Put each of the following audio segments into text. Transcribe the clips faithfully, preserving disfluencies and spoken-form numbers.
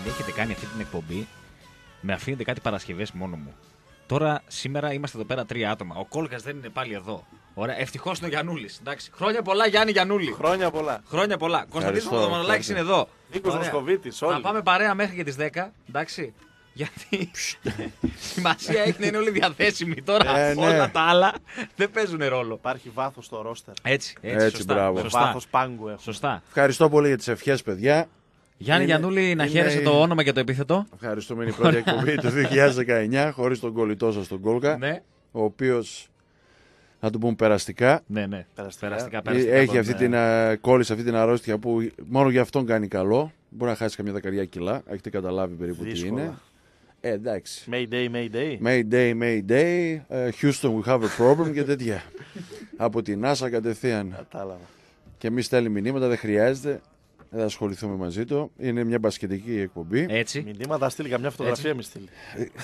την έχετε κάνει αυτή την εκπομπή, με αφήνετε κάτι Παρασκευές μόνο μου. Τώρα, σήμερα είμαστε εδώ πέρα τρία άτομα. Ο Κόλγας δεν είναι πάλι εδώ. Ωραία, ευτυχώς είναι ο Γιαννούλης. Εντάξει. Χρόνια πολλά, Γιάννη Γιαννούλη. Χρόνια πολλά. Χρόνια πολλά. Κωνσταντίνος Παπαδομανολάκης είναι εδώ. Νίκος Μοσκοβίτης, όλοι. Θα πάμε παρέα μέχρι και τις δέκα. Εντάξει. Γιατί σημασία έχει να είναι όλοι διαθέσιμοι τώρα. Ε, ναι. Όλα τα άλλα δεν παίζουν ρόλο. Υπάρχει βάθος στο ρόστερ. Έτσι, έτσι, Έτσι, σωστά. μπράβο. Σωστά. Βάθος πάγκου έχουμε. Σωστά. Ευχαριστώ πολύ για τις ευχές, παιδιά. Γιάννη Είναι- Γιαννούλη, να είναι χαίρεσαι η- το όνομα και το επίθετο. Ευχαριστούμε. Είναι η πρώτη εκπομπή του δύο χιλιάδες δεκαεννιά χωρίς τον κολλητό σας τον Κόλκα. Ναι, Ο οποίος, να του πούμε περαστικά, ναι, ναι. Περαστικά. Περαστικά, περαστικά. έχει μπορεί, αυτή ναι. την α, κόλληση, αυτή την αρρώστια που μόνο για αυτόν κάνει καλό. Μπορεί να χάσει καμιά δεκαριά κιλά. Έχετε καταλάβει περίπου τι Δύσκολα. είναι. Ε, εντάξει. Mayday, Mayday. Mayday, Mayday, uh, Houston we have a problem και τέτοια. Από την NASA κατευθείαν. Κατάλαβα. Και εμείς στέλνει μηνύματα, δεν χρειάζεται. Δεν θα ασχοληθούμε μαζί του. Είναι μια μπασκετική εκπομπή. Έτσι. Μηνύματα στείλει, καμιά φωτογραφία μη στείλει.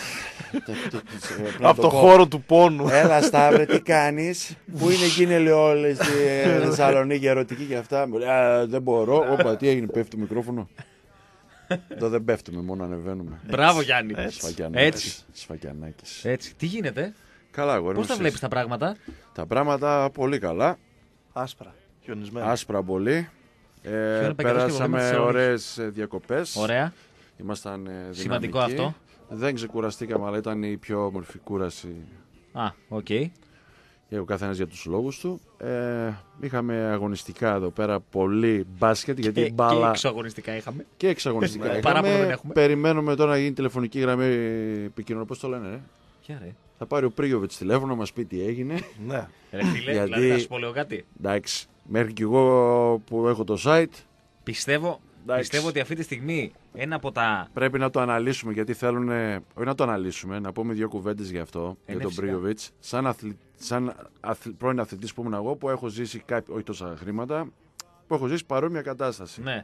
Να Από το πω. χώρο του πόνου. Έλα Σταύρε, τι κάνεις? Πού είναι εκείνη όλη στη Θεσσαλονίκη ερωτική και αυτά. Μου λέει, «Α, δεν μπορώ. Όπα, τι έγινε, πέφτει το μικρόφωνο. Εδώ δεν πέφτουμε, μόνο ανεβαίνουμε. Μπράβο, Γιάννη. Σφακιανάκης. Έτσι. Σφακιανάκης. Έτσι. Τι γίνεται, Καλά, αγόρι μου, πώς τα εσείς? βλέπεις τα πράγματα? Τα πράγματα πολύ καλά. Άσπρα. Χιονισμένα. Άσπρα πολύ. Ε, είναι παγιατός και πέρασαμε προβλήματα της ωραίες ε, διακοπές. Ωραία. Ήμασταν ε, δυναμικοί. Σημαντικό αυτό. Δεν ξεκουραστήκαμε, αλλά ήταν η πιο όμορφη κούραση. Α, οκ. Και ο καθένας για τους λόγους του. Ε, είχαμε αγωνιστικά εδώ πέρα πολύ μπάσκετ, γιατί Και, η μπάλα. και εξωαγωνιστικά είχαμε. Και εξαγωνιστικά. Ναι, παράπονο δεν είχαμε. έχουμε. Περιμένουμε τώρα να γίνει τηλεφωνική γραμμή επικοινωνία. Πώς το λένε, ρε. Ποια ρε. Θα πάρει ο Πρίγιοβιτς τηλέφωνο να μας πει τι έγινε. Ναι. Ρε φίλε, Γιατί- δηλαδή να σου πω λίγο κάτι. Εντάξει. Μέχρι και εγώ που έχω το site Πιστεύω, Εντάξει. πιστεύω ότι αυτή τη στιγμή ένα από τα. πρέπει να το αναλύσουμε, γιατί θέλουν. Όχι να το αναλύσουμε, να πούμε δύο κουβέντες γι' αυτό. Ε, για ναι, τον φυσικά. Πρίγιοβιτς. Σαν, αθλη, σαν αθλη, πρώην αθλητής που ήμουν εγώ, που έχω ζήσει κάποι, όχι τόσα χρήματα, που έχω ζήσει παρόμοια κατάσταση. Ναι.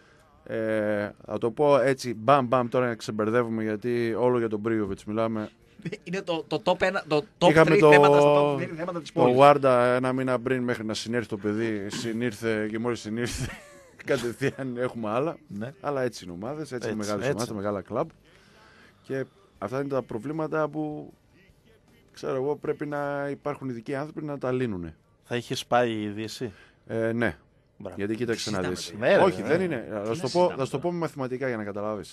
Ε, θα το πω έτσι, μπαμ μπαμ τώρα να ξεμπερδεύουμε, γιατί όλο για τον Πρίγιοβιτς μιλάμε. Είναι το, το top ένα, το top Είχαμε τρία το- θέματα στα top τρία θέματα της Το πόλης. Γουάρντα ένα μήνα πριν μέχρι να συνέρθει το παιδί, συνήρθε και μόλις συνήρθε κατευθείαν έχουμε άλλα. Ναι. Αλλά έτσι είναι ομάδες, έτσι, Έτσι, είναι μεγάλες έτσι. ομάδες, τα μεγάλα κλαμπ. Και αυτά είναι τα προβλήματα που, ξέρω εγώ, πρέπει να υπάρχουν ειδικοί άνθρωποι να τα λύνουν. Θα είχε πάει η Δύση. Ε, ναι, Μπράβο. γιατί κοίταξε να συζητάμε, δεις. ναι, ρε, Όχι, ναι. δεν είναι. Θα να σου το πω, συζητάμε θα σου το τώρα. πω με μαθηματικά για να καταλάβεις.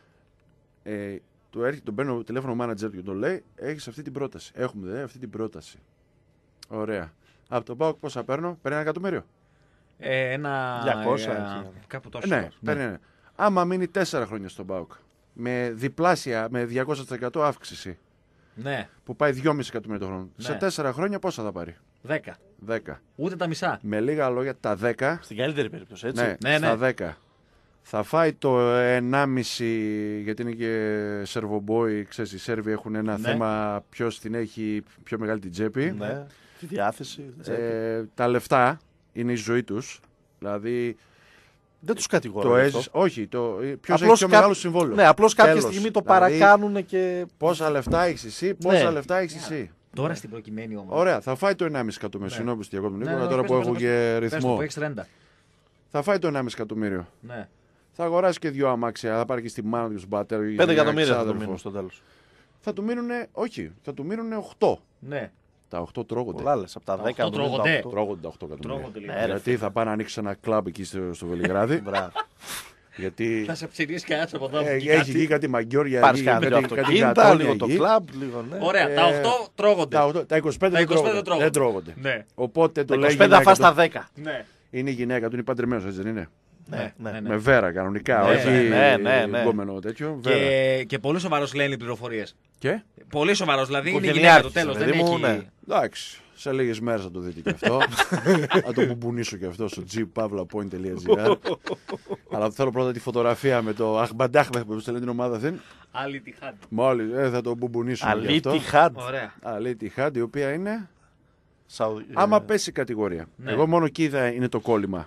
Ε, του έρχεται, τον παίρνω τηλέφωνο μάνατζερ και τον λέει: έχεις αυτή την πρόταση. Έχουμε δε αυτή την πρόταση. Ωραία. Από τον ΠΑΟΚ πόσα παίρνω? Παίρνει ένα εκατομμύριο. Ε, ένα. διακόσια, ε, εκεί. κάπου τόσο. Ναι, παίρνει ένα. Άμα μείνει τέσσερα χρόνια στον ΠΑΟΚ με διπλάσια, με διακόσια τοις εκατό αύξηση, Ναι, που πάει δυόμισι εκατομμύρια το χρόνο, Ναι. σε τέσσερα χρόνια πόσα θα πάρει? δέκα. δέκα. Ούτε τα μισά. Με λίγα λόγια, τα δέκα. Στην καλύτερη περίπτωση, έτσι. Ναι, Ναι, στα ναι. δέκα. Θα φάει το ενάμιση, γιατί είναι και σερβομπόι, ξέρεις, οι Σέρβοι έχουν ένα Ναι. θέμα ποιος την έχει πιο μεγάλη την τσέπη. Ναι. Τη διάθεση. τσέπη. Ε, τα λεφτά είναι η ζωή τους. Δηλαδή, Δεν του κατηγορώ. το γι' έζησε. αυτό. Όχι, το, ποιος Απλώς έχει πιο κά- μεγάλο συμβόλαιο. Ναι, απλώ κάποια Τέλος. στιγμή το Δηλαδή, παρακάνουν και. Πόσα λεφτά έχεις εσύ, πόσα Ναι. λεφτά έχεις εσύ. Τώρα στην προκειμένη όμως. Ωραία, θα φάει το ενάμιση εκατομμύριο. Ναι. Συγγνώμη, στη διακόπτω, Νίκο, Ναι, ναι, τώρα πες που το, έχω πες και Πες το ρυθμό. που έχεις τριάντα. Θα φάει το ενάμιση εκατομμύριο. Ναι. Θα αγοράσει και δύο αμάξια, θα πάρει και στη μάνα του και στον πατέρα. ή πέντε για εκατομμύρια θα το εξάδελφο. μείνουν στο τέλο. Θα του μείνουν, όχι, θα του μείνουν οκτώ. Ναι. Τα οκτώ τρώγονται. Πολλά λε. Από τα Τα δέκα οκτώ νομίζω τα τρώγονται. οκτώ. Τρώγονται τα οκτώ εκατομμύρια. Τρώγονται λίγο. Ναι, ρε, Γιατί θα πάει να ανοίξει ένα κλαμπ εκεί στο, στο Βελιγράδι. Μπράβο. γιατί Θα σε ψηρίσει κανένα από εδώ. ε, εκεί έχει κάτι. εκεί κάτι μαγκιόρια. Πάρει εκεί, κανένα δύο κάτι, κάτι αυτοκίνητα, γατόνια λίγο το εκεί. κλαμπ, λίγο ναι. Ωραία, τα Ε, οκτώ τρώγονται. Τα, οκτώ- τα είκοσι πέντε, Τα δεν είκοσι πέντε τρώγονται. τρώγονται. Δεν τρώγονται. Ναι. Οπότε το Τα λέει είκοσι πέντε θα φας γυναίκα τα του- δέκα. Ναι. είναι η γυναίκα του, είναι παντρεμένος, έτσι δεν είναι? Ναι, ναι. Με βέρα κανονικά, Ναι, όχι ναι, ναι, ναι. γκόμενο τέτοιο. Βέρα. Και, και πολύ σοβαρό λένε οι πληροφορίες. Και? Πολύ σοβαρό, δηλαδή είναι η Οικογενειάρχης, γυναίκα του τέλος. Δεν παιδί μου, έχει. ναι. Εντάξει, σε λίγες μέρες θα το δείτε και αυτό. Θα το μπουμπουνίσω και αυτό στο τζι παύλα πόιντ τελεία τζι άρ. Αλλά θέλω πρώτα τη φωτογραφία με το Αχμπαντάχμεχ που στέλνει την ομάδα δεν. Άλλη τη χάνει. Μόλις ε, θα το μπουμπουνίσουμε και Αλίτη αυτό. Χάντ. Ωραία. Αλίτη Χάντ, η οποία είναι. Σαουδι- Άμα ε, πέσει η κατηγορία. Ναι. Εγώ μόνο εκεί θα είναι το κόλλημα.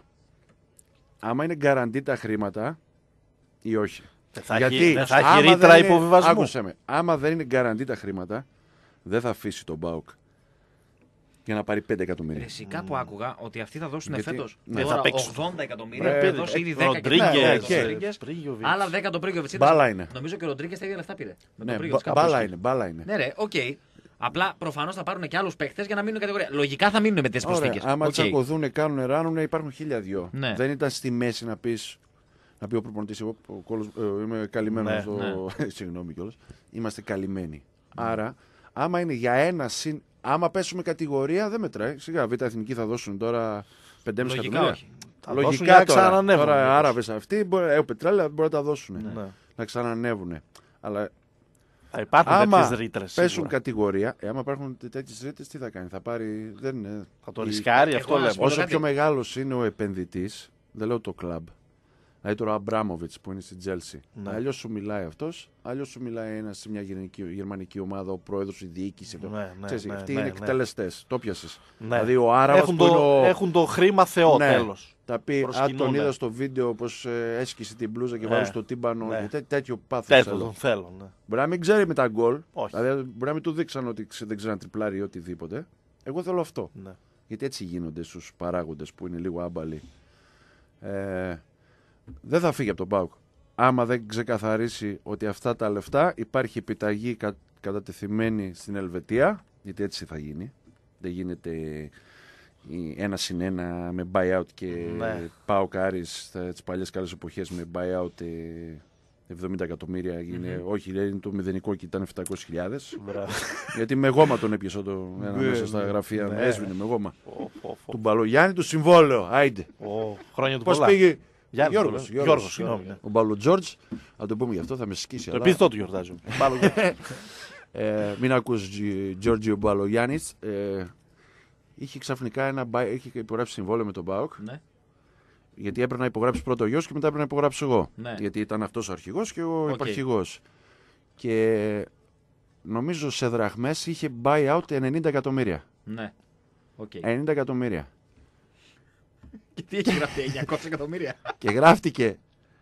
Άμα είναι γκαραντί τα χρήματα ή όχι. δεν θα Γιατί έχει- δεν θα έχει άμα ρήτρα δεν είναι- υποβιβασμού. Άκουσε με. Άμα δεν είναι γκαραντί τα χρήματα, δεν θα αφήσει τον Μπάουκ για να πάρει πέντε εκατομμύρια. Εσύ κάπου άκουγα ότι αυτοί θα δώσουν Γιατί- φέτος ναι, τώρα θα παίξουν. ογδόντα εκατομμύρια. Ναι, Θα ε, δώσει ήδη ε, δέκα και Ροντρίγκες, πάλι ε, το Ροντρίγκες. Πρίγιοβιτς. Άλλα δέκα το Πρίγιοβιτς. Μπάλα είναι. Νομίζω και ο Ροντρίγκες τα ίδια λεφτά πήρε. Με Ναι, τον Πρίγιοβιτς κάπου μπάλα εκεί. είναι, μπάλα είναι. Ναι, ρε, οκ. Απλά προφανώς θα πάρουν και άλλους παίχτες για να μείνουν κατηγορία. Λογικά θα μείνουν με τις Ωραία, προσθήκες. άμα Οκ. τσακωθούν, κάνουν, ράνουν, υπάρχουν χίλια δυο. Ναι. Δεν ήταν στη μέση να πεις, να πει ο προπονητής, εγώ ο Κόλος, ε, είμαι καλυμμένος Ναι, στο... ναι. Συγγνώμη κιόλας. Είμαστε καλυμμένοι. Άρα, άμα είναι για ένα συν, άμα πέσουμε κατηγορία, δεν μετράει. Σιγά, β' εθνική θα δώσουν τώρα πεντέμισι Λογικά εκατομμύρια. όχι. Θα δώσουν Λογικά για να τώρα, ξανανεύουν, τώρα μήπως. Άραβες αυτοί, μπορεί, ε, ο Πετρέλα μπορεί να τα δώσουν. Ναι. Να ξανανεύουν. Αλλά Θα υπάρχουν άμα τέτοιες ρήτρες. πέσουν σίγουρα. κατηγορία, ε, άμα υπάρχουν τέτοιες ρήτρες, τι θα κάνει. Θα πάρει. Δεν είναι. Θα το η- ρισκάρει, Εγώ αυτό να λέμε. σου πω Όσο κάτι. πιο μεγάλος είναι ο επενδυτής, δεν λέω το κλαμπ. Δηλαδή τώρα ο Αμπράμοβιτς που είναι στην Τζέλσι. Ναι. Αλλιώς σου μιλάει αυτός, αλλιώς σου μιλάει ένας σε μια γενική, γερμανική ομάδα, ο πρόεδρος, η διοίκηση. Ναι, ναι, Ξέρεις, ναι, αυτοί ναι, είναι ναι. εκτελεστές. Το πιασες. Ναι. Δηλαδή ο Άραβας Έχουν που είναι το, ο... έχουν το χρήμα Θεό, Ναι. τέλος. Θα πει, α, Προσκυνούν, τον ναι. είδα στο βίντεο πως ε, έσκησε την μπλούζα και Ναι. βάλει στο τύμπανο. Ναι. Και τέ, τέτοιο πάθος. Τέτοιο θέλω. τον θέλω. Ναι. Μπορεί να μην ξέρει με τα γκολ. Όχι. Δηλαδή μπορεί να μην του δείξαν ότι ξε- δεν ξέρει να τριπλάρει ή οτιδήποτε. Εγώ θέλω αυτό. Ναι. Γιατί έτσι γίνονται στους παράγοντες που είναι λίγο άμπαλοι. Ε, δεν θα φύγει από τον ΠΑΟΚ. Άμα δεν ξεκαθαρίσει ότι αυτά τα λεφτά υπάρχει επιταγή κα, κατατεθειμένη στην Ελβετία, γιατί έτσι θα γίνει. Δεν γίνεται η ένα συν ένα με buyout και Ναι. ΠΑΟΚ Άρης τις παλιές καλές εποχές με buyout ε, εβδομήντα εκατομμύρια. Είναι, όχι, λέει, είναι το μηδενικό και ήταν επτακόσιες χιλιάδες. Μπράβο. Γιατί με γόμα τον έπιασα το ένα Ναι, μέσα στα ναι, γραφεία. ναι. Έσβηνε με γόμα. Ω, ω, ω. Του Μπαλογιάννη του συμβόλαιο. Άιντε. Ω, Χρόνια του Πώς πολλά. πήγε. Γιάννης, Γιώργος, Γιώργος, Γιώργος, συγγνώμη, ναι. Ο Μπαλοτζόρτζ, θα το πούμε γι' αυτό, θα με σκίσει. Το αλλά, επίθετό του γιορτάζω. Μάλλον δεν- ε, μην ακούς Τζι- Τζόρτζιο Μπαλογιάννης. Ε, είχε ξαφνικά ένα, μπα- είχε υπογράψει συμβόλαιο με τον ΠΑΟΚ. Ναι. Γιατί έπρεπε να υπογράψει πρώτο ο γιος και μετά έπρεπε να υπογράψω εγώ. Ναι. Γιατί ήταν αυτός ο αρχηγός και ο Οκ. υπαρχηγός. Και νομίζω σε δραχμές είχε buyout ενενήντα εκατομμύρια. Ναι. Οκ. ενενήντα εκατομμύρια. Και τι έχει γραφτεί, εννιακόσια εκατομμύρια. Και γράφτηκε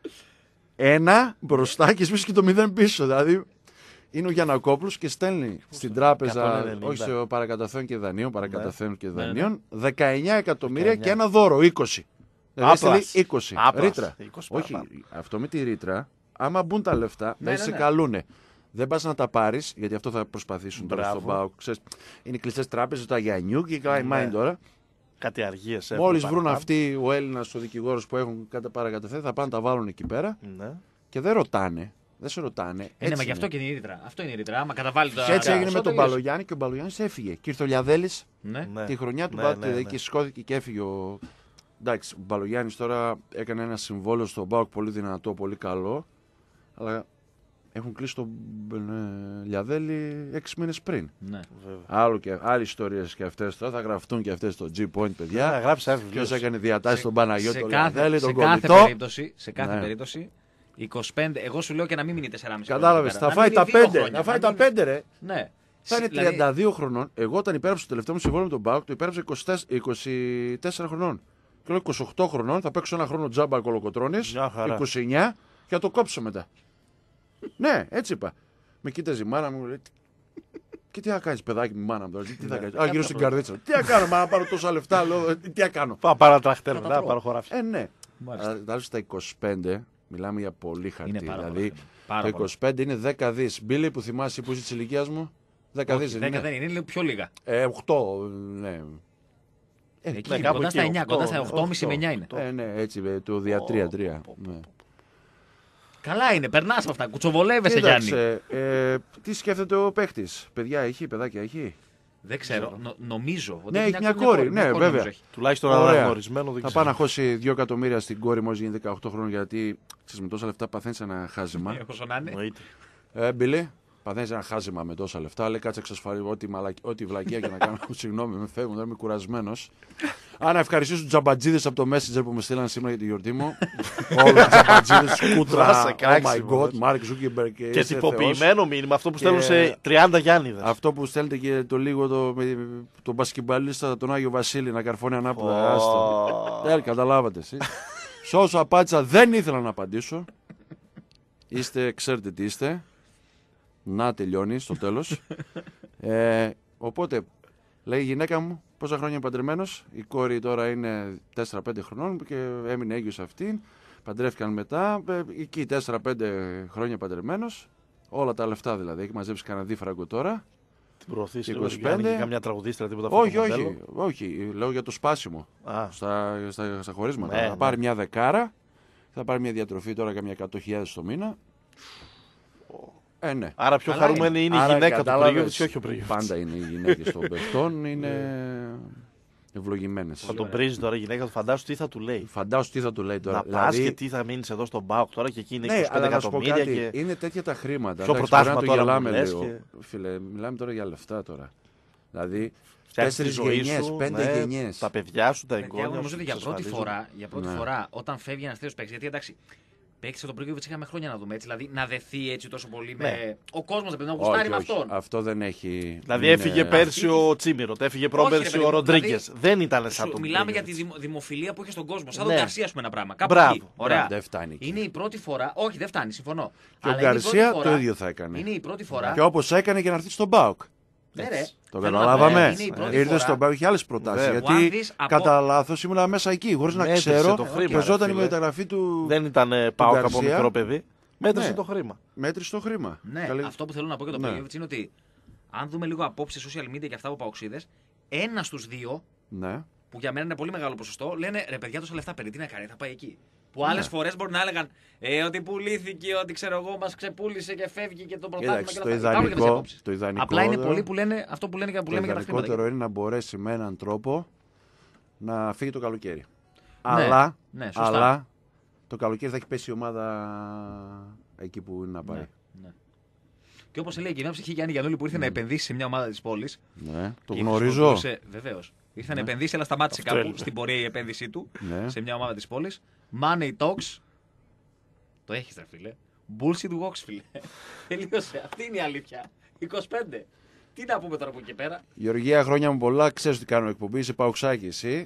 ένα μπροστά και σβήσει και το μηδέν πίσω. Δηλαδή είναι ο Γιαννακόπουλος και στέλνει στην τράπεζα, εκατόν ενενήντα. όχι σε παρακαταθέν και δανείων, παρακαταθέν και Ναι, ναι. δανείων, δεκαεννιά εκατομμύρια δεκαεννιά. και ένα δώρο, είκοσι. Δηλαδή Άπλας. έστειλε είκοσι. Άπλας. Ρήτρα. είκοσι Όχι, παραπάνω. αυτό με τη ρήτρα, άμα μπουν τα λεφτά, Ναι, δεν ναι, σε ναι. καλούνε. Δεν πα να τα πάρει, γιατί αυτό θα προσπαθήσουν τώρα Μπράβο. στον ΠΑΟΚ. Ξέρεις, είναι κλειστέ τράπεζε του Αγιανιού και η Ναι. τώρα. Κάτι αργίες έχουν Μόλι βρουν παραπάνω. αυτοί ο Έλληνα, ο δικηγόρο που έχουν κατά παρακαταθέν, θα πάνε να τα βάλουν εκεί πέρα Ναι. και δεν ρωτάνε. Δεν σε ρωτάνε. Είναι, Έτσι μα γι' αυτό είναι. και είναι η ρήτρα. Αυτό είναι η ρήτρα. Άμα καταβάλει τα. Και έτσι έγινε ποσό, με τον τελείωσε. Μπαλογιάννη και ο Μπαλογιάννη έφυγε. Και ήρθε ο Λιαδέλη Ναι. Ναι. τη χρονιά του Ναι, Μπάουκ ναι, ναι. και σηκώθηκε και έφυγε ο. Εντάξει, ο Μπαλογιάννη τώρα έκανε ένα συμβόλαιο στον Μπάουκ πολύ δυνατό, πολύ καλό. Αλλά έχουν κλείσει τον ε, Λιαδέλη έξι μήνες πριν. Ναι. Βέβαια. Άλλο και, άλλες ιστορίες και αυτές τώρα. Θα γραφτούν και αυτές στο G-Point, Να παιδιά. γράψει ένα Ποιο βιβλίο. έκανε διατάσει στον Παναγιώτη, σε τον κάθε, Λιαδέλη, σε τον κάθε κολλητό. περίπτωση, σε κάθε Ναι. περίπτωση, είκοσι πέντε, εγώ σου λέω και να μην μείνει τεσσεράμισι. Κατάλαβε. χρόνια Θα πέρα. φάει Να τα μείνει δύο πέντε. χρόνια, Θα φάει να τα μείνει- πέντε, ρε. Ναι. Θα είναι Δηλαδή, τριάντα δύο χρονών. Εγώ όταν υπέγραψα το τελευταίο μου συμβόλαιο με τον Μπάουκ, το υπέγραψα είκοσι τέσσερα χρονών. Και λέω είκοσι οκτώ χρονών, θα παίξω ένα χρόνο τζάμπα κολοκοτρώνης, Μια χαρά. είκοσι εννιά και θα το κόψω μετά. Ναι, έτσι είπα. Με κοίταζε η μάνα μου, λέει, και τι θα κάνει, παιδάκι μου, μάνα μου τώρα, τι θα κάνει. Α, γύρω στην καρδίτσα. Τι θα κάνω, μα να πάρω τόσα λεφτά, λέω, τι θα κάνω. Πάω πάρα τραχτέρ Θα τα μετά, τρώω. πάρω χωράφια. Ε, ναι. Μάλιστα. Αλλά δηλαδή στα είκοσι πέντε μιλάμε για πολύ χαρτί. Είναι πάρα πολλά Δηλαδή χρήματα. Πάρα το πολλά. είκοσι πέντε είναι δέκα δις. Μπίλι που θυμάσαι που είσαι τη ηλικία μου, δέκα Όχι, δις δέκα είναι. δεν είναι, είναι λίγο πιο λίγα. Ε, οκτώ, ναι. Ε, Εκεί ναι, είναι, κάπου κοντά εκεί, στα εννιά, οκτώ, κοντά στα οκτώ, οκτώ κόμμα πέντε με εννιά είναι. Ε, ναι, έτσι, ε, το δια τρία τρία. πω, Ναι. Καλά είναι, περνά από αυτά. Κουτσοβολεύεσαι, Γιάννη. Κοίταξε, ε, τι σκέφτεται ο παίχτη. Παιδιά έχει, παιδάκια έχει. Δεν ξέρω. Νο- νομίζω. ότι Ναι, έχει μια μια κόρη, μια ναι, κόρη βέβαια. νομίζω έχει. Τουλάχιστον Ωραία. αναγνωρισμένο δεν Θα ξέρω. πάει να χώσει δύο εκατομμύρια στην κόρη μόλι γίνει δεκαοκτώ χρόνων γιατί ξέρεις, με τόσα λεφτά παθαίνει ένα χάζιμα. Ε, Όσο να είναι. Εννοείται. Ε, Μπιλί, παθαίνει ένα χάζιμα με τόσα λεφτά. Λέει κάτσε εξασφαλίζω ό,τι, μαλακ... ό,τι βλακία και να κάνω. Συγγνώμη, με φεύγουν, δεν είμαι κουρασμένο. Α, να ευχαριστήσω του τζαμπατζίδε από το Messenger που με στείλαν σήμερα για τη γιορτή μου. Όλου του τζαμπατζίδε, κούτρα. Βάσα, Oh my κράξιμο, god, βάσα. Μάρκ Ζούκεμπεργκ. Και τυποποιημένο μήνυμα, αυτό που στέλνουν Και- σε τριάντα Γιάννηδες. Αυτό που στέλνετε και το λίγο το, με, τον μπασκεμπαλίστα, τον Άγιο Βασίλη, να καρφώνει ανάποδα. Ω. Άστο. Δεν καταλάβατε εσείς. Σε όσο απάντησα δεν ήθελα να απαντήσω. Είστε, ξέρετε τι είστε. Να τελειώνει στο τέλος. Ε, οπότε, λέει η γυναίκα μου, πόσα χρόνια είναι παντρεμένος. Η κόρη τώρα είναι τέσσερα πέντε χρονών και έμεινε έγκυος αυτήν. Παντρεύτηκαν μετά. Ε, εκεί τέσσερα πέντε χρόνια παντρεμένος. Όλα τα λεφτά δηλαδή. Έχει μαζέψει κανένα δίφραγκο τώρα. Την προωθήσει είκοσι λίγο, πέντε. κάνει καμιά τραγουδίστρια, τίποτα Όχι, αυτό το όχι, μοντέλο. όχι. Λέω για το σπάσιμο. Α, Στα, στα, στα χωρίσματα. Ναι, θα ναι. πάρει μια δεκάρα. Θα πάρει μια διατροφή τώρα καμιά εκατό χιλιάδες το μήνα. Ε, ναι. άρα πιο Καλά χαρούμενη είναι η Άρα, γυναίκα του κατάλαβες, Πρίγιοβιτς και όχι ο Πρίγιοβιτς. Πάντα είναι οι γυναίκες των παιχτών, είναι ευλογημένες. Θα τον πρίζει τώρα η γυναίκα του, φαντάσου τι θα του λέει. Φαντάσου τι θα του λέει τώρα. Να πας και τι θα μείνεις εδώ στον ΠΑΟΚ τώρα και εκεί είναι ναι, είκοσι πέντε αλλά να σου πω εκατομμύρια. κάτι, Και... είναι τέτοια τα χρήματα. Ποιο Εντάξει, πρωτάθλημα μπορεί να το τώρα που γελάμε λες λίγο. και- Φίλε, μιλάμε τώρα για λεφτά τώρα. Δηλαδή, φτιάξεις τη τέσσερις ζωή γενιές, σου, πέντε ναι, γενιές. τα παιδιά σου, τα Παιδιά, εγγόνια εγώ σου. νομίζω ότι για τους πρώτη, ασφαλίζουν. φορά, για πρώτη Ναι. φορά όταν φεύγει ένα τέτοιο παίκτη. Γιατί εντάξει, παίκτη από τον Πρίγιοβιτς είχαμε χρόνια να δούμε έτσι. Δηλαδή να δεθεί έτσι τόσο πολύ με. Ναι. Ο κόσμο δεν πρέπει να γουστάρει όχι, με όχι, αυτόν. αυτό δεν έχει. Δηλαδή είναι- έφυγε πέρσι ο Τσίμιροτ, έφυγε πρόπερσι ρε παιδί ο μου, Ροντρίγκε. δηλαδή, Δεν ήταν σαν Σου τον μιλάμε για τη Πρίγιοβιτς. δημο- δημοφιλία που είχε στον κόσμο. Σαν Ναι. τον Γκαρσία, α πούμε, ένα πράγμα. Κάπου Μπράβο, εκεί. Ωραία. Δεν φτάνει εκεί. Είναι η πρώτη φορά. Όχι, δεν φτάνει, συμφωνώ. Και ο Αλλά είναι η πρώτη Γκαρσία φορά- το ίδιο θα έκανε. Είναι η πρώτη φορά. Και όπως έκανε και να έρθει στον ΠΑΟΚ. Ναι, ρε. Το Θέλω να καταλάβαμε. πω, είναι η πρώτη Ήρθε φορά- στον ΠΑΟΚ, είχε άλλες προτάσεις. Βέβαια. Ο αν Γιατί δεις από- κατά λάθο ήμουν μέσα εκεί, χωρίς να Μέτρησε ξέρω. το χρήμα, Παίζονταν ρε η φίλε. μεταγραφή του. Δεν ήταν ΠΑΟΚ από Γκαρσία. μικρό παιδί. Μέτρησε Ναι. το χρήμα. Μέτρησε το χρήμα. Ναι, Καλή- αυτό που θέλω να πω για τον Ναι. Πρίγιοβιτς είναι ότι αν δούμε λίγο απόψε social media και αυτά από παοξίδες, ένα στους δύο, Ναι. που για μένα είναι πολύ μεγάλο ποσοστό, λένε ρε παιδιά τόσα λεφτά παίρνει, τι να κάνει, θα πάει εκεί. Που άλλες φορές μπορεί να έλεγαν ε, ότι πουλήθηκε, ότι ξέρω εγώ, μας ξεπούλησε και φεύγει και το πρωτάθλημα Κοίταξε, και το όλα αυτά. Υπάρχουν και τέτοιες ιδανικό, απόψεις. το ιδανικό, Απλά είναι εδώ, πολλοί που λένε αυτό που λένε, που το λέμε για τα χρήματα. ιδανικότερο είναι να μπορέσει με έναν τρόπο να φύγει το καλοκαίρι. Ναι, Αλλά, ναι, σωστά. αλλά το καλοκαίρι θα έχει πέσει η ομάδα εκεί που είναι να πάει. Ναι, ναι. Και όπως λέει και μια ψυχή Γιάννη Γιαννούλη που ήρθε να επενδύσει σε μια ομάδα της πόλης. Ναι, το και γνωρίζω. Βεβαίως. Ήρθε να επενδύσει, αλλά σταμάτησε Αυτό κάπου έλεγα. στην πορεία η επένδυσή του Ναι. σε μια ομάδα της πόλης. Money talks. Το έχεις ρε φίλε. Bullshit walks φίλε. Τελείωσε. Αυτή είναι η αλήθεια. είκοσι πέντε. Τι να πούμε τώρα από εκεί πέρα. Γεωργία, χρόνια μου πολλά. Ξέρεις ότι κάνω εκπομπή. Είσαι παουξάκι εσύ.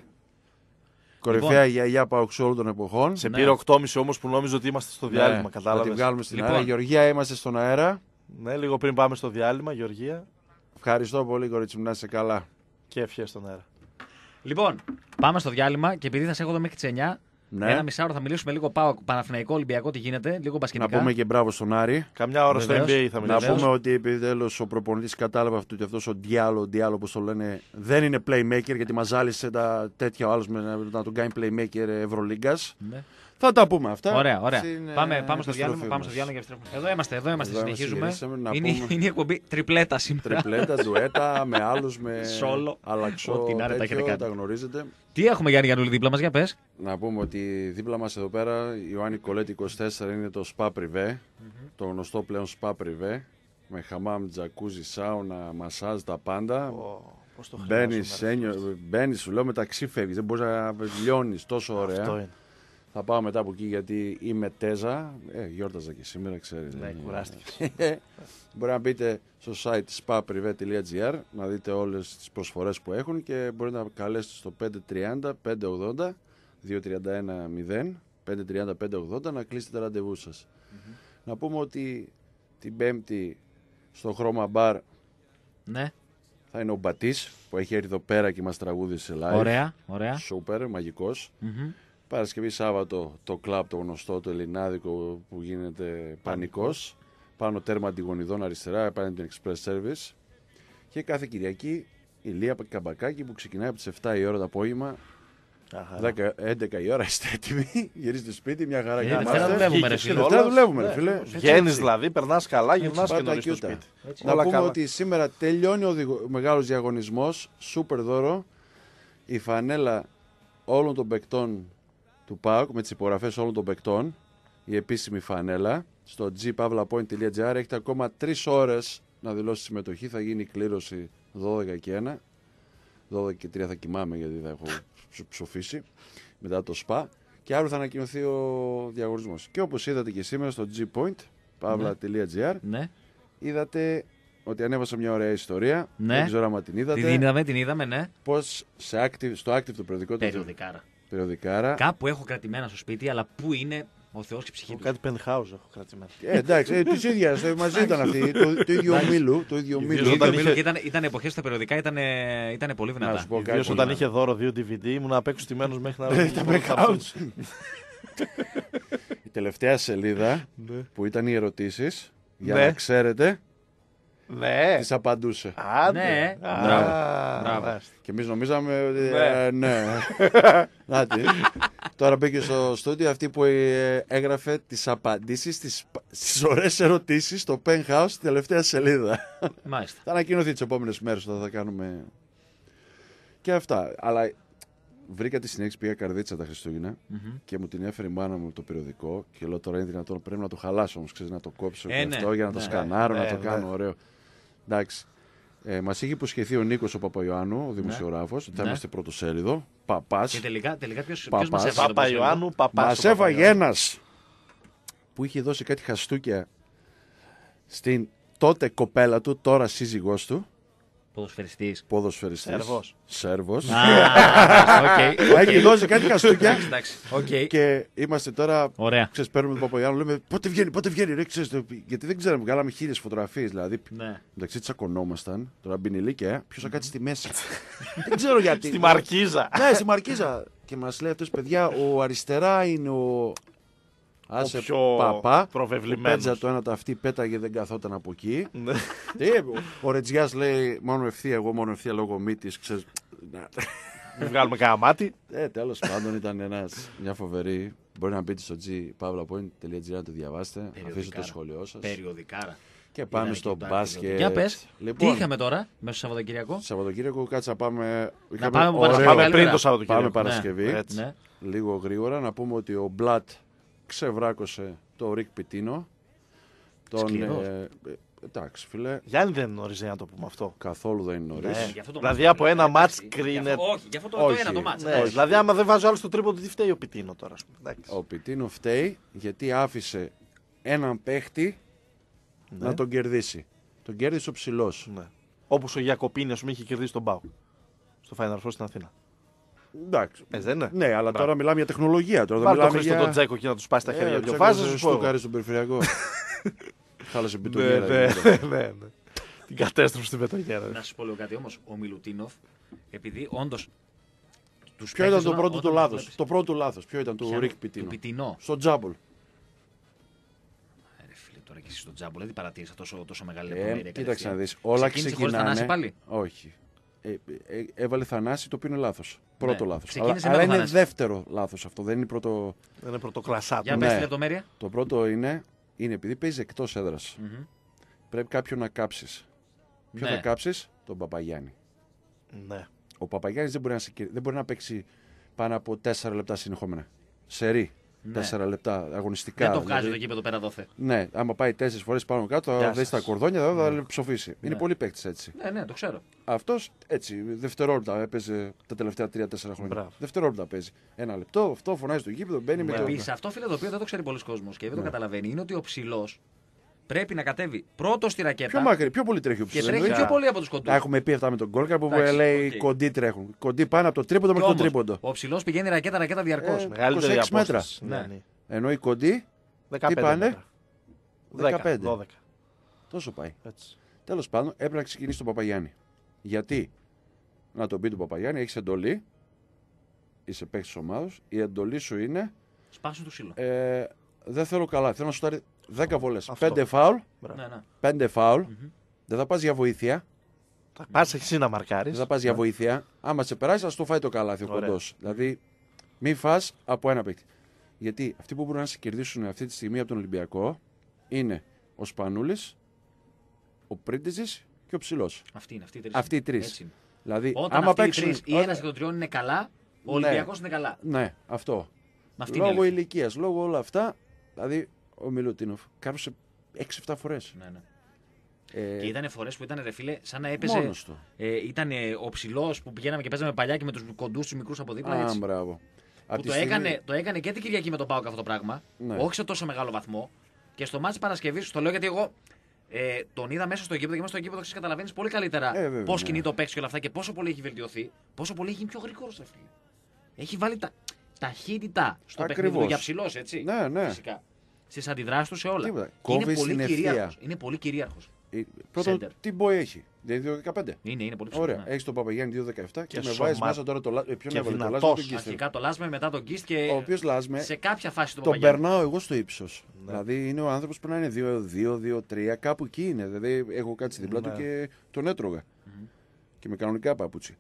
Κορυφαία Λοιπόν. γιαγιά παουξ όλων των εποχών. Σε Ναι. πήρε οκτώ και μισή όμως που νόμιζε ότι είμαστε στο διάλειμμα. Ναι, να Κατάλαβες. τη βγάλουμε στην Λοιπόν. αέρα. Γεωργία, είμαστε στον αέρα. Ναι, λίγο πριν πάμε στο διάλειμμα, Γεωργία, Ευχαριστώ πολύ, κορίτσι μου, να είσαι καλά. και ευχές στον αέρα. Λοιπόν, πάμε στο διάλειμμα και επειδή θα σε έχω εδώ μέχρι τις εννιά, Ναι. ένα μισάωρο θα μιλήσουμε λίγο πάω Παναθηναϊκό Ολυμπιακό, τι γίνεται, λίγο Να μπασκετικά. πούμε και μπράβο στον Άρη. Καμιά ώρα στο Βεβαίως. N B A θα Να μιλήσουμε. πούμε ότι επιτέλου ο προπονητής κατάλαβε αυτό, ότι αυτό ο Διάλο, ο Διάλο όπως το λένε, δεν είναι playmaker γιατί μας ζάλισε τα τέτοια ο άλλος με να, να τον κάνει playmaker Ευρωλίγκας. Ναι. Θα τα πούμε αυτά. Ωραία, ωραία. Στην, ε, πάμε, πάμε στο επιστροφή διάλειμμα, πάμε μας. στο διάλειμμα και επιστρέφουμε. Εδώ είμαστε, εδώ είμαστε, Εδώ είμαστε, συνεχίζουμε. γυρίσαμε, να Είναι, πούμε- είναι η εκπομπή τριπλέτα σήμερα. Τριπλέτα, ντουέτα, με άλλους, με Solo. αλλαξό, Ό,τι να είναι, τα έχετε τέτοιο, κάνει. τα γνωρίζετε. Τι έχουμε Γιάννη Γιαννούλη δίπλα μας, για πες. Να πούμε ότι δίπλα μας εδώ πέρα, η Ιωάννη Κολέτη είκοσι τέσσερα είναι το Spa Privé, το γνωστό πλέον Spa Privé, με χαμάμ, τζακούζι, σάουνα, μασάζ, τα πάντα. Πώς το Μπαίνεις, χρειάζομαι, ρε φίλε. ένιο- μπαίνεις, σου λέω μεταξύ φεύγεις, δεν μπορείς να λιώνεις τόσο ωραία. Αυτό είναι. Θα πάω μετά από εκεί γιατί είμαι τέζα, ε, γιόρταζα και σήμερα, ξέρεις. Ναι, δεν- κουράστηκες. Μπορεί να μπείτε στο site spa privé τελεία gr να δείτε όλες τις προσφορές που έχουν και μπορείτε να καλέσετε στο πέντε τριάντα πέντε ογδόντα δύο τριάντα ένα μηδέν πέντε τριάντα πέντε ογδόντα να κλείσετε τα ραντεβού σας. Να πούμε ότι την Πέμπτη στο Χρώμα Μπαρ Ναι, θα είναι ο Μπατής που έχει έρθει εδώ πέρα και μας τραγούδισε live. ωραία, ωραία. Σούπερ, μαγικός. Μμμ. Παρασκευή Σάββατο το κλαμπ το γνωστό, το ελληνάδικο που γίνεται Πανικός. Πάνω τέρμα Αντιγονιδών αριστερά, επάνω την Express Service. Και κάθε Κυριακή η Λία Καμπακάκη που ξεκινάει από τις επτά η ώρα το απόγευμα. Αχα. δέκα, έντεκα η ώρα είστε έτοιμοι, γυρίζετε σπίτι, μια χαρά Ε, και Δευτέρα είμαστε. δουλεύουμε, ρε Και φίλε. Δευτέρα δουλεύουμε, ρε Ναι. φίλε. Βγαίνεις δηλαδή, περνάς καλά, γυρνάς και Πάτα νωρίς στο και ούτα. σπίτι. Να Όλα πούμε καλά. ότι σήμερα τελειώνει ο διγο- μεγάλος διαγωνισμός, σούπερ δώρο, η φανέλα όλων των παικτών του ΠΑΟΚ, με τις υπογραφές όλων των παικτών, η επίσημη φανέλα, στο τζι παύλα πόιντ τελεία τζι άρ. Έχετε ακόμα τρεις ώρες να δηλώσει συμμετοχή, θα γίνει η κλήρωση δώδεκα και ένα, δώδεκα και τρία θα κοιμάμαι γιατί θα έχω ψ- ψοφήσει μετά το σπα και αύριο θα ανακοινωθεί ο διαγωνισμός. Και όπως είδατε και σήμερα στο τζι πόιντ παύλα τελεία τζι άρ, Ναι, είδατε ότι ανέβασα μια ωραία ιστορία. Ναι. Δεν ξέρω άμα την είδατε. την είδαμε, την είδαμε, ναι. Πώς σε active, στο active το περιοδικό του Περιοδικάρα. περιοδικάρα. Κάπου έχω κρατημένα στο σπίτι, αλλά πού είναι Ο Θεός και η ψυχή του. Κάτι penthouse έχω κρατημένο. Ε, εντάξει, ε, τη ίδια μαζί ήταν αυτοί. Το, το ίδιο μήλου. Το ίδιο μήλου. Όταν είχε- Ήταν, ήταν εποχές στα περιοδικά, ήταν, ήταν πολύ Να δυνατά. σου πω κάτι. Ιδίως όταν είχε δώρο δύο ντι βι ντι, ήμουν απ' έξω στημένος μέχρι να Τα penthouse. Η τελευταία σελίδα που ήταν οι ερωτήσεις, για Ναι. να ξέρετε, Ναι. τις απαντούσε. Άντε. Ναι. Α, Μπράβο. Μπράβο. μάλιστα. Και εμείς νομίζαμε ότι. Ναι. ε, ναι. Νάτι. Τώρα μπήκε στο στούντιο αυτή που ε, έγραφε τις απαντήσεις στις, στις ωραίες ερωτήσεις στο penthouse στη τελευταία σελίδα. Μάλιστα. Θα ανακοινωθεί τις επόμενες μέρες όταν θα κάνουμε. Και αυτά. Αλλά βρήκα τη συνέχιση, πήγα καρδίτσα τα Χριστούγεννα Μμμ. και μου την έφερε η μάνα μου το περιοδικό. Και λέω τώρα είναι δυνατόν, πρέπει να το χαλάσω όμως, ξέρεις, να το κόψω Ε, και ναι. αυτό για να το Ναι. σκανάρω, Ναι, να το ναι. κάνω ωραίο. Εντάξει. Ε, μας είχε υποσχεθεί ο Νίκος ο Παπαϊωάννου, ο δημοσιογράφος, ότι θα Ναι. είμαστε πρωτοσέλιδο. Παπάς. Και τελικά, τελικά ποιος, Παπάς. ποιος μας έφαγε το Παπα πρωτοσέλιδο? Ιωάννου, παπάς. Μας ο Παπα έφαγε Ιωάννου. ένας που είχε δώσει κάτι χαστούκια στην τότε κοπέλα του, τώρα σύζυγός του, Ποδοσφαιριστής. ποδοσφαιριστής. Σέρβος. Σέρβος. Α, οκ, Μου έχει οκ. δώσει κάτι χαστούκια Εντάξει, εντάξει. Οκ. και είμαστε τώρα. Ωραία. Ξέρεις, παίρνουμε τον Παπαϊωάννου, λέμε πότε βγαίνει, πότε βγαίνει, ρε, ξέρεις, το- γιατί δεν ξέραμε, κάναμε χίλιες φωτογραφίες. Δηλαδή, Ναι. εντάξει, τσακωνόμασταν, τώρα μπινιλίκια, ποιος θα κάτσει στη μέση. Δεν ξέρω γιατί. Στη Μαρκίζα. Ναι, στη Μαρκίζα. Και μας λέει αυτός, παιδιά, ο αριστερά είναι ο. Άσε πιο παπά. προβεβλημένος. Ο Πέτζα το ένα το αυτή πέταγε, δεν καθόταν από εκεί. Ναι. Τι, ο- ο Ρετζιάς λέει μόνο ευθεία, εγώ μόνο ευθεία λόγω μύτης, ξέρεις. Να. Μην βγάλουμε κανένα μάτι. Ε, τέλος πάντων ήταν ένας, μια φοβερή. Μπορεί να μπείτε στο g pavlapoint τελεία gr να το διαβάσετε, αφήσετε το Περιοδικάρα. σχόλιο σας. Περιοδικάρα. Και πάμε Ήταν στο εκεί το μπάσκετ. Για πες, Λοιπόν, τι είχαμε τώρα, μέσα στο Σαββατοκύριακο. Σαββατοκύριακο, κάτσε να πάμε. Να πάμε από ωραίο- Παρασκευή. Πάμε καλύτερα. πριν το Σαββατοκύριακο. Πάμε Παρασκευή. Έτσι. Ναι. Λίγο γρήγορα να πούμε ότι ο Μπλατ ξεβράκωσε το Ρικ Πιτίνο. Τον, Σκληρός. ε, ε, εντάξει, φίλε, Γιάννη δεν είναι νωρίς για να το πούμε αυτό. καθόλου δεν είναι νωρίς. Ναι. Γι' αυτό το Δηλαδή μάτς από δεν ένα είναι, μάτς εντάξει. κρίνεται- Γι' αυτό- Όχι, γι' αυτό το, το Όχι. ένα το μάτς. Ναι, εντάξει. δηλαδή άμα δεν βάζει άλλο στο τρίποντο, τι φταίει ο Πιτίνο τώρα. ας πούμε. Εντάξει. Ο Πιτίνο φταίει γιατί άφησε έναν παίχτη Ναι. να τον κερδίσει. Τον κέρδισε ο ψηλός. Ναι. Όπως ο Γιακοπίνη, ας πούμε, είχε κερδίσει τον Πάου. Στο Final Four στην Αθήνα. Εντάξει. Ε, δεν είναι. Ναι, αλλά τώρα μιλάμε για τεχνολογία. Τώρα δεν Βάλει τον μιλάμε Χρήστο για... τον Τζέκο εκεί να του σπάσει τα Ε, χέρια. ο Δυο Τσέκος φάσεις, δεν σου πω εγώ. στούκαρε στον περιφερειακό. Χάλασε Ναι, πιτονιέρα. ναι, δηλαδή. ναι, ναι. Την κατέστροφη στη Μεταγέρα. Να σου πω λίγο κάτι όμως, ο Μιλουτίνοφ, επειδή όντως. τους Ποιο ήταν παίκτες το όταν- πρώτο όταν του τους λάθος. βλέπεις- Το πρώτο του λάθος. Ποιο ήταν του Ποιανού? Ρικ Του Πιτίνο. Πιτίνο. Στο τζάμπολ. Ε, ρε φίλε, τώρα και εσύ στον τζάμπο, δεν την παρατήρησα τόσο, τόσο μεγάλη Ε, λεπτομέρεια. κοίταξε να κατευθείαν. δεις. Όλα Ξεκίνησε χωρίς Θανάση ξεκινάνε. πάλι. Όχι. Ε, ε, έβαλε Θανάση το οποίο είναι λάθος. Πρώτο Ναι. λάθος. Ξεκίνησε Αλλά, με αλλά τον είναι Θανάση. δεύτερο λάθος αυτό. Δεν είναι πρώτο. Δεν είναι πρωτοκλασσά. Για του. πες Ναι. τη λεπτομέρεια. Το πρώτο είναι, είναι επειδή παίζει εκτός έδρας. Μμμ. Πρέπει κάποιον να κάψεις. Ποιο Ναι. θα κάψεις? Τον Παπαγιάννη. Ναι. Ο Παπαγιάννης δεν μπορεί να, σε... κερ- δεν μπορεί να παίξει πάνω από τέσσερα λεπτά συνεχόμενα. Σερί. Ναι. Τέσσερα λεπτά αγωνιστικά. Δεν το βγάζει το δηλαδή. γήπεδο πέρα δόθε. Ναι, άμα πάει τέσσερις φορές πάνω κάτω, Γεια θα σας. δει τα κορδόνια, θα, θα ψοφήσει. Είναι Ναι. πολύ παίκτη έτσι. Ναι, ναι, το ξέρω. Αυτό έτσι, δευτερόλεπτα έπαιζε τα τελευταία τρία τέσσερα χρόνια. Μπράβο. Δευτερόλεπτα παίζει. Ένα λεπτό, αυτό φωνάζει στο γήπεδο, μπαίνει με το. Επίση, αυτό φίλε το οποίο δεν το ξέρει πολλοί κόσμο και δεν το Ναι. καταλαβαίνει είναι ότι ο ψηλό πρέπει να κατέβει πρώτο στη ρακέτα Πιο μακρύ, πιο πολύ τρέχει ο και ψηλός. τρέχει Εννοείται. πιο πολύ από του κοντού. Τα έχουμε πει αυτά με τον Γκόλκα που Εντάξει, λέει οκ. κοντοί τρέχουν. Κοντοί πάνε από το τρίποντο μέχρι το τρίποντο. Ο ψηλό πηγαίνει ρακέτα-ρακέτα διαρκώ. Ε, Μεγαλύτερη είκοσι έξι μέτρα. απόσταση. Ναι. Ναι, ναι. Ενώ οι κοντοί δεκαπέντε πάνε? μέτρα. δέκα, δεκαπέντε. δώδεκα. τόσο πάει. Έτσι. Τέλο πάντων, έπρεπε να ξεκινήσει τον Παπαγιάννη. Γιατί να τον πει τον Παπαγιάννη, έχει εντολή, είσαι παίκτη τη ομάδα, η εντολή σου είναι Σπάσου του ξύλο. ε, δεν θέλω καλά, θέλω να σου πάρει δέκα βολές. Αυτό. πέντε φάουλ, Μπράβο. Ναι, ναι. πέντε φάουλ, Μμμ. δεν θα πα για βοήθεια. Θα πας εσύ να μαρκάρεις. Δεν θα πα για Ναι. βοήθεια. Άμα σε περάσει, α το φάει το καλάθι ο Ωραία. κοντό. Δηλαδή, μην φά από ένα παίκτη. Γιατί αυτοί που μπορούν να σε κερδίσουν αυτή τη στιγμή από τον Ολυμπιακό είναι ο Σπανούλη, ο Πρίντιζη και ο Ψηλό. Αυτή είναι, αυτή οι τρεις. Αυτοί οι τρει. Έτσι είναι. Δηλαδή, Όταν άμα αυτοί οι παίξουν. τρεις ή ένα εκ των τριών είναι καλά, ο Ναι. Ολυμπιακό είναι καλά. Ναι, αυτό. Με αυτή είναι η Λόγω αλήθεια. ηλικία, λόγω όλα αυτά. Δηλαδή, ο Μιλουτίνοφ κάρωσε έξι εφτά φορέ. Ναι, ναι. Ε, Και ήταν φορέ που ήταν ρε φίλε, σαν να έπαιζε. μόνος του. Ε, ήταν ο ψηλό που πηγαίναμε και παίζαμε παλιά και με του κοντού του μικρού από δίπλα. Α, Έτσι. μπράβο. Απ' Που τη το, στιγμή- έκανε, το έκανε και την Κυριακή με τον Πάοκ αυτό το πράγμα. Ναι. Όχι σε τόσο μεγάλο βαθμό. Και στο μάτι Παρασκευή, το λέω γιατί εγώ ε, τον είδα μέσα στο γήπεδο και μέσα στο γήπεδο καταλαβαίνει πολύ καλύτερα Ε, βέβαια, πώ ναι. κινεί το παίξι και όλα αυτά και πόσο πολύ έχει βελτιωθεί. Πόσο πολύ έχει γίνει πιο γρήγορο, ρε φίλε. Έχει βάλει τα. ταχύτητα στο Ακριβώς. παιχνίδι του για ψηλός, έτσι. Ναι, ναι. Φυσικά. Στις αντιδράσεις του σε όλα. Τίποτα. Και Κόβει είναι πολύ στην ευθεία. κυρίαρχος. Είναι πολύ κυρίαρχος. Ε, Πρώτον, Center. τι boy έχει. Δηλαδή δύο δεκαπέντε. Είναι, είναι πολύ ψηλός. Ωραία. Ναι. Έχει τον Παπαγιάννη δύο δεκαεπτά και, Και με σωμα- βάζει μέσα τώρα το Λάσμε. Ποιον και έβαλε το δυνατός. Λάσμε, τον Κίστελ. Αρχικά το Λάσμε, μετά τον Γκίστ και Ο οποίο Λάσμε σε κάποια φάση του τον Παπαγιάννη. περνάω εγώ στο ύψο. Ναι. Δηλαδή είναι ο άνθρωπο που να είναι δύο δύο δύο τρία, κάπου εκεί είναι. Δηλαδή έχω κάτσει δίπλα Ναι. του και τον έτρωγα. Και με κανονικά παπούτσι.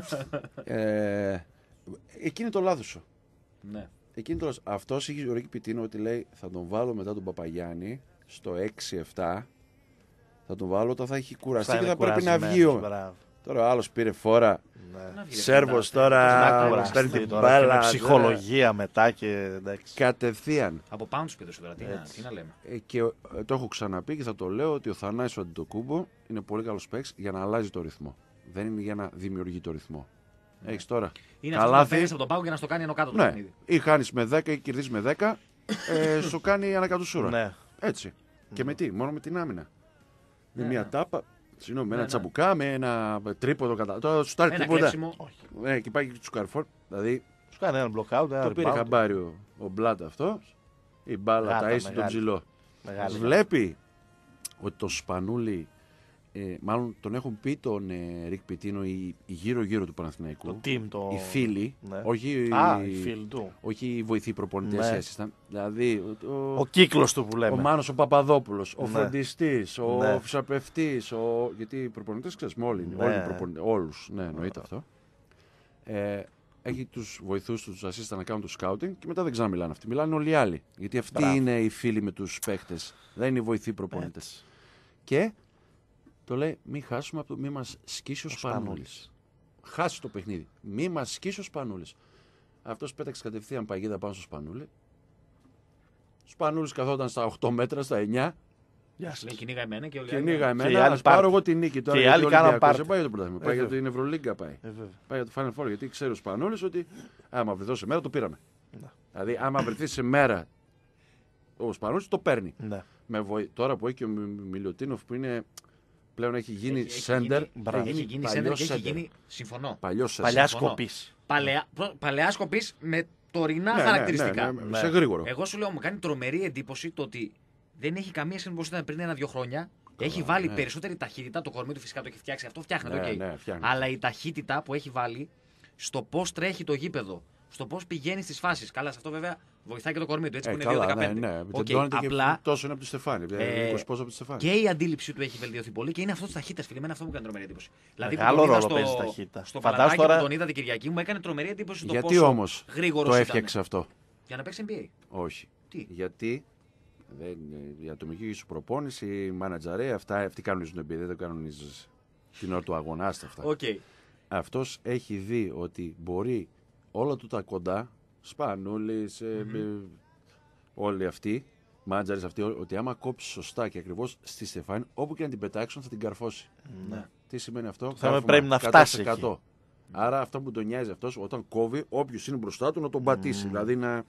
ε, εκεί είναι το λάθο σου. Ναι. Εκεί είναι το λάθος. Αυτός είχε ο Ρίκη Πιτίνο ότι λέει θα τον βάλω μετά τον Παπαγιάννη στο έξι επτά. Θα τον βάλω όταν θα έχει κουραστεί Θα και είναι θα πρέπει να βγει. κουρασμένος, ο- μπράβο. Τώρα ο άλλο πήρε φόρα. Ναι. Να βγει, ρε, Σέρβος πεντά, τώρα, πεντά, Να παίρνει κουραστεί την τώρα και με μπάλα, ψυχολογία μετά και εντάξει. Κατευθείαν. Από πάνω του πίδωσε τώρα. Τι, να, Έτσι. τι να λέμε. Ε, και ε, το έχω ξαναπεί και θα το λέω ότι ο Θανάσης ο Αντιτοκούμπο είναι πολύ καλός παίκτης για να αλλάζει το ρυθμό. Δεν είναι για να δημιουργεί το ρυθμό. Έχεις τώρα. Είναι αυτό που παίρνει από τον πάγκο για να στο κάνει ενώ κάτω το Ναι, παιχνίδι. ή χάνεις με δέκα ή κερδίζεις με δέκα, ε, σου κάνει ανακατουσούρα. Ναι. Έτσι. Και με τι, μόνο με την άμυνα. Με Ναι, μια ναι. τάπα, συγγνώμη, με Ναι, ένα ναι. τσαμπουκά, με ένα τρίποδο κατά. Τώρα σου τάρει Ένα τίποτα. κλέψιμο. Ναι, και πάει και του καρφόρ. Δηλαδή Σου κάνει ένα blockout, ένα το πήρε rebound. χαμπάρι ο, ο Μπλάτ αυτό. Η μπάλα Γάτα τα ίστη τον μεγάλη. ψηλό. Μεγάλη. Βλέπει ότι το Σπανούλι, ε, μάλλον τον έχουν πει τον ε, Ρικ Πιτίνο οι, οι γύρω-γύρω του Παναθηναϊκού. Το team, το... Οι φίλοι, Ναι. όχι, Α, οι, οι φίλοι του. όχι οι βοηθοί προπονητές Ναι. ήσασταν. Δηλαδή ο, Ο κύκλος του που ο λέμε. Μάνος ο Παπαδόπουλος, ο Ναι. φροντιστής, ο Ναι. φυσαπευτής, ο... γιατί οι προπονητές ξέρεις, με όλοι, Ναι. όλοι οι προπονητές, όλους, ναι εννοείται αυτό. Ε, έχει τους βοηθούς του, τους assistant να κάνουν το scouting και μετά δεν ξαναμιλάνε αυτοί. Μιλάνε όλοι οι άλλοι. Γιατί αυτοί Μπράβο. είναι οι φίλοι με τους παίχτες. Δεν είναι οι βοηθοί προπονητές. Και το λέει, μην χάσουμε, από το- μη μας σκίσει ο Ο Σπανούλης. Σπανούλης. Χάσει το παιχνίδι. Μη μας σκίσει ο Σπανούλης. Αυτός πέταξε κατευθείαν παγίδα πάνω στο Σπανούλη. Ο Σπανούλης καθόταν στα οκτώ μέτρα, στα εννιά. Γεια σας. Λέει κυνήγα εμένα και όλοι Και άλλοι. νίγα Και οι εμένα, άλλοι ας πάρω πάρτι. εγώ την νίκη τώρα. Και οι γιατί άλλοι ο κάναν Ολυμπιακός πάρτι. δεν πάει για το πρωτάθλημα, πάει Ε, για βέβαια. την Ευρωλίγκα πάει. Ε, βέβαια. Πάει για το Final Four, γιατί ξέρει ο Σπανούλης ότι άμα βρεθώ σε μέρα το πήραμε. Ναι. Δηλαδή άμα βρεθεί σε μέρα ο Σπανούλης το παίρνει. Ναι. Με βοη... Τώρα που έχει και ο Μι- Μιλωτίνοφ που είναι πλέον έχει γίνει Έχει- έχει σέντερ. γίνει- Μπράβο. Έχει γίνει σέντερ και έχει γίνει. Συμφωνώ. Παλιό σέντερ. Παλιά συμφωνώ. σκοπής. Παλαιά, προ- παλαιά σκοπής με τωρινά Ναι, ναι, χαρακτηριστικά. ναι, ναι, Ναι. σε γρήγορο. Εγώ σου λέω, μου κάνει τρομερή εντύπωση το ότι δεν έχει καμία σχέση με πώς ήταν πριν ένα-δύο χρόνια. Έχει βάλει ναι. περισσότερη ταχύτητα. Το κορμί του φυσικά το έχει φτιάξει. Αυτό φτιάχνεται. Ναι, οκ. ναι, φτιάχνει. Αλλά η ταχύτητα που έχει βάλει στο πώς τρέχει το γήπεδο, στο πώς πηγαίνει στις φάσεις. Καλά, σε αυτό βέβαια βοηθάει και το κορμί του. Έτσι Ε, που είναι καλά, δύο ναι, δεκαπέντε. ναι. Οκ, Τεντώνεται και απλά τόσο είναι από τη Στεφάνη. ε, είκοσι πόσο από τη Στεφάνη. και η αντίληψή του έχει βελτιωθεί πολύ και είναι αυτό τη ταχύτητα. Φίλε, εμένα αυτό μου κάνει τρομερή εντύπωση. Δηλαδή, Μεγάλο που τον είδα ρόλο στο, παίζει η ταχύτητα. στο Φαντάσου παλατάκι τώρα- που τον είδα την Κυριακή μου έκανε τρομερή εντύπωση το Γιατί πόσο όμως γρήγορος το ήταν. έφτιαξε αυτό. Για να παίξει N B A. Όχι. Τι? Γιατί δεν, η ατομική σου προπόνηση, η μάνατζαρέ, αυτά αυτοί κανονίζουν επειδή δεν το κανονίζεις την ώρα του αγώνα. Άστα αυτά. Οκ. Αυτός έχει δει ότι μπορεί όλα του τα κοντά, Σπανούλης, ε, ε, όλοι αυτοί, μάνατζαρες αυτοί, ότι άμα κόψει σωστά και ακριβώς στη Στεφάνη, όπου και να την πετάξουν θα την καρφώσει. Ναι. Τι σημαίνει αυτό? θέμα Κάρφωμα πρέπει να εκατό φτάσει τοις εκατό. Άρα αυτό που τον νοιάζει αυτός όταν κόβει, όποιος είναι μπροστά του να τον πατήσει. Δηλαδή να.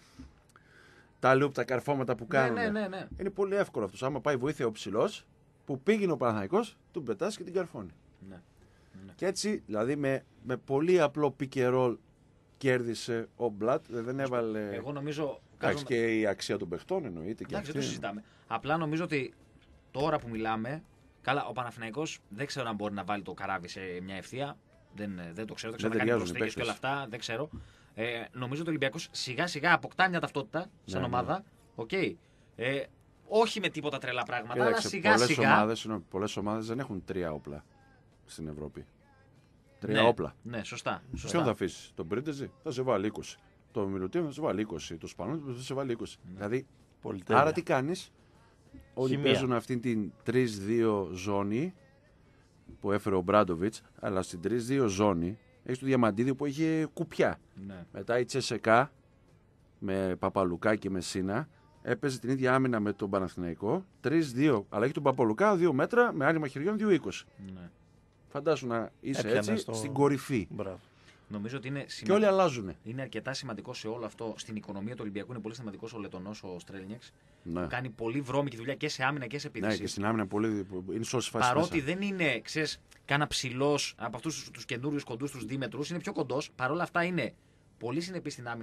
Τα λουπ, τα καρφώματα που Ναι, κάνουν. ναι, ναι, ναι. Είναι πολύ εύκολο αυτό. Άμα πάει βοήθεια ο ψηλός, που πήγαινε ο Παναθηναϊκός, του πετάς και την καρφώνει. ναι. Και έτσι, δηλαδή με, με πολύ απλό pick and roll κέρδισε ο Μπλατ. Δεν έβαλε. Εγώ νομίζω. Εντάξει, κάζω- και η αξία των παιχτών εννοείται. Και Εντάξει, δεν το αυτή. συζητάμε. Απλά νομίζω ότι τώρα που μιλάμε. Καλά, ο Παναθηναϊκός δεν ξέρω αν μπορεί να βάλει το καράβι σε μια ευθεία. Δεν, δεν το ξέρω. Δεν ξέρω Δεν να κάνει ταιριάζουν οι προσθήκες και όλα παίκτες. αυτά. Δεν ξέρω. Ε, νομίζω ότι ο Ολυμπιακός σιγά σιγά αποκτά μια ταυτότητα σαν Ναι, ναι. ομάδα. Οκ. Ε, όχι με τίποτα τρελά πράγματα, αλλά Κοίταξε, σιγά πολλές σιγά. ομάδες, συγγνώμη, πολλές ομάδες δεν έχουν τρία όπλα στην Ευρώπη. Τρία ναι, όπλα. Ναι, σωστά. σωστά. Ποιον θα αφήσει, τον Πρίντεζη, θα σε βάλει είκοσι. Το Μιλουτίνο θα σε βάλει είκοσι. Το Σπανούλη θα σε βάλει είκοσι. Δηλαδή, Πολυτέλεια. άρα τι κάνει, όλοι Χημεία. παίζουν αυτήν την τρία δύο ζώνη που έφερε ο Μπράντοβιτς, αλλά στην τρία δύο ζώνη έχει το Διαμαντίδιο που είχε κουπιά. Ναι. Μετά η Τσεσεκά με Παπαλουκά και Μεσίνα έπαιζε την ίδια άμυνα με τον Παναθηναϊκό. τρία δύο, αλλά έχει τον Παπαλουκά δύο μέτρα με άνοιγμα χεριών δύο είκοσι. Ναι. Φαντάσου να είσαι Έπιανε έτσι στο- στην κορυφή. Μπράβο. Νομίζω ότι είναι Και σημαντικό. όλοι αλλάζουν. Είναι αρκετά σημαντικό σε όλο αυτό. Στην οικονομία του Ολυμπιακού είναι πολύ σημαντικό ο Λετωνός, ο Στρέλνιεξ. Ναι. Κάνει πολύ βρώμικη δουλειά και σε άμυνα και σε Ναι, επίθεση. και στην άμυνα πολύ. Είναι σε όσες φάσεις Παρότι μέσα. δεν είναι, ξέρεις, κάνα ψηλό από αυτού του καινούριου κοντού, του δίμετρου, είναι πιο κοντό. Παρ' όλα αυτά είναι πολύ συνεπή στην άμυνα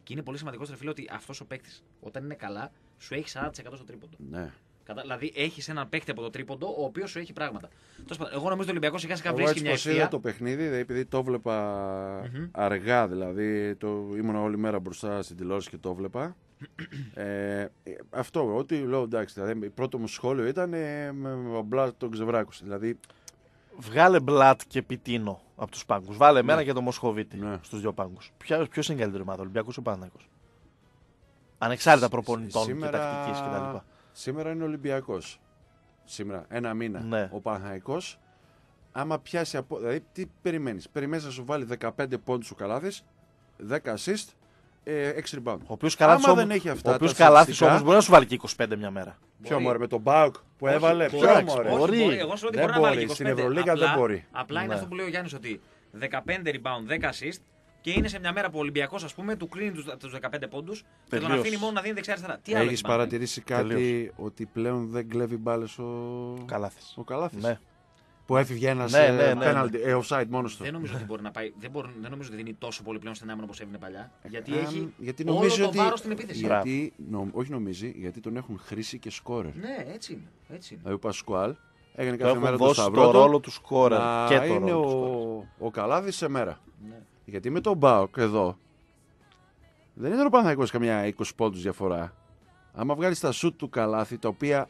Και είναι πολύ σημαντικό, ρε φίλε, ότι αυτό ο παίκτη, όταν είναι καλά, σου έχει σαράντα τοις εκατό στο τρίποντο. Ναι. Κατα... Δηλαδή έχει έναν παίκτη από το τρίποντο, ο οποίο σου έχει πράγματα. Τέλος, εγώ νομίζω ότι ο Ολυμπιακός σιγά σιγά Εγώ βρίσκει έτσι μια πως είδα ευθεία. το παιχνίδι, δηλαδή, επειδή το βλέπα Mm-hmm. αργά, δηλαδή το ήμουν όλη μέρα μπροστά στην τηλεόραση και το βλέπα. ε, αυτό, ότι λέω εντάξει, δηλαδή, πρώτο μου σχόλιο ήταν ε, με ο Μπλάτ τον ξεβράκωσε. Δηλαδή, Βγάλε Μπλατ και Πιτίνο από τους πάγκους. Βάλε εμένα Ναι. και το Μοσχοβίτη Ναι. στους δύο πάγκους. Ποιος είναι η καλύτερη ομάδα, Ολυμπιακός ή Παναθηναϊκός? Ανεξάρτητα προπονητών σήμερα- και τακτικής κτλ. σήμερα είναι Ολυμπιακός. Σήμερα, ένα μήνα. Ναι. Ο Παναθηναϊκός, άμα πιάσει από. Δηλαδή, τι περιμένεις? Περιμένεις να σου βάλει δεκαπέντε πόντους ο Καλάθης, δέκα assist, ε, έξι rebound. Ο οποίος Καλάθης Άμα όμως, δεν έχει αυτά ο οποίος τα Καλάθης στατιστικά- όμως μπορεί να σου βάλει και είκοσι πέντε μια μέρα. Ποιο Μπορεί. μωρέ, με τον Μπάουκ που Όχι, έβαλε. μπορεί, Ποιο εντάξει, μωρέ. όχι, μπορεί. μπορεί. Εγώ σου λέω ότι Δεν μπορεί να βάλει μπορεί, είκοσι στην πέντε. Ευρωλίγα απλά, δεν μπορεί. Απλά είναι Ναι. αυτό που λέει ο Γιάννης, ότι δεκαπέντε rebound, δέκα assist και είναι σε μια μέρα που ο Ολυμπιακός, ας πούμε, του κλείνει τους, τους δεκαπέντε πόντους και τον Τελείως. αφήνει μόνο να δίνει δεξιά-αριστερά. Τι άλλο Έχεις έχει μάθει? παρατηρήσει κάτι Τελείως. ότι πλέον δεν κλέβει μπάλες ο, Καλάθης. ο Καλάθης? Ναι. Που έφυγε ένας Ναι, ε, ναι, ναι, penalty, ε, offside μόνος του. Δεν νομίζω ότι μπορεί να πάει. Δεν, μπορεί, δεν νομίζω ότι δίνει τόσο πολύ πλέον στην άμυνα όπως έβγαινε παλιά. Γιατί Α, έχει γιατί όλο νομίζει το ότι- βάρος στην επίθεση. Γιατί, νο, όχι νομίζει, γιατί τον έχουν χρήσει και σκόρερ. Ναι, έτσι είναι. Έτσι είναι. Δηλαδή ο Πασκουάλ έκανε Το κάθε μέρα έχουν το δώσει σταυρό το του ρόλο του σκόρερ να και το είναι ρόλο του σκόρερ. ο, ο Καλάδης σε μέρα. Ναι. Γιατί με τον Μπάουκ εδώ δεν ήταν ο Παναθηναϊκός καμιά είκοσι πόντους διαφορά. Άμα βγάλεις τα σουτ του Καλάθη, τα οποία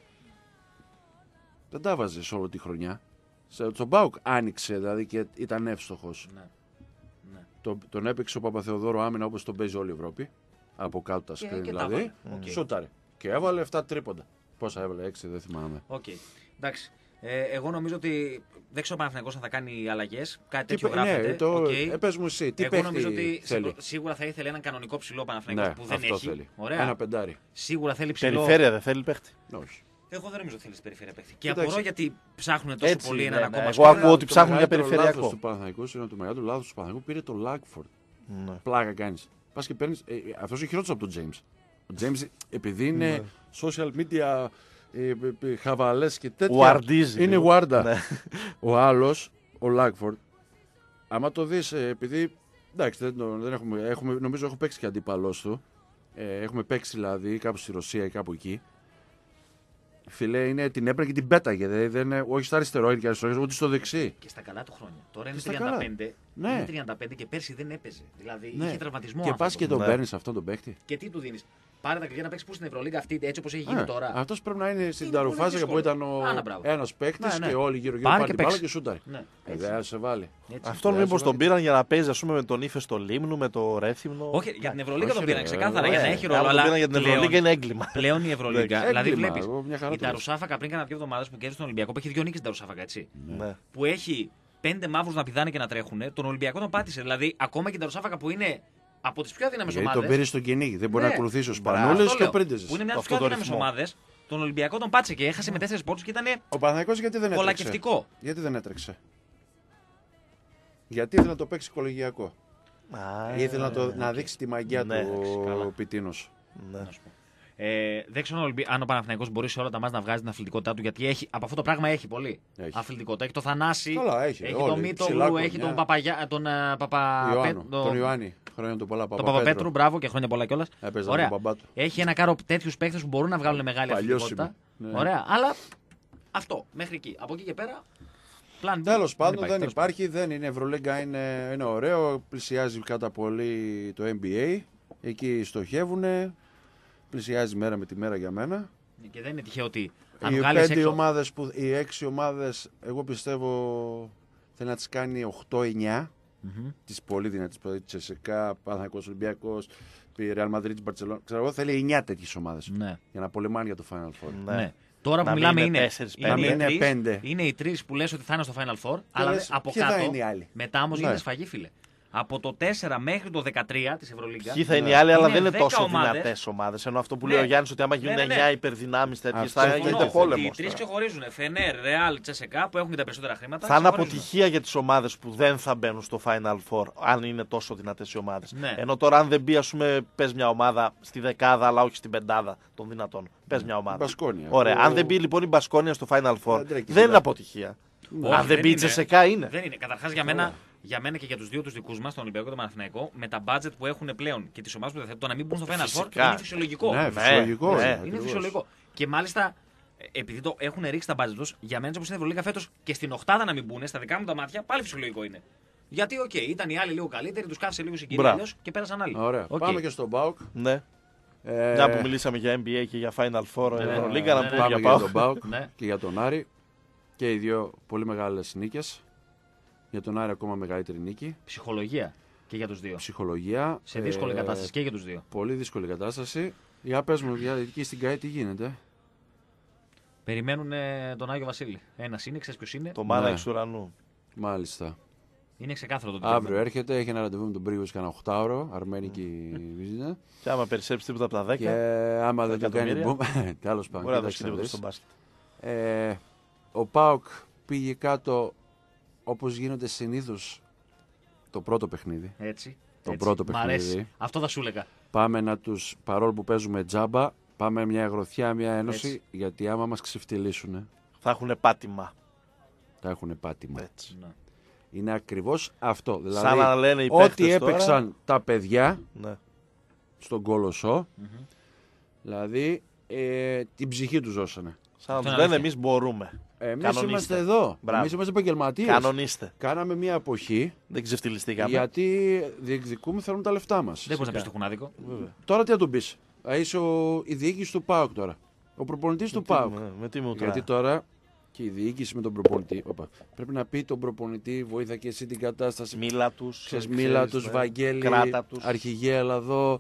δεν τα βάζεις όλη τη χρονιά. Σε- Στον Μπάουκ άνοιξε δηλαδή και ήταν εύστοχος. Ναι. Ναι. Το, τον έπαιξε ο Παπαθεοδόρο άμυνα όπως τον παίζει όλη η Ευρώπη. Από κάτω τα Και- screen και τα δηλαδή. βάλε. Οκ. Σούταρε. Και έβαλε εφτά τρίποντα. Πόσα έβαλε, έξι δεν θυμάμαι. Οκ. Εντάξει. Ε, εγώ νομίζω ότι δεν ξέρω ο Παναθηναϊκός αν θα κάνει αλλαγές. Κάτι Τι τέτοιο παι- γράφεται. ναι, το, Οκ. ε, πες μου εσύ, τι Εγώ παίχτη νομίζω ότι σε- θέλει. σίγουρα θα ήθελε έναν κανονικό ψηλό Παναθηναϊκός Ναι, που δεν αυτό έχει. θέλει. Ωραία. Ένα πεντάρι. Σίγουρα θέλει ψηλό. Περιφέρεια δεν θέλει παίχτη. Όχι. Εγώ δεν νομίζω ότι θέλει στην περιφέρεια παίχτη. Και Κοιτάξτε. απορώ γιατί ψάχνουν τόσο Έτσι, πολύ ναι, έναν ναι. ακόμα Εγώ σκόρερ. ακούω ότι Το ψάχνουν για μεγαλύτερο περιφερειακό. λάθος του Παναθηναϊκού είναι το μεγαλύτερο λάθος του Παναθηναϊκού πήρε το Λάκφορντ. Ναι. Πλάκα κάνεις. Πας και παίρνεις. Ε, αυτός είναι χειρότερος από τον James. Ο James επειδή είναι Ναι. social media ε, ε, ε, χαβαλές και τέτοια. Ουαρντίζει. Είναι λίγο. γουάρντα. Ναι. Ο άλλος, ο Λάκφορντ, άμα το δεις, ε, επειδή. Εντάξει, δεν, το- δεν έχουμε, έχουμε, νομίζω έχω παίξει και αντίπαλός του. Ε, έχουμε παίξει δηλαδή κάπου στη Ρωσία ή κάπου εκεί. Φιλέ, είναι, την έπαιρνε και την πέταγε. Δεν, δεν, είναι- όχι στα αριστερό είναι και αριστερό, ούτε στο δεξί. Και στα καλά του χρόνια. Τώρα είναι στα τριάντα πέντε. Ναι. Είναι τριάντα πέντε και πέρσι δεν έπαιζε. Δηλαδή Ναι. είχε τραυματισμό. Και πα άνθρωπος. και τον Ναι. παίρνει αυτόν τον παίχτη. Και τι του δίνει. Πάρε τα κλειδιά να παίξει πού στην Ευρωλίγα αυτή έτσι όπω έχει γίνει Ε, τώρα. αυτός πρέπει να είναι στην Είναι πολύ ταρουφάζα που δύσκολο. ήταν ο Άνα, μπράβο. ένα παίκτη Ναι, ναι. και όλοι γύρω-γύρω Πάρε πάρει και την μπάλα παίξε. και σούταρε. Ναι, Ε, έτσι. δεν σε βάλει. Έτσι. Αυτόν Δεν μήπως σου τον βάλει. πήραν για να παίζει ας πούμε, με τον ύφε στο Λίμνου, με το Ρέθυμνο. Όχι, για την Ευρωλίγα Όχι, τον ρε, πήραν ξεκάθαρα ε, για να ε, έχει Ε, ρόλο. άμα τον Αλλά πήραν για την Ευρωλίγα πλέον, είναι έγκλημα. πλέον η Ευρωλίγα. Εντάξει, Δηλαδή έγκλημα, βλέπει. εγώ μια χαρά Η το βρίσκω. Ταρουσάφακα πριν κάνα δύο εβδομάδε που κέρδισε τον Ολυμπιακό που έχει δύο νίκες στην Ταρουσάφακα, έτσι. Ναι. Που έχει πέντε μαύρου να πηδάνε και να τρέχουν. Τον Ολυμπιακό τον πάτησε. Δηλαδή ακόμα και η Ταρουσάφακα που είναι από τι πιο αδύναμε Γιατί τον ομάδε. πήρε στον κυνήγι. Δεν μπορεί Ναι. να ακολουθήσει ο Μπράβο. Σπανούλη Αυτό και ο λέω. Πρίντεζη. Που είναι μια από τι Αυτό πιο το αδύναμε ρυθμό. ομάδε. Τον Ολυμπιακό τον πάτησε και έχασε με τέσσερι πόντου και ήταν Ο Παναθηναϊκός γιατί δεν έτρεξε. κολακευτικό. Γιατί δεν έτρεξε. Γιατί ήθελε να το παίξει κολεγιακό. Α, Ήθελε να, το, ε, να δείξει τη μαγιά Ναι, του καλά. ο Πιτίνος. ναι. Να σου πω. Ε, δεν ξέρω αν ο Ολυμπι- αν ο Παναθηναϊκός μπορεί σε όλα τα μάτς να βγάζει την αθλητικότητά του, γιατί έχει, από αυτό το πράγμα έχει πολύ. Έχει. Αθλητικότητα. Έχει το Θανάση, Καλά, έχει, έχει όλοι, τον ψηλά Μίτογλου, κορμιά. έχει τον, Παπαγιά, τον ε, Παπα... Ιωάννου, Πέ- τον Ιωάννη. Χρόνια του πολλά τον Παπαπέτρου. Παπαπέτρου, μπράβο και χρόνια πολλά κιόλα. Έπαιζε Ωραία. τον μπαμπά του. Έχει ένα κάρο τέτοιου παίχτε που μπορούν να βγάλουν μεγάλη Παλιώσιμο. αθλητικότητα. Ναι. Ωραία, αλλά αυτό μέχρι εκεί. Από εκεί και πέρα. Πλάν B, Τέλο πάντων δεν τέλος υπάρχει, δεν είναι. Ευρωλίγκα είναι, είναι ωραίο. Πλησιάζει κατά πολύ το N B A. Εκεί στοχεύουν. Πλησιάζει μέρα με τη μέρα για μένα. πάντων. Και δεν είναι τυχαίο ότι αν Οι βγάλεις πέντε έξω... ομάδες που, οι έξι ομάδες, εγώ πιστεύω θέλει να τις κάνει οκτώ εννιά. Μμμ. Τις πολύ δυνατές, δηλαδή Τσεσεκά, Παναθηναϊκός, Ολυμπιακός, η Real Madrid, Μπαρτσελόνα. Ξέρω εγώ θέλει εννιά τέτοιες ομάδες Ναι. για να πολεμάνε για το Final Four. Ναι. Ναι. Τώρα που Να μιλάμε μην είναι, είναι τέσσερις, είναι, πέντε. οι Να μην είναι τρεις- πέντε. είναι οι τρει που λες ότι θα είναι στο Final Four, αλλά λες, από ποιοι θα κάτω. είναι οι άλλοι? Μετά όμω Ναι. γίνεται σφαγή, φίλε. Από το τέσσερα μέχρι το δεκατρία τη Ευρωλίγκα. Ποιοι θα είναι Ναι. οι άλλοι, αλλά Είναι δεν είναι δέκα τόσο ομάδες. δυνατέ ομάδε. Ενώ αυτό που Ναι. λέει ο Γιάννη ότι άμα γίνουν Ναι, ναι, ναι. εννιά υπερδυνάμει τέτοιε Αυτό θα συμφωνώ. γίνεται Οι πόλεμο. τρει ξεχωρίζουν. Φενέρ, Ρεάλ, Τσεσεκά που έχουν και τα περισσότερα χρήματα. Θα είναι ξεχωρίζουν. αποτυχία για τι ομάδε που δεν θα μπαίνουν στο Final Four, αν είναι τόσο δυνατέ οι ομάδε. Ναι. Ενώ τώρα, αν δεν μπει, α πούμε, πε μια ομάδα στη δεκάδα, αλλά όχι στην πεντάδα των δυνατών. Πε μια ομάδα. Μπασκόνια. Ωραία. Ο- Αν δεν μπει λοιπόν η Μπασκόνια στο Final Four, Δεν τρέχει δεν είναι σειρά. αποτυχία. Όχι, Αν δεν μπει η είναι. Τσεσεκά είναι. Δεν είναι. Καταρχά για μένα. για μένα και για του δύο του δικού μα, τον Ολυμπιακό και τον Παναθηναϊκό, με τα budget που έχουν πλέον και τι ομάδε που διαθέτουν, το να μην μπουν στο Final Four είναι φυσιολογικό. Ναι, φυσιολογικό. Ναι, είναι, ναι. Είναι ακριβώς. φυσιολογικό. Και μάλιστα, επειδή το έχουν ρίξει τα budget του, για μένα όπω είναι η Ευρωλίγα φέτος και στην οκτάδα να μην μπουν, στα δικά μου τα μάτια, πάλι φυσιολογικό είναι. Γιατί, οκ, okay, ήταν οι άλλοι λίγο καλύτεροι, του κάθισε λίγο συγκυρία αλλιώς και πέρασαν άλλοι. Ωραία. Okay. Πάμε και στον ΠΑΟΚ. Ναι. Ε, Μια που μιλήσαμε για N B A και για Final Four Ναι, Ευρωλίγκα, ναι, να ναι, πούμε Πάμε για και για ΠΑΟΚ. τον ΠΑΟΚ Ναι. και για τον Άρη. Και οι δύο πολύ μεγάλες νίκες. Για τον Άρη ακόμα μεγαλύτερη νίκη. Ψυχολογία και για του δύο. Ψυχολογία. Σε δύσκολη ε, κατάσταση και για του δύο. Πολύ δύσκολη κατάσταση. Για πες μου, για εκεί στην ΚΑΕ τι γίνεται. Περιμένουν ε, τον Άγιο Βασίλη. Ένα είναι, ξέρει ποιο είναι. Το μάνα Ναι. εξ ουρανού. Μάλιστα. Είναι ξεκάθαρο το τι Αύριο περιμένουν. έρχεται, έχει ένα ραντεβού με τον Πρίγος κανένα οχτάωρο, αρμένικη βίζα. Και άμα περισσέψει τίποτα από τα δέκα, Και άμα δεν το κάνει εκατομμύρια. μπούμ. Τέλος πάντων. μπορεί να κοίταξε δώσει να τίποτα δεις. στον μπάσκετ. Ε, ο ΠΑΟΚ πήγε κάτω όπως γίνονται συνήθως το πρώτο παιχνίδι. Έτσι. Το έτσι. πρώτο Μ' παιχνίδι. αρέσει. Αυτό θα σου έλεγα. Πάμε να τους, παρόλο που παίζουμε τζάμπα, πάμε μια αγροθιά, μια ένωση, Έτσι. γιατί άμα μας ξεφτυλίσουν, Θα έχουν πάτημα. θα έχουν πάτημα. Έτσι. Ναι. Είναι ακριβώς αυτό. Δηλαδή, Σαν να λένε οι ό,τι παίχτες έπαιξαν τώρα, τα παιδιά ναι. στον Κολοσσό, Μμμ. δηλαδή ε, την ψυχή τους ζώσανε. Σαν να Αυτό τους είναι λένε αλήθεια. εμείς μπορούμε. Εμείς Κανονίστε. είμαστε εδώ. Μπράβο. Εμείς είμαστε επαγγελματίες. Κανονίστε. Κάναμε μια αποχή Δεν ξεφτυλιστήκαμε. γιατί διεκδικούμε, θέλουν τα λεφτά μας. Δεν μπορεί να πει το έχουν άδικο. Βέβαια. Τώρα τι να του πεις. Θα είσαι ο, η διοίκηση του ΠΑΟΚ τώρα. Ο προπονητής του Με τι- ΠΑΟΚ. με- Με τι μου Γιατί τώρα. τώρα και η διοίκηση με τον προπονητή. Οπα, πρέπει να πει τον προπονητή, βοήθα και εσύ την κατάσταση. Μίλα τους. Ξέρεις, ξέρεις, μίλα τους, ναι. Βαγγέλη, Κράτα τους. αρχηγέ, έλα εδώ.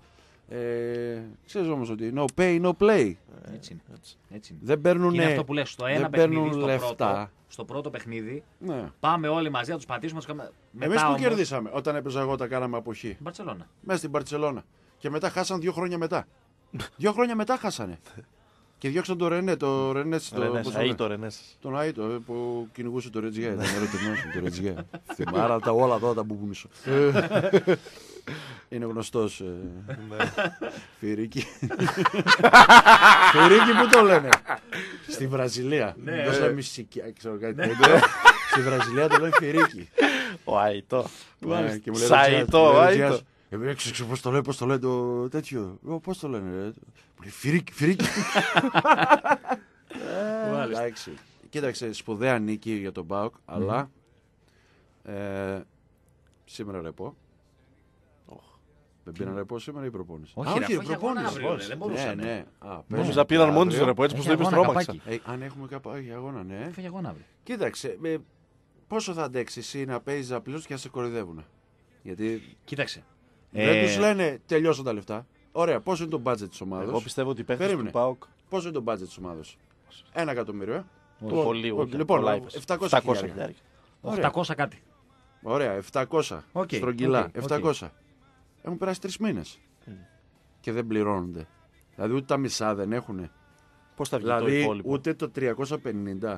Ε, ξέρεις όμως ότι no pay, no play. Έτσι είναι. Έτσι. Έτσι είναι. Δεν παίρνουν, Και είναι αυτό που λες, στο ένα δεν παιχνίδι, παίρνουν στο λεφτά. πρώτο, στο πρώτο παιχνίδι, Ναι. πάμε όλοι μαζί να του πατήσουμε. Να τους κάνουμε... Εμείς Μετά που όμως, κερδίσαμε όταν έπαιζα εγώ τα κάναμε αποχή. Μπαρτσελώνα. Μέσα στην Παρσελώνα. Και μετά χάσαν δύο χρόνια μετά. δύο χρόνια μετά χάσανε. Και διώξαν το Ρενέ, το Ρενέ. Το, Ρενές, πώς το λένε. αήτο Ρενές. Τον Αίτο ε, που κυνηγούσε το Ρετζιέ. Ήταν ερωτημένος με το Ρετζιέ. Θυμάρα τα όλα εδώ τα μπουμπουνίσω. Είναι γνωστός. ε, Φιρίκι. Φιρίκι που το λένε. Στη Βραζιλία. Ναι. Πώς λέμε σικιά, ξέρω κάτι τέτοιο. Στη Βραζιλία το λένε Φιρίκι. Ο Αήτο. Ναι, και μου λέει, Σαΐτο, «Ρετζιάς, Αήτο. Ρετζιάς». Εγώ έξω ξέρω πώς το λένε, πώς το λένε το τέτοιο. Εγώ πώς το λένε, ρε. Μου λέει, Φιρίκι, Φιρίκι. Μάλιστα. Εντάξει. Κοίταξε, σπουδαία νίκη για τον ΠΑΟΚ, αλλά ε, σήμερα ρεπό. Δεν πήραν ρεπό σήμερα ή προπόνηση. Όχι, Α, ρε, αφού έχει προπόνηση. αγώνα αύριο, ρε, δεν Ναι, μπορούσαν. ναι. Α, Νόμιζα πήραν μόνοι τους αύριο. ρε πω, έτσι πως το Έχει είπες αγώνα, τρόμαξα. καπάκι. Ε, αν έχουμε κάπου για αγώνα, ναι. Έφαγε αγώνα αύριο. Κοίταξε, ε, πόσο θα αντέξει εσύ να παίζει απλώ και να σε κοροϊδεύουν. Γιατί Κοίταξε. δεν Ε, του λένε τελειώσαν τα λεφτά. Ωραία, πόσο είναι το budget τη ομάδα. Εγώ πιστεύω ότι οι παίχτες Περίμενε. του ΠΑΟΚ Πόσο είναι το budget τη ομάδα. Ένα εκατομμύριο, ε. το πολύ όχι, όχι, λοιπόν, πολλά είπες. επτακόσια επτακόσια χιλιάδες. χιλιάδες. Ωραία. οκτακόσια κάτι. Ωραία, επτακόσια Οκ, στρογγυλά. οκ, οκ. επτακόσια. Έχουν περάσει τρει μήνε. Mm. Και δεν πληρώνονται. Δηλαδή ούτε τα μισά δεν έχουν. Πώς θα βγει το Δηλαδή υπόλοιπο. ούτε το τριακόσια πενήντα.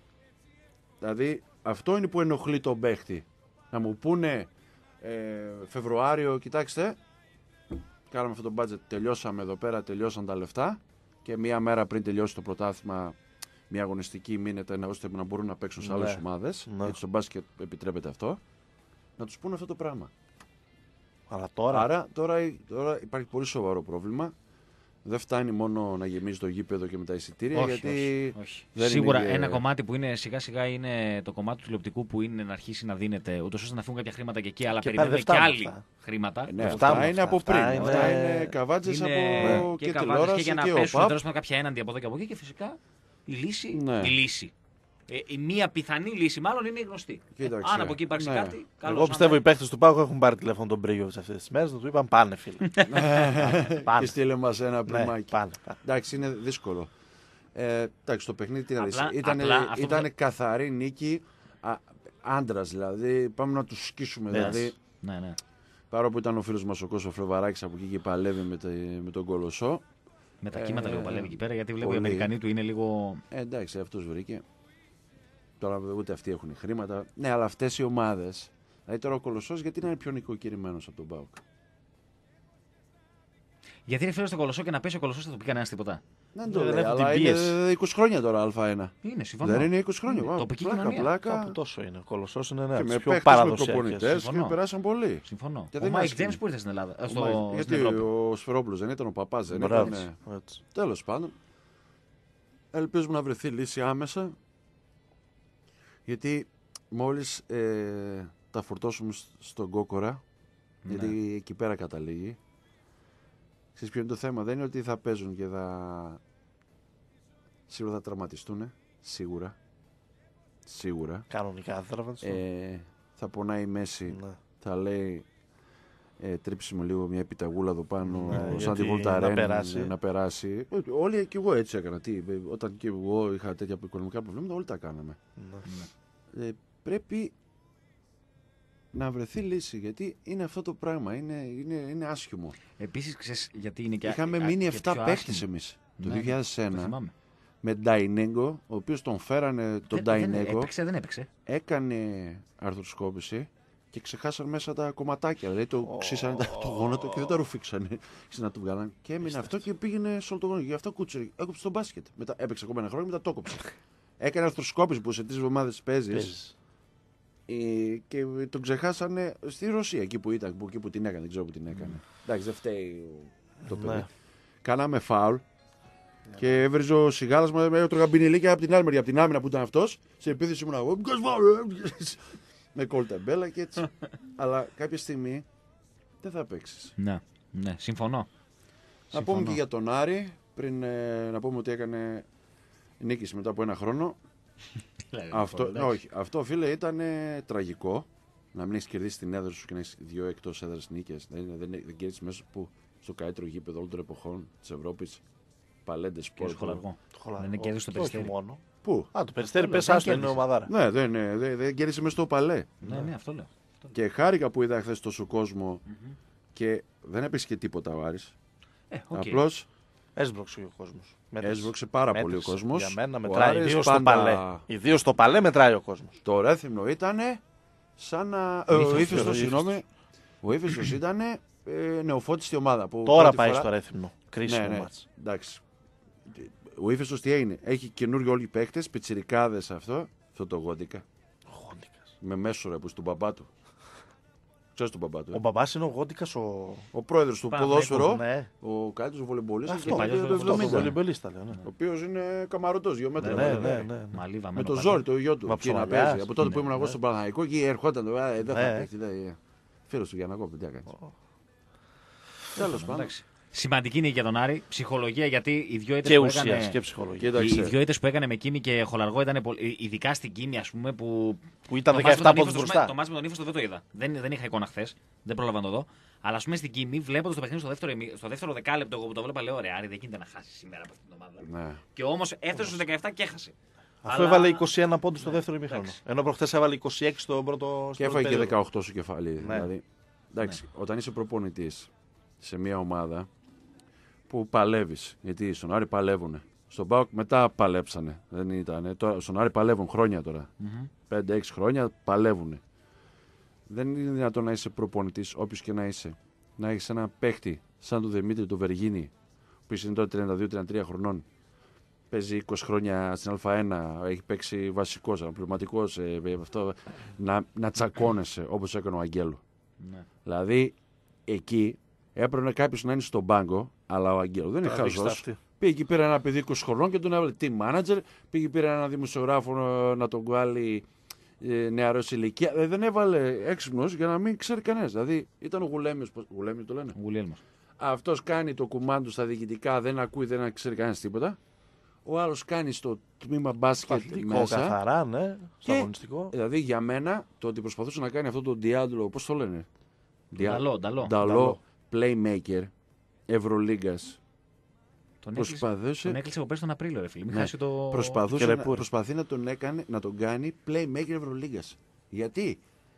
Δηλαδή αυτό είναι που ενοχλεί τον παίχτη. Να μου πούνε ε, Φεβρουάριο, κοιτάξτε, κάναμε αυτό το budget, τελειώσαμε εδώ πέρα, τελειώσαν τα λεφτά και μία μέρα πριν τελειώσει το πρωτάθλημα, μια αγωνιστική μείνεται ώστε να μπορούν να παίξουν σε άλλες Ναι. ομάδες. Ναι. Γιατί στο μπάσκετ επιτρέπεται αυτό. Να τους πούνε αυτό το πράγμα. Αλλά τώρα. Άρα τώρα, τώρα υπάρχει πολύ σοβαρό πρόβλημα. Δεν φτάνει μόνο να γεμίζει το γήπεδο και με τα εισιτήρια. Όχι, γιατί όχι, όχι. δεν Σίγουρα είναι και- ένα κομμάτι που είναι σιγά σιγά είναι το κομμάτι του τηλεοπτικού που είναι να αρχίσει να δίνεται, ούτω ώστε να φύγουν κάποια χρήματα και εκεί, αλλά Και περιμένουμε πάλι και δεν άλλοι φτάνουν αυτά. χρήματα. Ε, ναι, Δεν αυτά, φτάνουν είναι αυτά. από πριν. Αυτά Αυτά είναι- είναι καβάτζες Είναι από και, και, καβάτζες τηλεόραση και για να και πέσουν ΟΠΑΠ. τέλος πάντων κάποια έναντι από εδώ και από εκεί και φυσικά η λύση. Ναι. Η λύση. Ε, η μία πιθανή λύση μάλλον είναι η γνωστή. Κοίταξε. Αν από εκεί υπάρξει Ναι. κάτι, καλώς. Εγώ αν πιστεύω δεν- οι παίχτες του ΠΑΟΚ έχουν πάρει τηλέφωνο τον Μπρίγιοβιτς αυτές τις μέρες, του είπαν πάνε φίλε. Και Πάνε. στείλε μας ένα Ναι, πλημάκι. πάνε. πάνε. Εντάξει, είναι δύσκολο. Ε, εντάξει, το παιχνίδι τι να δεις. Απλά- Ήτανε, απλά αυτό που ήτανε θα- καθαρή νίκη άντρα δηλαδή. Πάμε να τους σκίσουμε. Ναι. Δηλαδή, Ναι, ναι. παρόλο που ήταν ο φίλος μας ο Κώστας Φλεβαράκης από εκεί και παλεύει με, τε- με τον Κολοσσό. Με τα κύματα Ε, λίγο παλεύει εκεί πέρα γιατί βλέπω οι πολύ. Αμερικανοί του είναι λίγο. Ε, εντάξει, αυτός βρήκε. Τώρα ούτε αυτοί έχουν χρήματα. Ναι, αλλά αυτές οι ομάδες. Δηλαδή τώρα ο Κολοσσός γιατί είναι πιο νοικοκυρημένος από τον ΠΑΟΚ. Γιατί ρε φίλε στο Κολοσσό και να πέσει ο Κολοσσός θα του πει κανένα τίποτα. Δεν το Δεν λέει, έχουν αλλά την είναι πίεση. είκοσι χρόνια τώρα Α1. Είναι, συμφωνώ. Δεν είναι είκοσι χρόνια. Είναι. Βα, Τοπική πλάκα, κοινωνία. πλάκα. Κάπου τόσο είναι. Ο Κολοσσός είναι ένα Και από με τις πιο παίχτες, με παραδοσιακές. προπονητές και Συμφωνώ. περάσαν πολύ. Συμφωνώ. Και Ο δεν είναι Μάικ άσχημο. Τζέιμς που ήρθε στην Ελλάδα. ε, Ο Στο... Μάικ- στην Γιατί Ευρώπη. ο Σφερόπουλος δεν ήταν, ο Παπάς δεν Μπράβο. ήταν. Έτσι. Τέλος πάντων. Ελπίζουμε να βρεθεί λύση άμεσα. Γιατί μόλις ε, τα φορτώσουμε σ- στον Κόκορα, Ναι. γιατί εκεί πέρα καταλήγει. Ξέρεις ποιο είναι το θέμα, δεν είναι ότι θα παίζουν και θα... Σίγουρα θα τραυματιστούν, σίγουρα. Σίγουρα. Κανονικά θα τραυματιστούν. Ε, θα πονάει η μέση, Ναι. θα λέει ε, τρίψει μου λίγο μια επιταγούλα εδώ πάνω, Ναι, σαν γιατί τη Βολταρέν να περάσει. να περάσει. Ε, όλοι και εγώ έτσι έκανα. Τι, ε, όταν και εγώ είχα τέτοια οικονομικά προβλήματα, όλοι τα κάναμε. Ναι. Ε, πρέπει να βρεθεί λύση, γιατί είναι αυτό το πράγμα, είναι, είναι, είναι άσχημο. Επίσης, ξέρεις γιατί είναι και Είχαμε α- μείνει και επτά πιο παίχτες άσχημο. εμείς το Ναι, δύο χιλιάδες Το ένα θυμάμαι. με Νταϊνέγκο, ο οποίος τον φέρανε τον Δεν- δεν Νταϊνέγκο, έπαιξε, δεν έπαιξε. έκανε αρθροσκόπηση και ξεχάσαν μέσα τα κομματάκια. Δηλαδή το ξύσανε τα- το γόνατο και δεν τα ρουφήξανε. Ξέρεις, να του βγάλαν. Και έμεινε αυτό και πήγαινε σε όλο το γόνατο. Γι' αυτό κούτσε. Έκοψε τον μπάσκετ. Μετά, έπαιξε ακόμα ένα χρόνο, μετά το κόψε. Έκανε αρθροσκόπηση που σε τρεις εβδομάδες παίζεις. Παίζεις. Ε, και τον ξεχάσανε στη Ρωσία, εκεί που ήταν, που, εκεί που την έκανε, δεν ξέρω που την έκανε. Εντάξει, δεν φταίει το παιδί. Ναι. Κάναμε φάουλ και έβριζε ο Σιγάλας, με έτρωγα μπινιλίκια από την άλλη μεριά, από την άμυνα που ήταν αυτός, σε επίθεση ήμουν εγώ, «Μπήκες φάουλ, ε!» με κολτεμπέλα και έτσι. Αλλά κάποια στιγμή δεν θα παίξεις. Ναι, ναι, συμφωνώ. Να Συμφωνώ. πούμε και για τον Άρη, πριν ε, να πούμε ότι έκανε νίκηση μετά από ένα χρόνο. Δηλαδή, Αυτό, εντάξει. όχι, αυτό φίλε ήταν ε, τραγικό. Να μην έχει κερδίσει την έδρα σου και να έχει δύο εκτό έδρα νίκε. Δεν, δεν, δεν κέρδισε μέσα που στο καλύτερο γήπεδο όλων των εποχών τη Ευρώπη. Παλέντε Και σπορ. σχολαργό. Το χολα- Δεν είναι κέρδισε το όχι Περιστέρι. μόνο. Πού? Α, το Περιστέρι Αυτό πες λέω, άστο, δεν είναι κέρδισε. ομαδάρα. Ναι, δεν, ναι, δεν, δεν κέρδισε μέσα στο παλέ. Ναι, ναι, αυτό λέω. Και χάρηκα που είδα χθε τόσο κόσμο και δεν έπαιξε και τίποτα ο Άρης. Ε, οκ. Απλώ Έσβρωξε ο κόσμος. Μέτρησε. έσβρωξε πάρα πολύ ο Μέτρησε. κόσμο. Για μένα μετράει. Ιδίως στο πάντα... παλέ. Ιδίως στο παλέ μετράει ο κόσμος. Το Ρέθυμνο ήταν σαν να. Ο ε, Ο Ύφεστος, Ήφαιστος, ο συγγνώμη. Ο Ήφαιστος ήταν ε, νεοφώτης στη ομάδα. Που Τώρα πρώτη πάει φορά- στο Ρέθυμνο. Κρίσιμο Ναι, ναι. μάτς. Εντάξει. Ο Ήφαιστος τι έγινε. Έχει καινούργιο όλοι οι παίκτες, πιτσιρικάδες αυτό. Αυτό το γόντικα. Γόντικας. Με μέσο ρε που είναι του μπαμπά του. Ξέρεις τον μπαμπά του. Ο Ε? μπαμπάς είναι ο Γόντικας ο... Ο πρόεδρος του Παναθηναϊκού, ποδόσφαιρο. Ναι. Ο καλύτερος βολεμπολίστας Αυτό, του παλιός το βολεμπολίστας. Το εβδομήντα. βολεμπολίστα λέω. ναι. Ο οποίος είναι καμαρωτός, δύο μέτρα. Ναι, ε, ναι, ναι, ναι. Μαλίβα, Με μένω το παλιά. ζόρι το γιο του. Μα Εκεί να ψωμαλιάς. παίζει. Από τότε που Ναι, ήμουν εγώ ναι. στον Παναθηναϊκό και ερχόταν. ε, Δεν θα Ναι. παίξει. δεν- ε. Φίλος του Γιαννακόπουλου, τι έκανε. Τέλος πάντων. Εντάξει. Σημαντική νίκη για τον Άρη. Ψυχολογία γιατί οι δυο ήττες Και που ουσίας έκανε... και ψυχολογία. Οι, Κοίταξε. οι δυο ήττες που έκανε με Κίμη και Χολαργό ήταν πολύ... ειδικά στην Κίμη, ας πούμε, που. Που ήταν Το μάτς με δεκαεπτά τον πόντους Ύφεστο, μπροστά. Το μάτς με τον Ύφεστο δεν το είδα. Δεν, δεν είχα εικόνα χθε. Δεν πρόλαβα να το δω. Αλλά ας πούμε στην Κίμη, βλέποντα το παιχνίδι στο δεύτερο, ημί- στο δεύτερο δεκάλεπτο, εγώ που το βλέπα, λέω: Ωραία, Άρη δεν γίνεται να χάσει σήμερα από αυτήν την ομάδα. Ναι. Και όμως έφτασε στους δεκαεπτά και έχασε. Αφού Αλλά- έβαλε είκοσι ένα πόντους στο Ναι, δεύτερο ημίχρονο. εντάξει. Ενώ προχθές έβαλε είκοσι έξι στο πρώτο. Και στην έφαγε πρώτη και περίοδο. δεκαοκτώ στο κεφάλι. Ναι. Δηλαδή, εντάξει, όταν είσαι προπονητής σε μια ομάδα που παλεύεις, γιατί στον Άρη παλεύουνε. Στον ΠΑΟΚ μετά παλέψανε. Δεν ήταν. Τώρα, στον Άρη παλεύουν χρόνια τώρα. Μμμ. πέντε έξι χρόνια παλεύουνε. Δεν είναι δυνατόν να είσαι προπονητής, όποιος και να είσαι. Να έχεις ένα παίχτη σαν τον Δημήτρη του Βεργίνη, που είναι τώρα τριάντα δύο τριάντα τρία χρονών. Παίζει είκοσι χρόνια στην Α1, έχει παίξει βασικός, αναπληρωματικός, ε, ε, αυτό, να, να τσακώνεσαι όπως έκανε ο Αγγέλου. Ναι. Δηλαδή, εκεί έπρεπε κάποιο να είναι στον πάγκο, αλλά ο Αγγέλου δεν είναι Θα ρίξει τα χαζός. αυτή. Πήγε εκεί πέρα ένα παιδί είκοσι χρονών και τον έβαλε team manager. Πήγε πήρε ένα δημοσιογράφο ε, να τον βγάλει ε, νεαρός ηλικία. Ε, δεν έβαλε έξυπνος για να μην ξέρει κανένας. Δηλαδή ήταν ο Γουλέμιος. πώς- Γουλέμιος το λένε. Ο Γουλιέλμος. Αυτός κάνει το κουμάντο στα διοικητικά, δεν ακούει, δεν ξέρει κανένας τίποτα. Ο άλλος κάνει στο τμήμα μπάσκετ Αθλητικό, μέσα. καθαρά, ναι. Στο Και- αγωνιστικό. Δηλαδή για μένα το ότι προσπαθούσε να κάνει αυτό το Διάντλο, πώς το λένε. Δια- Νταλό, Νταλό. Νταλό, playmaker, Ευρωλίγκας. Τον έκλεισε, Προσπαθούσε, τον έκλεισε από πέρσι τον Απρίλιο, ρε φίλε. Μην Ναι. χάσει το. προσπαθούσε να, Κερεπούρ. προσπαθεί να τον, έκανε, να τον κάνει playmaker Ευρωλίγκας. Γιατί?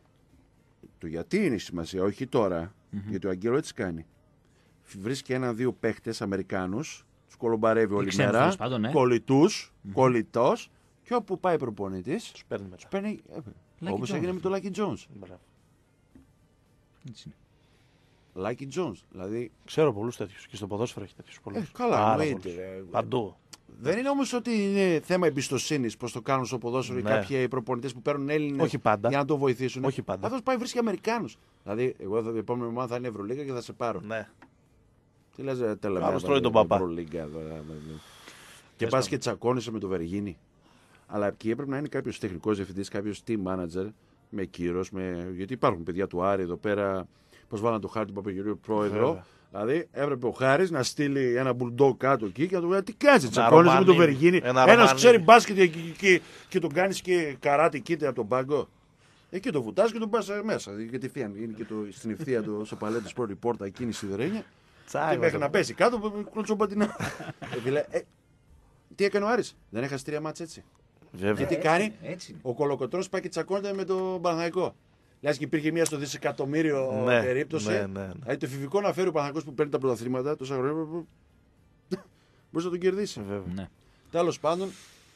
Το γιατί είναι η σημασία, όχι τώρα. Γιατί ο Αγγέλο έτσι κάνει. Βρίσκει ένα-δύο παίχτες Αμερικάνους, τους κολομπαρεύει όλη ξένους, μέρα, τέλος πάντων, ναι. κολλητούς, κολλητός, και όπου πάει προπονητής, Τους παίρνει μετά. παίρνει, Lucky όπως Jones. έγινε με τον Lucky Jones. Μπράβο. Έτσι είναι. Lucky Jones. Δηλαδή, Ξέρω πολλού τέτοιου και στο ποδόσφαιρο έχει τέτοιου πολλού. ε, καλά, εννοείται. Παντού. Δεν είναι όμως ότι είναι θέμα εμπιστοσύνης πώς το κάνουν στο ποδόσφαιρο Ναι. ή κάποιοι προπονητές που παίρνουν Έλληνες Όχι πάντα. για να το βοηθήσουν. Όχι πάντα. Αυτός πάει βρίσκει Αμερικάνους. Δηλαδή, εγώ θα, η επόμενη ομάδα θα είναι Ευρωλίγα και θα σε πάρω. Ναι. Τι λες, ε, τέλα Κάπως τρώει τον παπά. Ευρωλίγκα εδώ. ε, ε, ε. Και πας και τσακώνεσαι με το Βεργίνη. Αλλά εκεί έπρεπε να είναι κάποιος τεχνικός διευθυντής, κάποιος team manager με κύρος. Με... Γιατί υπάρχουν παιδιά του Άρη εδώ πέρα. Πώς βάλαν το Χάρη του Παπαγεωργίου πρόεδρο. Βέβαια. Δηλαδή έπρεπε ο Χάρης να στείλει ένα μπουλντόκ κάτω εκεί και να του πει: τι κάνεις, Ένα τσακώνεσαι με τον Ρωμανί. Βεργίνη. Ένα Ένας Ρωμανί. ξέρει μπάσκετ και, και, και, και τον κάνεις και καράτη κοίτα από τον πάγκο. Εκεί το βουτάς και τον πας μέσα. Γιατί είναι και το, στην ευθεία του στο παλέτη πρώτη πόρτα εκείνη η σιδερένια. Και Τσάι. μέχρι να πέσει κάτω, κλωτσοπατινά. ε, φίλε, ε, τι έκανε ο Άρης, δεν έχασε τρία μάτς έτσι. Βέβαια. Και τι κάνει, Έτσι είναι. ο Κολοκοτρώνης πάει και τσακώνεται με τον Παναθηναϊκό. Λες και υπήρχε μία στο δισεκατομμύριο Ναι, περίπτωση. ναι, ναι, ναι. Δηλαδή το εφηβικό να φέρει ο Παναθηναϊκός που παίρνει τα πρωταθλήματα τόσα χρόνια. Μπορεί να τον κερδίσει. Βέβαια. Ναι. Τέλος πάντων,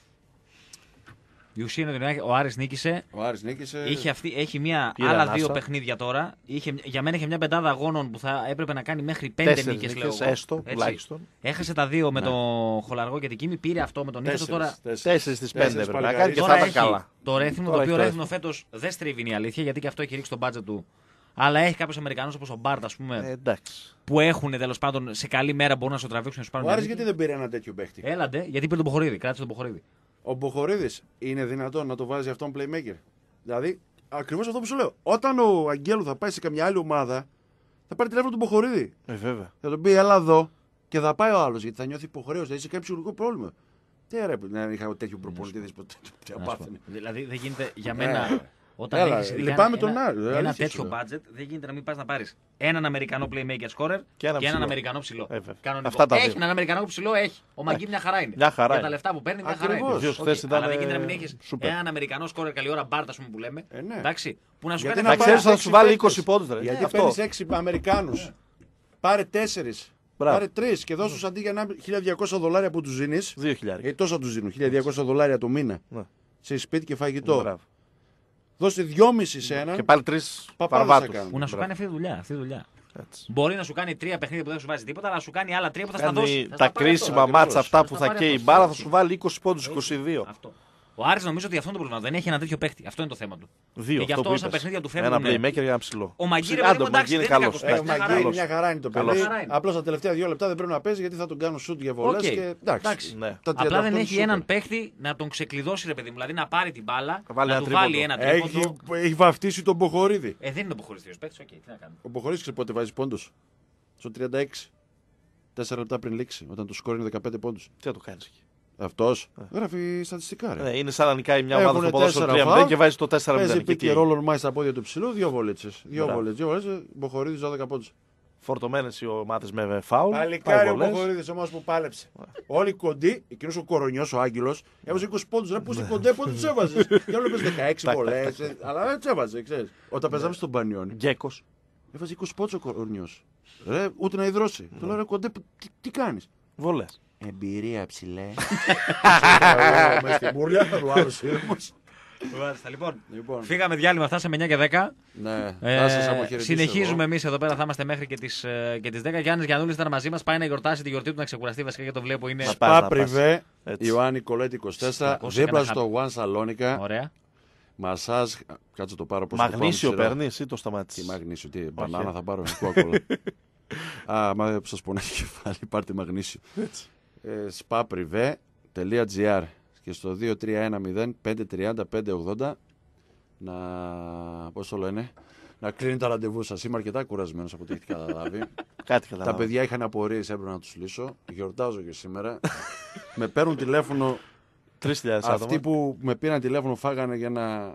Η ουσία είναι ότι ο Άρης νίκησε. ο Άρης νίκησε. Είχε αυτή, έχει μια, Πήρε άλλα ανάσα. δύο παιχνίδια τώρα. Είχε, για μένα είχε μια πεντάδα αγώνων που θα έπρεπε να κάνει μέχρι πέντε Τέσσερις νίκες, λέω νίκες, εγώ. έστω, Έτσι. τουλάχιστον. Έχασε τα δύο με Ναι. το Χολαργό και την Κίμη. Πήρε αυτό με τον Νίκο. Τέσσερις, Τώρα, τέσσερις. Τέσσερις στις πέντε Τέσσερις έπρεπε να παλικάρια. κάνει και τώρα θα ήταν έχει καλά. το Ρέθινο, το Τώρα οποίο έχει το Ρέθινο φέτος δεν στρίβει, είναι η αλήθεια, γιατί και αυτό έχει ρίξει τον μπάτζετ του. Αλλά έχει κάποιου Αμερικανού όπως ο Μπάρτ, ας πούμε, Ε, εντάξει. που έχουν τέλος πάντων σε καλή μέρα μπορούν να σου τραβήξουν να σου πάρουν Ο Άρης μια γιατί νίκη. δεν πήρε ένα τέτοιο παίχτη. Έλαντε, γιατί πήρε τον Μποχορίδη, κράτησε τον Μποχορίδη. Ο Μποχορίδης είναι δυνατόν να το βάζει αυτόν playmaker. Δηλαδή, ακριβώς αυτό που σου λέω. Όταν ο Αγγέλου θα πάει σε καμιά άλλη ομάδα, θα πάρει τηλέφωνο του Μποχορίδη. Ε, βέβαια. Θα τον πει, έλα εδώ και θα πάει ο άλλος γιατί θα νιώθει υποχρέωση. Θα έχει κάποιο ψυχολογικό πρόβλημα. Τι ρε, να είχα τέτοιο προπονητή, δες ποτέ. Τι Να σου πω. απάθαινε. Δηλαδή δεν γίνεται για Ε, μένα. Όταν έλα, έχεις ειδικά λυπάμαι ένα, τον Άρη, ένα αλήθεια τέτοιο σου λέω. budget, δεν γίνεται να μην πας να πάρεις έναν Αμερικανό playmaker scorer Και ένα και έναν ψηλό. Αμερικανό ψηλό. Ε, βέβαια. Κανονικό. Αυτά τα Έχει δύο. έναν Αμερικανό ψηλό, έχει. Ο Μαγκή μια χαρά είναι. Μια χαρά Για είναι. τα λεφτά που παίρνει, μια χαρά Ακριβώς. είναι. Ιδίως Οκ. χθες ήταν, Αλλά δεν γίνεται να μην ε, έχει σούπερ. έναν Αμερικανό scorer καλή ώρα, Μπάρτα, α πούμε, που λέμε. Ε, ναι. Εντάξει, που να σου Γιατί κάνει να ένα Να ξέρεις πάρεις θα σου έξι βάλει παίκτες. είκοσι πόντους. ρε. Γιατί Αυτό. παίρνει έξι Αμερικάνους. Πάρε τέσσερις. Μπράβο. Πάρε τρεις και δώσ' τους αντί για ένα χίλια διακόσια δολάρια που τους δίνεις. Δύο χιλιάδες. Γιατί τόσα τους δίνουν, χίλια διακόσια δολάρια το μήνα. Ναι. Σε σπίτι και φαγητό. Μπράβο. Δώσε δυόμισι σε έναν. Και πάλι τρεις Παπάδες παρβάτους. θα κάνουν. Που να σου Μπράβο. κάνει αυτή τη δουλειά. Αυτή τη δουλειά. Έτσι. Μπορεί να σου κάνει τρία παιχνίδια που δεν σου βάζει τίποτα, αλλά να σου κάνει άλλα τρία που θα στα Κάνει δώσει. Θα τα στα πάρει κρίσιμα αυτό. μάτσα αυτά Θα που στα θα πάρει καίει η αυτό. μπάλα θα Έτσι. σου βάλει είκοσι πόντους, Έτσι. είκοσι δύο. Αυτό. Ο Άρης νομίζω ότι αυτό είναι το πρόβλημα. Δεν έχει ένα τέτοιο παίχτη. Αυτό είναι το θέμα του. Δύο. Και γι' αυτό αυτό που όσα είπες. παιχνίδια του Ένα φεύγουν. playmaker για ένα ψηλό. Ο Μαγκή, ρε Άντε, παιδί μου, ο Μαγκή εντάξει, είναι δεν είναι καλός. κακός. Ε, ο Μια χαρά Μαγκή είναι. μια χαρά είναι το Καλός. παιδί. Χαρά είναι. Απλώς τα τελευταία δύο λεπτά δεν πρέπει να παίζει γιατί θα τον κάνουν σουτ για βολές. Οκ. Και εντάξει. Εντάξει. Ναι. Τα Απλά τριάντα δεν οκτώ έχει είναι έναν σούπερ. παίχτη να τον ξεκλειδώσει, ρε παιδί μου. Δηλαδή να πάρει την μπάλα, Βάλει να ένα του βάλει τρίποντο. ένα Έχει, τρίποντο. έχει βαφτίσει τον Μποχορίδη. Ε, δεν είναι το αποχωριστήριο παίχτη. Οκ, τι να κάνουμε. Ο Μποχορίδης ξέρει πότε βάζει πόντους. Στο τριάντα έξι. Τέσσερα λεπτά πριν λήξει. Όταν το σκόρ είναι δεκαπέντε πόντους. Τι θα το κάνεις εκεί. Αυτός γράφει στατιστικά. Ρε. Ναι, είναι σαν να νικάει μια Έχουνε ομάδα στο ποδόσφαιρο τέσσερα τρία μηδέν φάουλ, και βάζει το τέσσερα Παίζει μηδέν. pick and roll on στα πόδια του ψηλού, δύο βολέτσες. Δύο Μπράβο. βολέτσες. Δύο βολέτσες. Μποχορίδης δώδεκα πόντους. Φορτωμένες οι ομάδες με φάουλ. Παλικάρι πάει ο βολές. Μποχορίδης όμως που πάλεψε. Όλοι κοντοί, εκείνος ο κορονιός, ο Άγγελος, έβαζε είκοσι πόντους. Ρε, πού είσαι κοντέ, πότε τους έβαζες. Και όλο έπαιζε δεκαέξι Τακ, τακ, βολές. ε, Αλλά δεν τους έβαζε, ξέρεις. Όταν παίζαμε στον Πανιόνι, Γκέκος. έβαζε είκοσι πόντους ο κορονιός. Ρε, ούτε να υδρώσει. Του λέω, ρε, κοντέ, τι, τι κάνεις. Βολές. Εμπειρία ψηλέ. Μέσα στην μπουρλια, ο άλλος ήρεμος. Μάλιστα, λοιπόν. Λοιπόν, Φύγαμε διάλειμμα, φτάσαμε εννιά και δέκα. ναι, Ε, θα σας αποχαιρετήσω συνεχίζουμε εγώ. εμείς εδώ πέρα, θα είμαστε μέχρι και τις, ε, και τις δέκα. Γιάννης Γιαννούλης ήταν μαζί μας, πάει να γιορτάσει τη γιορτή του, να ξεκουραστεί βασικά και το βλέπω είναι. Θα πας, να Σπα πας. Πριβέ, Έτσι. Ιωάννη Κολέτη είκοσι τέσσερα, Σηκώσει δίπλα κανένα στο One Σαλόνικα. Ωραία. Μασάζ, κάτσε το πάρω πώς θα το πάω Μαγνήσιο με τη σειρά. παίρνεις ή το Τι σταμάτησες. μαγνήσιο, τι μπανάνα θα πάρω, κόκολα. Α, μα σας πονάει το κεφάλι, πάρτε μαγνήσιο. Ε, spaprivé.gr και στο δύο τρία ένα μηδέν πέντε τριάντα πέντε ογδόντα να, πώς το λένε, να κλείνει τα ραντεβού σας. Είμαι αρκετά κουρασμένος από ό,τι έχετε καταλάβει. Κάτι Τα καταλάβω. παιδιά είχαν απορίες, έπρεπε να τους λύσω. Γιορτάζω και σήμερα. Με παίρνουν τηλέφωνο. τρεις χιλιάδες άτομα. Αυτοί που με πήραν τηλέφωνο φάγανε για να.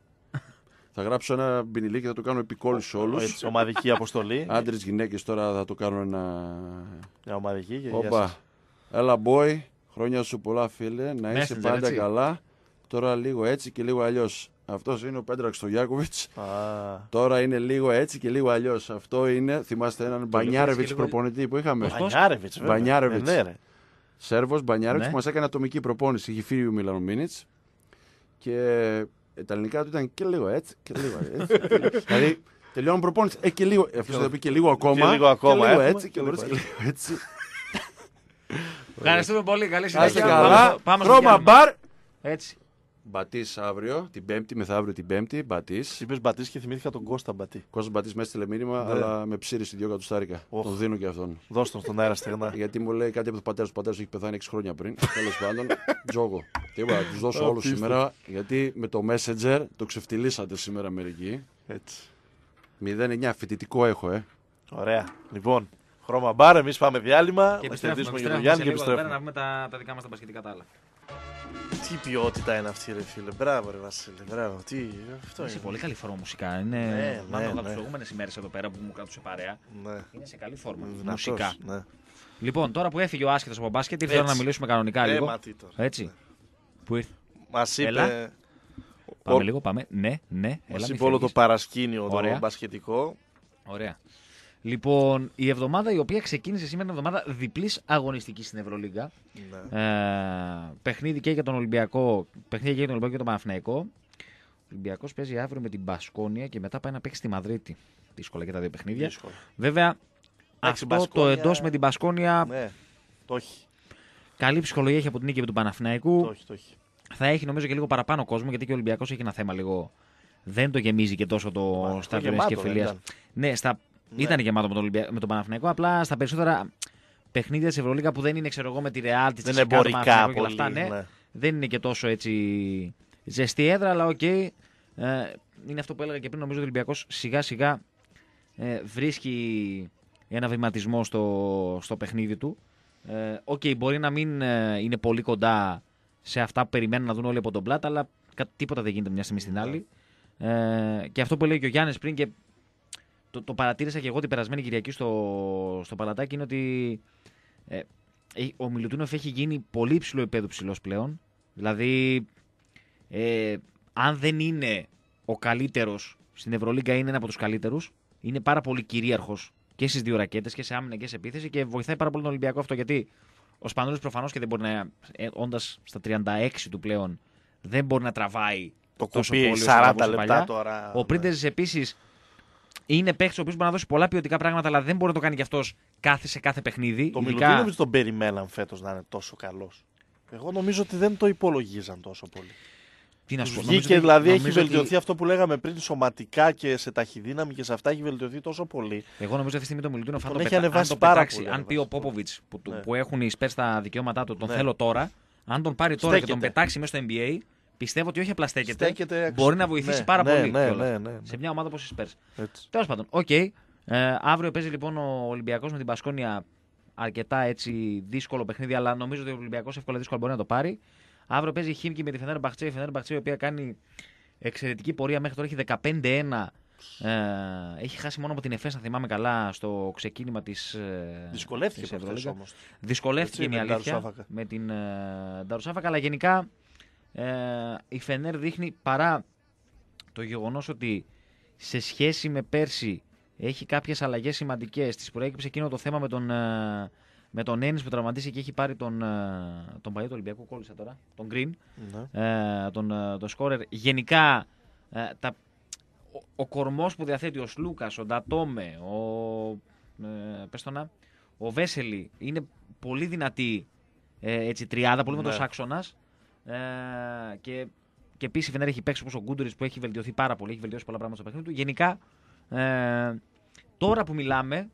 Θα γράψω ένα μπινιλί και θα το κάνω επικόλληση σε όλους. Έτσι, ομαδική αποστολή. Άντρες, γυναίκες τώρα θα το κάνω ένα. Μια ομαδική και γεια Όπα. σας. Έλα, boy. Χρόνια σου πολλά, φίλε. Να είσαι Messenger, πάντα έτσι. καλά. Τώρα λίγο έτσι και λίγο αλλιώς. Αυτός είναι ο Πέντραξ Στογιάκοβιτς. Α, Τώρα είναι λίγο έτσι και λίγο αλλιώς. Αυτό είναι, θυμάστε έναν Μπανιάρεβιτς λίγο- προπονητή που είχαμε. Μπανιάρεβιτς, βέβαια. Μπανιάρεβιτς. Ε, ναι, ρε. Σέρβος, Μπανιάρεβιτς, Ναι. που μας έκανε ατομική προπόνηση. Είχε φύγει ο Μίλανο Μίνιτς. Και τα ελληνικά του ήταν και λίγο έτσι και λίγο έτσι. δηλαδή Τελειώνω προπόνηση. Ε, και λίγο. Αυτό θα πει και λίγο ακόμα. Και λίγο ακόμα. Και λίγο έχουμε, έτσι. Και λίγο έτσι. Ευχαριστούμε πολύ. Καλή Άστε συνέχεια. καλά. Πάμε στο Χρώμα διάλειμμα. μπαρ. Έτσι. Μπατή αύριο, την Πέμπτη, μεθαύριο την Πέμπτη. Μπατή. Είπε Μπατή και θυμήθηκα τον Κώστα Μπατή. Κώστα Μπατή μέσα τηλεμήνυμα, Ναι. αλλά με ψήρισε δύο κατουστάρικα. Οχ. Τον δίνω και αυτόν. Δώσ' τον στον αέρα στεγνά. Γιατί μου λέει κάτι από τον πατέρα του. Ο πατέρα του έχει πεθάνει έξι χρόνια πριν. Τέλο πάντων, τζόγο. Τι είπα, του δώσω όλου Απίστευτο. σήμερα. Γιατί με το Messenger το ξεφτυλίσατε σήμερα μερικοί. Έτσι. μηδέν εννιά φοιτητικό έχω, ε. Ωραία. Λοιπόν, χρώμα μπαρ, εμεί πάμε διάλειμμα. Και Να επιστρέφουμε, κερδίσουμε για τον επιστρέφουμε Γιάννη σε και λίγο εδώ πέρα επιστρέφουμε. να πούμε τα, τα δικά μας τα μπασκετικά τα άλλα. Τι ποιότητα είναι αυτή, ρε φίλε. Μπράβο, ρε Βασίλη. Μπράβο. Τι. Αυτό Είσαι είναι. πολύ καλή φόρμα μουσικά. Είναι Ναι, μάλλον ναι, από ναι. τις προηγούμενες ημέρες εδώ πέρα που μου κρατούσε παρέα. Ναι. Είναι σε καλή φόρμα. Δυνατός, Μουσικά. Ναι. Λοιπόν, τώρα που έφυγε ο άσχετος από μπάσκετ, ήρθε η ώρα Έτσι. να μιλήσουμε κανονικά Ε, λίγο. μα τι τώρα. Έτσι. Που ήρθε. Μα Έλα. είπε. Πάμε Ο- λίγο, πάμε. Ναι, ναι. Έλα, Μας μη είπε όλο το φεύγεις. παρασκήνιο Ωραία. το μπασκετικό. Ωραία. Λοιπόν, η εβδομάδα η οποία ξεκίνησε σήμερα είναι εβδομάδα διπλής αγωνιστικής στην Ευρωλίγκα. Ναι. Ε, παιχνίδι και για τον Ολυμπιακό, παιχνίδι και για τον Ολυμπιακό και τον Παναθηναϊκό. Ο Ολυμπιακός παίζει αύριο με την Μπασκόνια και μετά πάει να παίξει στη Μαδρίτη. Δύσκολα και τα δύο παιχνίδια. Δύσκολο. Βέβαια, Εντάξει, αυτό Μπασκόνια- το εντός με την Μπασκόνια, Ναι. Το έχει. καλή ψυχολογία έχει από την νίκη του Το Παναθηναϊκού. έχει, το έχει. Θα έχει νομίζω και λίγο παραπάνω κόσμο γιατί και ο Ολυμπιακός έχει ένα θέμα λίγο. Δεν το γεμίζει και τόσο το Παναθηναϊκό στάδιο γεμάτο, της κεφαλίας. δεν ήταν. Ναι, στα... Ναι. ήταν γεμάτο με τον, Ολυμπια... με τον Παναθηναϊκό. Απλά στα περισσότερα παιχνίδια της Ευρωλίγκα που δεν είναι ξέρω εγώ με τη Real, τη Δεν είναι Τσεσικά, το εμπορικά Παναθηναϊκό και όλα πολύ. αυτά, ναι, Ναι. δεν είναι και τόσο έτσι ζεστή έδρα, αλλά οκ. Ε, είναι αυτό που έλεγα και πριν. Νομίζω ότι ο Ολυμπιακός σιγά σιγά ε, βρίσκει ένα βηματισμό στο, στο παιχνίδι του. Ε, Οκ, μπορεί να μην ε, είναι πολύ κοντά σε αυτά που περιμένουν να δουν όλοι από τον Πλάτα, αλλά κα- τίποτα δεν γίνεται μια στιγμή στην άλλη. Ε, και αυτό που λέει και ο Γιάννης πριν και το, το παρατήρησα και εγώ την περασμένη Κυριακή στο, στο Παλατάκι είναι ότι ε, ε, ο Μιλουτίνοφ έχει γίνει πολύ υψηλό επίπεδο ψηλός πλέον. Δηλαδή, ε, αν δεν είναι ο καλύτερος στην Ευρωλίγκα, είναι ένα από τους καλύτερους. Είναι πάρα πολύ κυρίαρχος και στις δύο ρακέτες και σε άμυνα και σε επίθεση και βοηθάει πάρα πολύ τον Ολυμπιακό αυτό γιατί ο Σπανούλης προφανώς και δεν μπορεί να, ε, όντας στα τριάντα έξι του πλέον, δεν μπορεί να τραβάει Το τόσο κουμπί πολύ όσο σαράντα τραβούσε λεπτά παλιά. τώρα. Ο ναι. Πρίντεζης επίσης είναι παίκτης ο οποίος μπορεί να δώσει πολλά ποιοτικά πράγματα, αλλά δεν μπορεί να το κάνει κι αυτός κάθε, σε κάθε παιχνίδι. Το Ειδικά- Μιλουτίνοβιτς τον περιμέναν φέτος να είναι τόσο καλός. Εγώ νομίζω ότι δεν το υπολογίζαν τόσο πολύ. Τι να Τους σου πω, νομίζω βγήκε, ότι- δηλαδή έχει νομίζω ότι- βελτιωθεί αυτό που λέγαμε πριν σωματικά και σε ταχυδύναμη και σε αυτά έχει βελτιωθεί τόσο πολύ. Εγώ νομίζω αυτή τη στιγμή το Μιλουτίνοφ αν Τον το, έχει πετα... αν ανεβάσει το πάρα πετάξει, πολύ, αν πει ο ανεβάσει. Πόποβιτς που, του- Ναι. που έχουν οι Spurs τα δικαιώματά του, τον Ναι. θέλω τώρα, αν τον πάρει τώρα και τον Στέκεται. πετάξει μέσα στο N B A, πιστεύω ότι όχι απλά στέκεται, Στέκεται έξω. μπορεί να βοηθήσει Ναι, πάρα ναι, πολύ ναι, κιόλας. ναι, ναι, ναι. σε μια ομάδα όπως οι Spurs. Έτσι. Τέλος πάντων, οκ. Ε, αύριο παίζει λοιπόν ο Ολυμπιακός με την Πασκόνια αρκετά έτσι δύσκολο παιχνίδι, αλλά νομίζω ότι ο Ολυμπιακός εύκολα δύσκολα μπορεί να το πάρει. Αύριο παίζει η Χίμκι με τη Φενέρμπαχτσε, η Φενέρμπαχτσε η οποία κάνει εξαιρετική πορεία μέχρι τώρα, έχει δεκαπέντε ένα. Ε, έχει χάσει μόνο από την Εφές, να θυμάμαι καλά, στο ξεκίνημα της ε, Δυσκολεύτηκε της από αυτές Ευρωλίγκα. όμως. Δυσκολεύτηκε Έτσι, η με την αλήθεια Νταρουσάφακα. με την ε, Νταρουσάφακα, αλλά γενικά ε, η Φενέρ δείχνει παρά το γεγονός ότι σε σχέση με πέρσι έχει κάποιες αλλαγές σημαντικές. Της προέκυψε εκείνο το θέμα με τον, ε, με τον Ένις που τραυματίστηκε και έχει πάρει τον, ε, τον παλιό του Ολυμπιακού, κόλλησα τώρα, τον Green, Ναι. ε, τον, ε, τον σκόρερ. Γενικά ε, τα, ο, ο κορμός που διαθέτει ο Σλούκας, ο Ντατόμε, ο, ε, πες το να, ο Βέσελη είναι πολύ δυνατή ε, έτσι, τριάδα, πολύ Ναι. με τον άξονας. Ε, και, και επίση η Φενέρ έχει παίξει όπως ο Γκούντουρης που έχει βελτιωθεί πάρα πολύ, έχει βελτιώσει πολλά πράγματα στο παιχνίδι του. Γενικά, ε, τώρα που μιλάμε,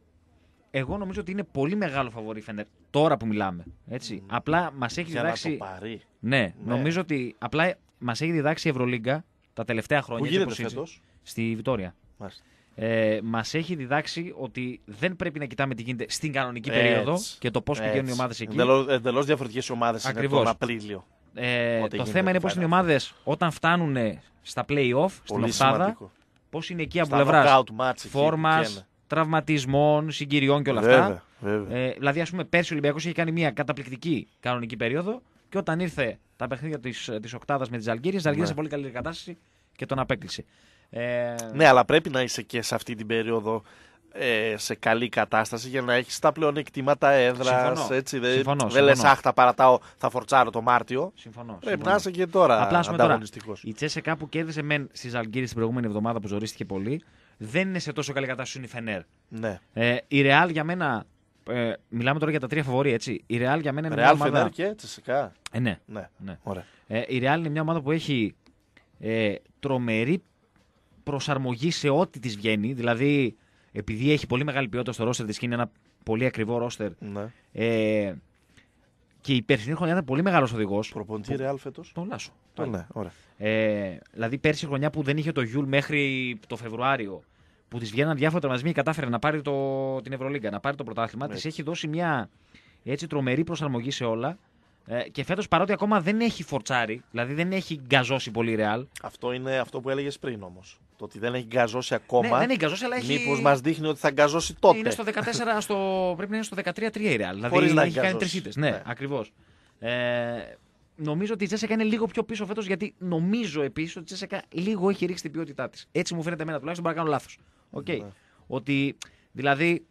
εγώ νομίζω ότι είναι πολύ μεγάλο φαβορί η Φενέρ. Τώρα που μιλάμε. Έτσι. Mm. Απλά μας έχει Για να διδάξει. το πάρει. Ναι, νομίζω ότι απλά μας έχει διδάξει η Ευρωλίγκα τα τελευταία χρόνια. Πού έτσι γίνεται όπως είναι, φέτος. στη Βιτόρια. Μάλιστα. Ε, μας έχει διδάξει ότι δεν πρέπει να κοιτάμε τι γίνεται στην κανονική Έτσι. περίοδο και το πώς Έτσι. πηγαίνουν οι ομάδες εκεί. Εντελώς, εντελώς διαφορετικές ομάδες είναι Ακριβώς. τον Απρίλιο. Ε, Ό,τι το γίνεται θέμα είναι το πώς είναι οι Final. ομάδες όταν φτάνουν στα play-off, στην Πολύ οκτάδα, σημαντικό. πώς είναι εκεί από Στα πλευράς knockout match εκεί που φόρμας, πηγαίνουν. τραυματισμών, συγκυριών και όλα Βέβαια, αυτά. βέβαια. Ε, δηλαδή, ας πούμε, πέρσι ο Ολυμπιακός είχε κάνει μια καταπληκτική κανονική περίοδο και όταν ήρθε τα παιχνίδια της, της οκτάδας με τις Ζαλγκίρες, η Ζαλγκίρες Ναι. σε πολύ καλύτερη κατάσταση και τον απέκλεισε. Ε, Ναι, αλλά πρέπει να είσαι και σε αυτή την περίοδο ε, σε καλή κατάσταση για να έχει τα πλεονεκτήματα έδρα. Έτσι, δεν συμφωνώ, δεν συμφωνώ. λες αχ, τα παρατάω, θα φορτσάρω το Μάρτιο. Συμφωνώ. Πρέπει συμφωνώ. να είσαι και τώρα Απλά τώρα, ανταγωνιστικός. η Τσέσεκα που κέρδισε μεν στη Ζαλγκύρη την προηγούμενη εβδομάδα που ζορίστηκε πολύ, δεν είναι σε τόσο καλή κατάσταση όσο είναι η Φενέρ. Ναι. Ε, η Ρεάλ για μένα. Ε, μιλάμε τώρα για τα τρία φαβορί, έτσι. Η Ρεάλ για μένα είναι Ρεάλ, μια ομάδα. Φενέρ και Τσεσεκά. Ε, ναι. Ναι. ναι. Ωραία. Ε, η Ρεάλ είναι μια ομάδα που έχει ε, τρομερή προσαρμογή σε ό,τι τη βγαίνει. Δηλαδή, επειδή έχει πολύ μεγάλη ποιότητα στο ρόστερ τη και είναι ένα πολύ ακριβό ρόστερ. Ναι. Ε, και η περσινή χρονιά ήταν πολύ μεγάλο οδηγό. Προπονητή Ρεάλ φέτος. Τον Λάσο. Το ναι, ωραία. Ε, δηλαδή, πέρσι χρονιά που δεν είχε το Γιούλ μέχρι το Φεβρουάριο, που τη βγαίναν διάφορα τραυματισμοί, κατάφερε να πάρει το, την Ευρωλίγκα, να πάρει το πρωτάθλημα. Ναι. Τη έχει δώσει μια έτσι τρομερή προσαρμογή σε όλα. Ε, και φέτος παρότι ακόμα δεν έχει φορτσάρει, δηλαδή δεν έχει γκαζώσει πολύ η Ρεάλ. Αυτό είναι αυτό που έλεγες πριν όμως. Το ότι δεν έχει γκαζώσει ακόμα. Ναι, δεν έχει γκαζώσει, αλλά έχει. Μήπως μας δείχνει ότι θα γκαζώσει τότε. Είναι στο δεκατέσσερα, στο... πρέπει να είναι στο δεκατρία τρία η Ρεάλ. Δηλαδή Χωρίς να έχει έχει κάνει γκαζώσει. τρεις ήττες. Ναι, Ναι. ακριβώς. Ε, νομίζω ότι η Τσέσεκα είναι λίγο πιο πίσω φέτος, γιατί νομίζω επίσης ότι η Τσέσεκα λίγο έχει ρίξει την ποιότητά της. Έτσι μου φαίνεται εμένα τουλάχιστον, μπορεί να κάνω λάθος. Okay. Ναι. Ότι δηλαδή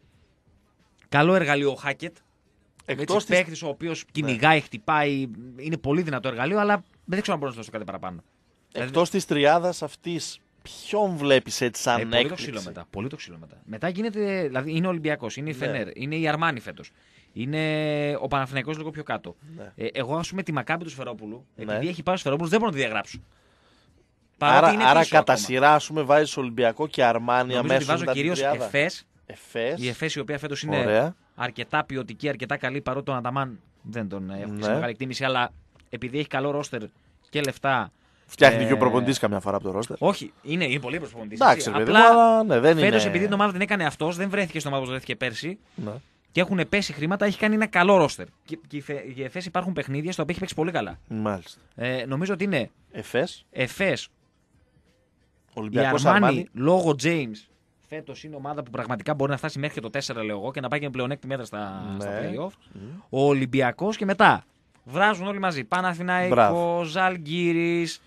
καλό εργαλείο ο Χάκετ. Εκτός Της... της... παίκτης ο οποίος κυνηγάει, χτυπάει, είναι πολύ δυνατό εργαλείο, αλλά δεν ξέρω αν μπορεί να δώσει κάτι παραπάνω. Εκτός της τριάδας αυτής, ποιον βλέπεις έτσι σαν Ε, πολύ το έκπληξη? ξύλο μετά. Πολύ το ξύλο μετά. Μετά γίνεται, δηλαδή είναι ο Ολυμπιακός, είναι η Ναι. Φενέρ, είναι η Αρμάνι φέτος. Είναι ο Παναθηναϊκός λίγο πιο κάτω. Ναι. Ε, εγώ, α πούμε, τη Μακάμπη του Σφερόπουλου, Ναι. επειδή έχει πάει ο Σφερόπουλος, δεν μπορώ να τη διαγράψω. Παρότι Άρα, είναι άρα πίσω κατά ακόμα. σειρά, ας πούμε, βάζεις Ολυμπιακό και Αρμάνι Νομίζω ότι αμέσως βάζω μετά την κυρίως τριάδα. Εφές. Εφές. Η Εφές, η οποία φέτος είναι Ωραία. αρκετά ποιοτική, αρκετά καλή, παρότι τον Ανταμάν δεν τον έχω Ναι. σε μεγάλη εκτίμηση, αλλά επειδή έχει καλό ρόστερ και λεφτά. Φτιάχνει ε, και ο προπονητής καμιά φορά από το ρόστερ. Όχι, είναι, είναι πολύ προσπονητής. Εντάξει, ρε παιδί μου, αλλά ναι, δεν Φέτος, είναι. επειδή την ομάδα την έκανε αυτός, δεν βρέθηκε στην ομάδα που βρέθηκε πέρσι Ναι. και έχουν πέσει χρήματα, έχει κάνει ένα καλό ρόστερ. Και, και η Φε- η Εφές υπάρχουν παιχνίδια στο οποίο έχει παίξει πολύ καλά. Μάλιστα. Ε, νομίζω ότι είναι Εφές, Εφές, η Ολυμπιακός Αρμάνι, Αρμάνι. λόγω James. Φέτος είναι ομάδα που πραγματικά μπορεί να φτάσει μέχρι και το τέσσερα, λέω εγώ, και να πάει και με πλεονέκτη μέτρα στα, Ναι. στα play-off. Μμ. Ο Ολυμπιακός και μετά βράζουν όλοι μαζί. Παναθηναϊκό, Μπράβο. Ζαλγκύρης,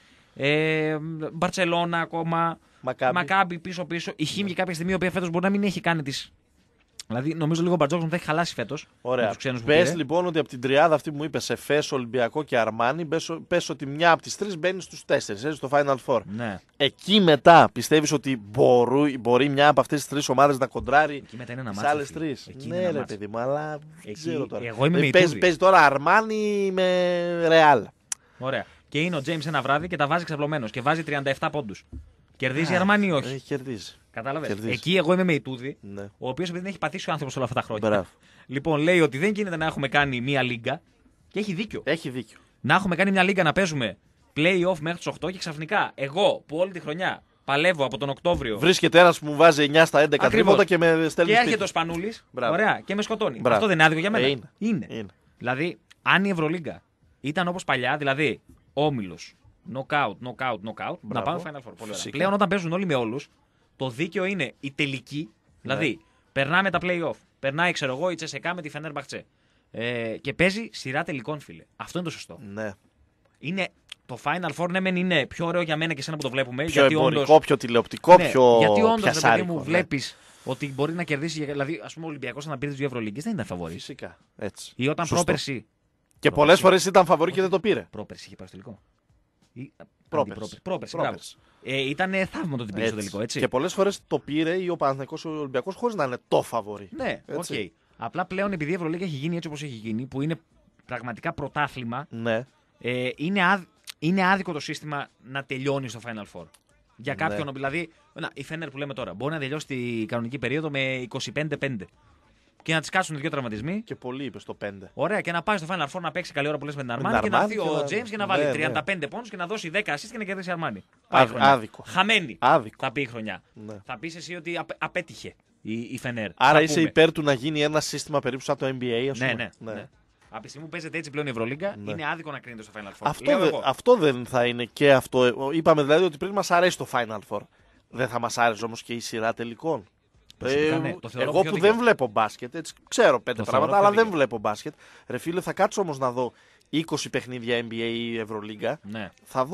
ε, Μπαρτσελώνα ακόμα. Μακάμπι. Μακάμπι πίσω-πίσω. Η Χίμη κάποια στιγμή, η οποία φέτος μπορεί να μην έχει κάνει τις. Δηλαδή, νομίζω λίγο ο Μπαρτζόκσον θα έχει χαλάσει φέτος. Με Ωραία. τους ξένους που Πες πήρε. λοιπόν ότι από την τριάδα αυτή που μου είπες, Εφές, Ολυμπιακό και Αρμάνι, πες, πες ότι μια από τις τρεις μπαίνει στους τέσσερις, έτσι, στο Final Four. Ναι. Εκεί μετά πιστεύεις ότι μπορού, μπορεί μια από αυτές τις τρεις ομάδες να κοντράρει Εκεί μετά είναι ένα τις μάτσο. άλλες φίλε. τρεις? Εκεί είναι Ναι, ένα ρε μάτσο. παιδί μου, αλλά δεν Εκεί- ξέρω τώρα. εγώ είμαι με Ε, η παίζει, Τούδη. παίζει τώρα Αρμάνι με Ρεάλ. Ωραία. Και είναι ο James ένα βράδυ και τα βάζει ξαπλωμένος και βάζει τριάντα επτά πόντους. Κερδίζει η Αρμάνι ή όχι. Έχει κερδίσει. Κατάλαβες. κερδίζει. Εκεί εγώ είμαι με η Τούδη, Ναι. ο οποίος επειδή δεν έχει πατήσει ο άνθρωπος όλα αυτά τα χρόνια. Μπράβο. Λοιπόν, λέει ότι δεν γίνεται να έχουμε κάνει μία λίγκα και έχει δίκιο. Έχει δίκιο. Να έχουμε κάνει μια λίγκα να παίζουμε play-off μέχρι τις οκτώ και ξαφνικά εγώ που όλη τη χρονιά παλεύω από τον Οκτώβριο. Βρίσκεται ένας που μου βάζει εννιά στα έντεκα Ακριβώς. τρίποτα και με στέλνει Και σπίτι. έρχεται ο Σπανούλης. Μπράβο. Ωραία, και με σκοτώνει. Μπράβο. Αυτό δεν είναι άδικο για μένα. Ε, είναι. είναι. Είναι. Δηλαδή, αν η Ευρωλίγκα ήταν όπως παλιά, δηλαδή όμιλος, knockout, knockout, knockout, να Μπράβο. πάμε Final Four. Πολύ ωραία. Φυσικά. Πλέον όταν παίζουν όλοι με όλους, το δίκαιο είναι η τελική. Δηλαδή, περνάμε τα play-off. Περνάει, ξέρω εγώ, η Τσεσεκά με τη Φενέρμπαχτσε. Ε, και παίζει σειρά τελικών, φίλε. Αυτό είναι το σωστό. Ναι. Είναι, το Final Four, ναι, μεν είναι πιο ωραίο για μένα και εσένα που το βλέπουμε. Πιο γιατί εμπορικό, όντως, πιο τηλεοπτικό, ναι, πιο γιατί όντως, ρε παιδί πιασάρικο, μου, ναι. βλέπεις ότι μπορεί να κερδίσει. Δηλαδή, ας πούμε, ο Ολυμπιακός να πήρε τις δύο Ευρωλίγκες δεν ήταν φαβορή. Φυσικά. Έτσι. Ή όταν Σωστό. πρόπερση. Και πολλές φορές ήταν φαβορή και δεν το πήρε. Πρόπερση είχε πάει στο τελικό. Ή, Πρόπερση. αντιπρόπερση. Πρόπερση, Πρόπερση. μπράβο. Ε, ήταν θαύμα το ότι πήγε στο τελικό, έτσι. Και πολλές φορές το πήρε ή ο Παναθηναϊκός ή ο Ολυμπιακός χωρίς να είναι το φαβορή. Ναι, οκ. Έτσι. Απλά πλέον επειδή η Ευρωλίγκα έχει γίνει έτσι όπως έχει γίνει, που είναι πραγματικά πρωτάθλημα, Ναι. ε, είναι, άδ, είναι άδικο το σύστημα να τελειώνει στο Final Four. Για κάποιον, Ναι. δηλαδή, να, η Φένερ που λέμε τώρα, μπορεί να τελειώσει την κανονική περίοδο με είκοσι πέντε πέντε. Και να τη κάτσουν δύο τραυματισμοί. Και πολύ είπε το πέντε. Ωραία, και να πάει στο Final Four να παίξει καλή ώρα που λες με την την Αρμάνι και να Αρμάνι έρθει και ο να- James και να ναι, βάλει ναι. τριάντα πέντε πόντους και να δώσει δέκα assist και να κερδίσει η Αρμάνι. Πάει η Άδ- χρονιά. άδικο. Χαμένη. Άδικο. Θα πει η χρονιά. Ναι. Θα πει εσύ ότι απ- απέτυχε η, η Φενέρ. Άρα Θα είσαι πούμε. υπέρ του να γίνει ένα σύστημα περίπου σαν το N B A, ας Ναι, πούμε. ναι, ναι. Από τη στιγμή που παίζεται έτσι πλέον η Ευρωλίγκα, Ναι. είναι άδικο να κρίνεται στο Final Four. Αυτό, Λέω δε- εγώ. αυτό δεν θα είναι και αυτό. Ε, Είπαμε δηλαδή ότι πριν μας αρέσει το Final Four. Δεν θα μας άρεσε όμως και η σειρά τελικών. Προσωπικά, ναι, το θεωρώ εγώ πιο που δίκαιο. δεν βλέπω μπάσκετ, έτσι, ξέρω πέντε Το πράγματα, θεωρώ αλλά πιο δεν βλέπω μπάσκετ. Ρε φίλε, θα κάτσω όμως να δω είκοσι παιχνίδια N B A ή Ευρωλίγκα. Ναι. Θα δω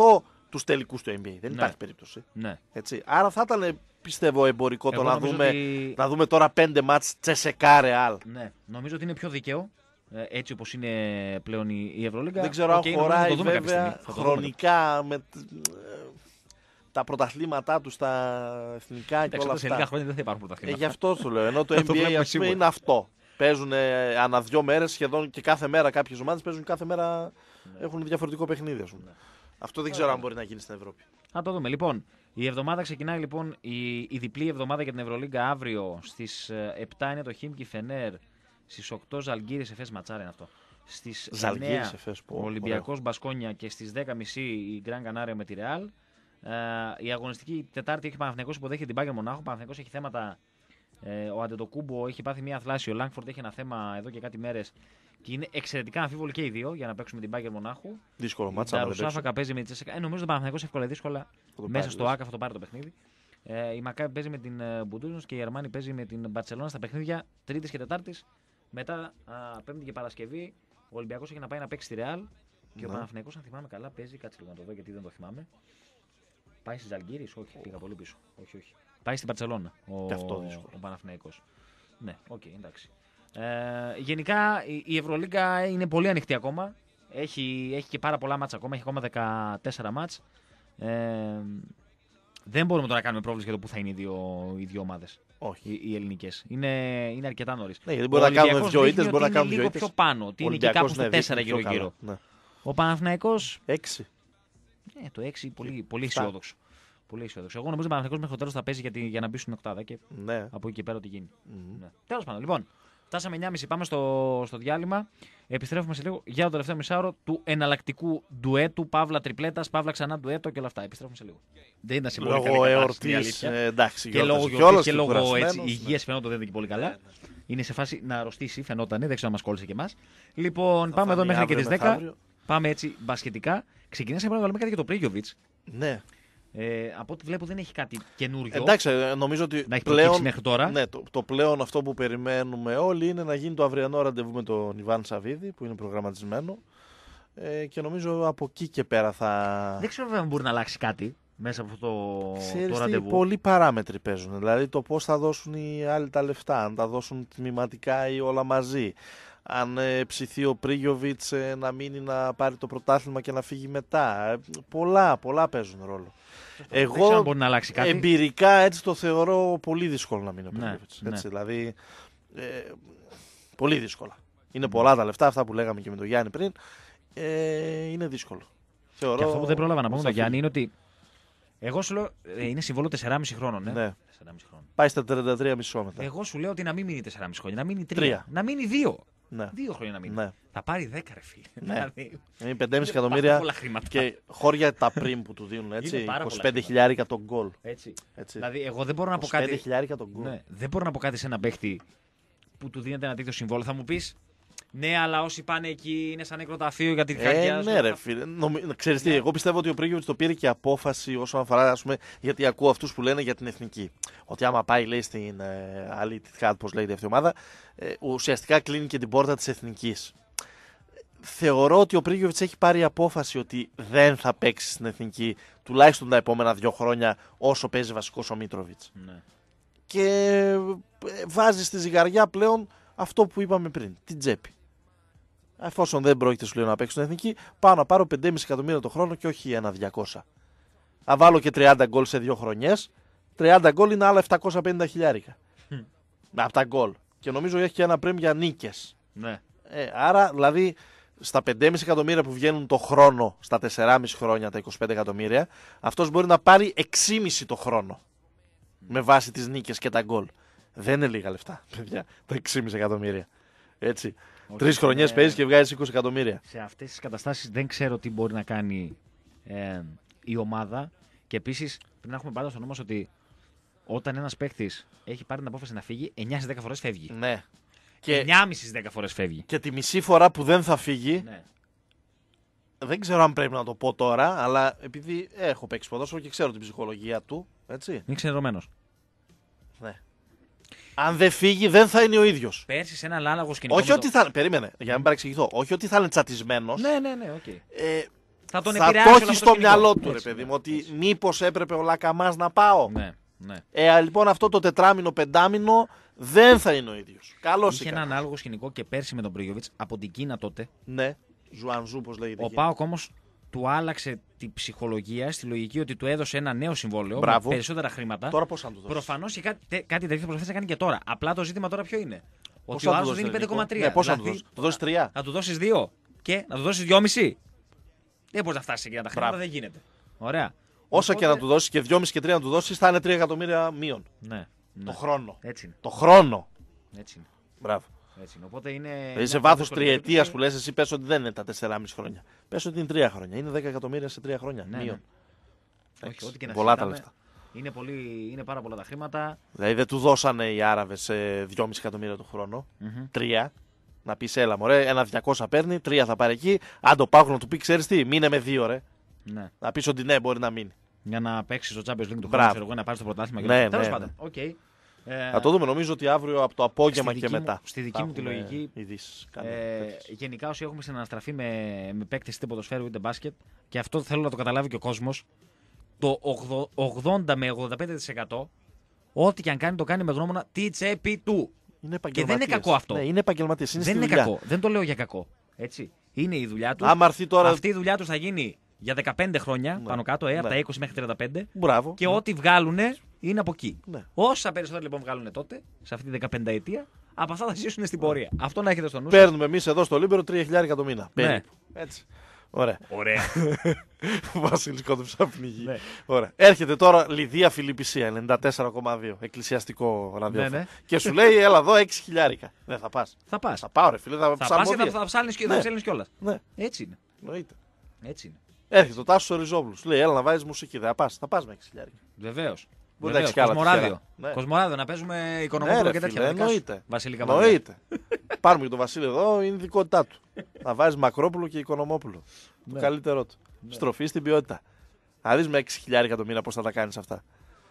τους τελικούς του N B A. Δεν Ναι. υπάρχει περίπτωση. Ναι. Έτσι. Άρα θα ήταν, πιστεύω, εμπορικό Εγώ το να νομίζω δούμε, ότι- να δούμε τώρα πέντε μάτς Τσεσεκά Ρεάλ. Ναι. Νομίζω ότι είναι πιο δίκαιο. ε, Έτσι όπως είναι πλέον η η Ευρωλίγκα. Δεν ξέρω αν Οκ, νομίζω θα χωράει το δούμε κάποια βέβαια στιγμή. Θα το δούμε. χρονικά με τ- ε, τα πρωταθλήματά του στα εθνικά και Εντάξει, όλα σε λίγα αυτά. χρόνια δεν θα υπάρχουν Ε, πρωταθλήματα. γι' αυτό το λέω. Ενώ το Θα N το B A βλέπουμε ας πούμε, σίγουρα. είναι αυτό. Παίζουν ε, ανά δύο μέρες σχεδόν και κάθε μέρα κάποιες ομάδες παίζουν κάθε μέρα. Έχουν διαφορετικό παιχνίδι. Ας πούμε. Ναι. Αυτό δεν ξέρω αν μπορεί να γίνει στην Ευρώπη. Θα το δούμε. Λοιπόν, η εβδομάδα ξεκινάει λοιπόν η, η διπλή εβδομάδα για την Ευρωλίγκα αύριο. Στις ε, επτά είναι το Χίμκι Φενέρ. Στις οκτώ Ζαλγκύρης Εφές, ματσάρα είναι αυτό. Στις Ζαλγκύρης εννιά Εφές, πω, ο Ολυμπιακός Μπασκόνια και στις δέκα και μισή η Γκραν Κανάρια με τη Ρεάλ. Ε, η αγωνιστική Τετάρτη έχει Παναθηναϊκός, υποδέχεται την Μπάγκερ Μονάχο. Ο Παναθηναϊκός έχει θέματα. Ε, ο Αντετοκούμπο έχει πάθει μια θλάση. Ο Λάγκφορντ έχει ένα θέμα εδώ και κάτι μέρες. Και είναι εξαιρετικά αμφίβολοι και οι δύο για να παίξουμε την Μπάγκερ Μονάχου. Δύσκολο Η μάτσα. άμα δεν Νταρουσάφακα παίζει με τη Τσέσσεκα. Ε, νομίζω ότι ο Παναθηναϊκός εύκολα ή δύσκολα το πάρει, μέσα στο λες. ΆΚΑ θα το πάρει το παιχνίδι. Ε, η Μακάμπι παίζει με την ε, Μπουντούζος και η Αρμάνι παίζει με την Μπαρσελόνα στα παιχνίδια Τρίτη και Τετάρτη. Μετά α, Πέμπτη και Παρασκευή ο Ολυμπιακός έχει να πάει να παίξει στη Ρεάλ. Και ο Ναι. Παναθηναϊκός, αν θυμάμαι καλά, παίζει. Κάτσε λίγο να το δω γιατί δεν το θυμάμαι. Πάει στη Ζαλγκύρης, όχι, πήγα πολύ πίσω. Όχι, όχι. Πάει στην Μπαρσελόνα ο, Και αυτό δύσκολο. ο Παναθηναϊκός. Ναι, οκ, okay, εντάξει. Ε, γενικά η, η Ευρωλίγκα είναι πολύ ανοιχτή ακόμα. Έχει, έχει και πάρα πολλά μάτς ακόμα. Έχει ακόμα δεκατέσσερα μάτς. Ε, δεν μπορούμε τώρα να κάνουμε πρόβλημα για το που θα είναι οι δύο, οι δύο ομάδες. Όχι. Οι, οι ελληνικές. Είναι, είναι αρκετά νωρίς. Ναι, γιατί μπορεί να κάνουμε Ολυμπιακός δύο δείχνει ήττες, μπορεί ότι να κάνουμε είναι δύο λίγο ήττες. πιο πάνω. Ότι είναι και Ολυμπιακός, κάπου στο ναι, τέσσερα δείχνει πιο γύρω-γύρω. καλά. Ναι. Ο Παναθηναϊκός. Έξι. Ε, το έξι πολύ, πολύ Εφτά. αισιόδοξο. Πολύ αισιόδοξο. Εγώ νομίζω ότι ο Παναθηναϊκός μέχρι το τέλος θα παίζει για, τη- για να μπει στην οκτάδα και Ναι. από εκεί και πέρα ό,τι γίνει. Μμμ. Ναι. Τέλος πάντων, λοιπόν, φτάσαμε εννιά και μισή, πάμε στο, στο διάλειμμα. Επιστρέφουμε σε λίγο για το τελευταίο μισάωρο του εναλλακτικού ντουέτου, παύλα τριπλέτας, παύλα ξανά ντουέτο και όλα αυτά. Επιστρέφουμε σε λίγο. Δεν ήταν σε πολύ καλή Λόγω κατάσταση, εορτής, είναι η αλήθεια. ε, εντάξει, Και λόγω γιόρτασε γιορτής κιόλας και και λόγω έτσι, κουρασμένος, υγείας φαινόταν δεν ήταν και πολύ καλά. Είναι σε φάση να αρρωστήσει, φαινόταν, δεν ξέρω αν μας κόλλησε και εμάς. Λοιπόν, πάμε εδώ φανεί μέχρι και αύριο τις δέκα. μεθαύριο. Πάμε έτσι μπασκετικά. Ξεκινήσαμε να μιλάμε κάτι για το Πρίγιοβιτς. Ναι. Ε, από ό,τι βλέπω δεν έχει κάτι καινούριο Εντάξει, ε, νομίζω ότι να έχει πλέον, προκύψει μέχρι τώρα. ναι, το, το πλέον αυτό που περιμένουμε όλοι είναι να γίνει το αυριανό ραντεβού με τον Ιβάν Σαββίδη που είναι προγραμματισμένο ε, και νομίζω από εκεί και πέρα θα... Δεν ξέρω βέβαια αν μπορεί να αλλάξει κάτι μέσα από αυτό το, Ξέρεις το τι, ραντεβού. πολλοί παράμετροι παίζουν. Δηλαδή το πώς θα δώσουν οι άλλοι τα λεφτά, αν τα δώσουν τμηματικά ή όλα μαζί. Αν ε, ψηθεί ο Πρίγιοβιτς ε, να μείνει να πάρει το πρωτάθλημα και να φύγει μετά. Ε, πολλά, πολλά παίζουν ρόλο. Δεν ξέρω Εγώ αν μπορεί να αλλάξει κάτι. εμπειρικά έτσι το θεωρώ πολύ δύσκολο να μείνει ο Ναι, Πρίγιοβιτς. ναι. Έτσι, δηλαδή, ε, πολύ δύσκολα. Είναι πολλά τα λεφτά, αυτά που λέγαμε και με τον Γιάννη πριν. Ε, είναι δύσκολο. Θεωρώ Και αυτό που δεν πρόλαβα να πω με ότι τον θα Γιάννη είναι ότι. Εγώ σου λέω. ε, Είναι συμβόλαιο τεσσεράμισι χρόνων. Ναι. Ναι. τεσσεράμισι χρόνων. πάει στα τριάντα τρία μισό μετά. Εγώ σου λέω ότι να μην μείνει τεσσεράμισι χρόνια, να μείνει τρία. Τρία. Να μείνει δύο. Ναι. Δύο χρόνια να μείνει. Ναι. Θα πάρει δέκα, ρε φίλε. Ναι. Δηλαδή, Είναι πεντέμισι είναι εκατομμύρια πάρα πολλά χρήματα. και χώρια τα πριν που του δίνουν έτσι. Είναι πάρα πολλά είκοσι πέντε χρήματα. χιλιάρικα τον γκολ. Έτσι. Έτσι. Δηλαδή, εγώ δεν μπορώ να πω είκοσι πέντε κάτι. χιλιάρικα τον γκολ. Ναι, δεν μπορώ να πω κάτι σε ένα παίχτη που του δίνεται ένα τέτοιο συμβόλαιο. Θα μου πει, ναι, αλλά όσοι πάνε εκεί είναι σαν νεκροταφείο για τη Ε, διάρκεια. ναι, ρε φίλε. Νομι... Ξέρεις τι, εγώ πιστεύω ότι ο Πρίγιοβιτς το πήρε και απόφαση όσον αφορά, ας πούμε, γιατί ακούω αυτούς που λένε για την εθνική. Ότι άμα πάει, λέει, στην ε, άλλη Τιτχάτ, πώς λέγεται αυτή η ομάδα, ε, ουσιαστικά κλείνει και την πόρτα της εθνικής. Θεωρώ ότι ο Πρίγιοβιτς έχει πάρει απόφαση ότι δεν θα παίξει στην εθνική τουλάχιστον τα επόμενα δύο χρόνια όσο παίζει βασικός ο Μίτροβιτς. Ναι. Και ε, βάζει στη ζυγαριά πλέον αυτό που είπαμε πριν, την τσέπη. Εφόσον δεν πρόκειται σου λέω να παίξει στην εθνική, πάω να πάρω πέντε κόμμα πέντε εκατομμύρια το χρόνο και όχι ένα διακόσια. Θα βάλω και τριάντα γκολ σε δύο χρονιές. τριάντα γκολ είναι άλλα επτακόσια πενήντα χιλιάρικα. Από τα γκολ. Και νομίζω έχει και ένα πρέμ για νίκες. Ναι. Ε, άρα δηλαδή στα πέντε κόμμα πέντε εκατομμύρια που βγαίνουν το χρόνο, στα τέσσερα κόμμα πέντε χρόνια τα είκοσι πέντε εκατομμύρια, αυτός μπορεί να πάρει έξι κόμμα πέντε το χρόνο. Με βάση τις νίκες και τα γκολ. Δεν είναι λίγα λεφτά, παιδιά, τα έξι κόμμα πέντε εκατομμύρια. Έτσι. Όχι, Τρεις χρονιές είναι- παίζεις και βγάζεις είκοσι εκατομμύρια. Σε αυτές τις καταστάσεις δεν ξέρω τι μπορεί να κάνει ε, η ομάδα. Και επίσης πρέπει να έχουμε πάντα στο νου μας ότι όταν ένας παίχτης έχει πάρει την απόφαση να φύγει, εννιά στις δέκα φορές φεύγει. Ναι. Και, εννιά κόμμα πέντε στις δέκα φορές φεύγει. και τη μισή φορά που δεν θα φύγει, Ναι. δεν ξέρω αν πρέπει να το πω τώρα, αλλά επειδή έχω παίξει ποδόσφαιρο και ξέρω την ψυχολογία του, έτσι. Είναι ξενερωμένος. Ναι. Αν δεν φύγει, δεν θα είναι ο ίδιος. Πέρσι σε ένα ανάλογο σκηνικό. Όχι με ότι θα. Περίμενε, για να μην παρεξηγηθώ. Όχι ότι θα είναι τσατισμένος. Το... Ναι, ναι, ναι, οκ. Ε, θα τον θα επηρεάσει. το όλο έχει αυτό στο σκηνικό. μυαλό του, ρε Έτσι, παιδί ναι, μου, ότι έτσι. μήπως έπρεπε ο Λακαμάς να πάω. Ναι, ναι. Ε, λοιπόν, αυτό το τετράμινο, πεντάμινο δεν θα είναι ο ίδιος. Καλώς Είχε ή ένα κακώς. ανάλογο σκηνικό και πέρσι με τον Πρίγιοβιτς από την Κίνα τότε. Ναι, Ζουανζού, πώς λέγεται. Ο εκεί. Πάοκ όμως του άλλαξε τη ψυχολογία στη λογική ότι του έδωσε ένα νέο συμβόλαιο Μπράβο. με περισσότερα χρήματα. Τώρα πώς θα του δώσει. Προφανώς και κάτι, τε- κάτι τέτοιο θα προσπαθήσει να κάνει και τώρα. Απλά το ζήτημα τώρα ποιο είναι. Πώς Ότι θα ο του άλλος δώσει, δίνει ρε, πέντε κόμμα τρία. Νίκο? Ναι, πώς θα του Δηλαδή, δώσει. Του δώσει τρία. Θα του δώσει δύο. Και να του δώσει δυόμισι. Δεν μπορεί να φτάσει εκεί για τα χρήματα, Μπράβο. δεν γίνεται. Ωραία. Όσα Οπότε- και να του δώσει και δυόμισι και τρία να του δώσει, θα είναι τρία εκατομμύρια μείον. Ναι, ναι. Το χρόνο. Έτσι είναι. Το χρόνο. Έτσι είναι. Μπράβο. Έτσι είναι. Οπότε είναι. Δηλαδή σε μια βάθο δύσκολη τριετία περίπτωση. που λε, εσύ πες ότι δεν είναι τα τέσσερα κόμμα πέντε χρόνια. Πες ότι είναι τρία χρόνια. Είναι δέκα εκατομμύρια σε τρία χρόνια. Ναι, Μείον. Όχι, Εντάξει, ό,τι και να πολλά τα συζητάμε, λεφτά. Είναι, πολύ, είναι πάρα πολλά τα χρήματα. Δηλαδή δεν του δώσανε οι Άραβες ε, δυόμισι εκατομμύρια το χρόνο. Μμμ. Τρία. Να πει, έλα μωρέ, ένα διακόσια παίρνει, τρία θα πάρει εκεί. Αν το πάγουν να του πει, ξέρει τι, μείνε με δύο, ρε. Ναι. Να πει ότι ναι, μπορεί να μείνει. Για να παίξει στο Champions League του Μπράβο. χρόνου, ξέρω εγώ, να πάρει το πρωτάθλημα και Ναι, το Τέλος ναι, πάντων. Οκ. Ε, Θα το δούμε, νομίζω ότι αύριο από το απόγευμα στη και δική μου- μετά. στη δική θα μου τη έχουμε λογική, ειδήσεις, κάνει Ε, τέτοιες. γενικά, όσοι έχουμε συναναστραφεί με, με παίκτες είτε ποδοσφαίρου είτε μπάσκετ, και αυτό θέλω να το καταλάβει και ο κόσμος, το ογδόντα με ογδόντα πέντε τοις εκατό ό,τι και αν κάνει, το κάνει με γνώμονα τη τσέπη του. Είναι Και δεν είναι κακό αυτό. Ναι, είναι επαγγελματίες. Είναι Δεν στη είναι δουλειά. κακό. Δεν το λέω για κακό. Έτσι. Είναι η δουλειά του. Άμα έρθει τώρα. Αυτή η δουλειά του θα γίνει για δεκαπέντε χρόνια Ναι. πάνω κάτω, ε, από Ναι. τα είκοσι μέχρι τριάντα πέντε. Μπράβο. Και ό,τι βγάλουν είναι από εκεί. Ναι. Όσα περισσότερα λοιπόν βγάλουν τότε, σε αυτή τη δεκαπέντε ετία, από αυτά θα ζήσουν στην πορεία. Αυτό να έχετε στο νου σας. Παίρνουμε εμεί εδώ στο Λίμπερο τρία χιλιάρικα το μήνα. Ναι. Περίπου. Έτσι. Ωραία. Ωραία. Ο Βασίλης κόντεψε να πνιγεί. Ναι. Ωραία. Έρχεται τώρα Λιδία Φιλιππισία ενενήντα τέσσερα κόμμα δύο. Εκκλησιαστικό ραδιόφωνο. Ναι, ναι. Και σου λέει, έλα εδώ έξι χιλιάρικα. Δεν θα πα. θα πα. Θα πάω, ρε φίλε, θα Θα πα και ψαλμοδία. θα, θα ψάλει και Ναι. θα ψέλνει κιόλα. Ναι, Έτσι είναι. εννοείται. Έτσι είναι. Έρχεται ο Τάσο Οριζόπουλο. Σου λέει, έλα να βάζει μουσική. Δεν θα πα. Θα πα με έξι χιλιάρικα. Βεβαίω. Μπορεί να έχεις κι άλλα Κοσμοράδιο. τυχερά. Ναι. Κοσμοράδιο, να παίζουμε Ναι, οικονομικό ρε και φίλε, τέτοια. εννοείται. Βασίλη Καβαδιά. Εννοείται. Πάρουμε και τον Βασίλη εδώ, είναι δικότητά του. Θα βάζει Μακρόπουλο και Οικονομόπουλο. Το Ναι. καλύτερό του. Στροφή στην ποιότητα. Να δει με έξι χιλιάρικα το μήνα πώ θα τα κάνει αυτά.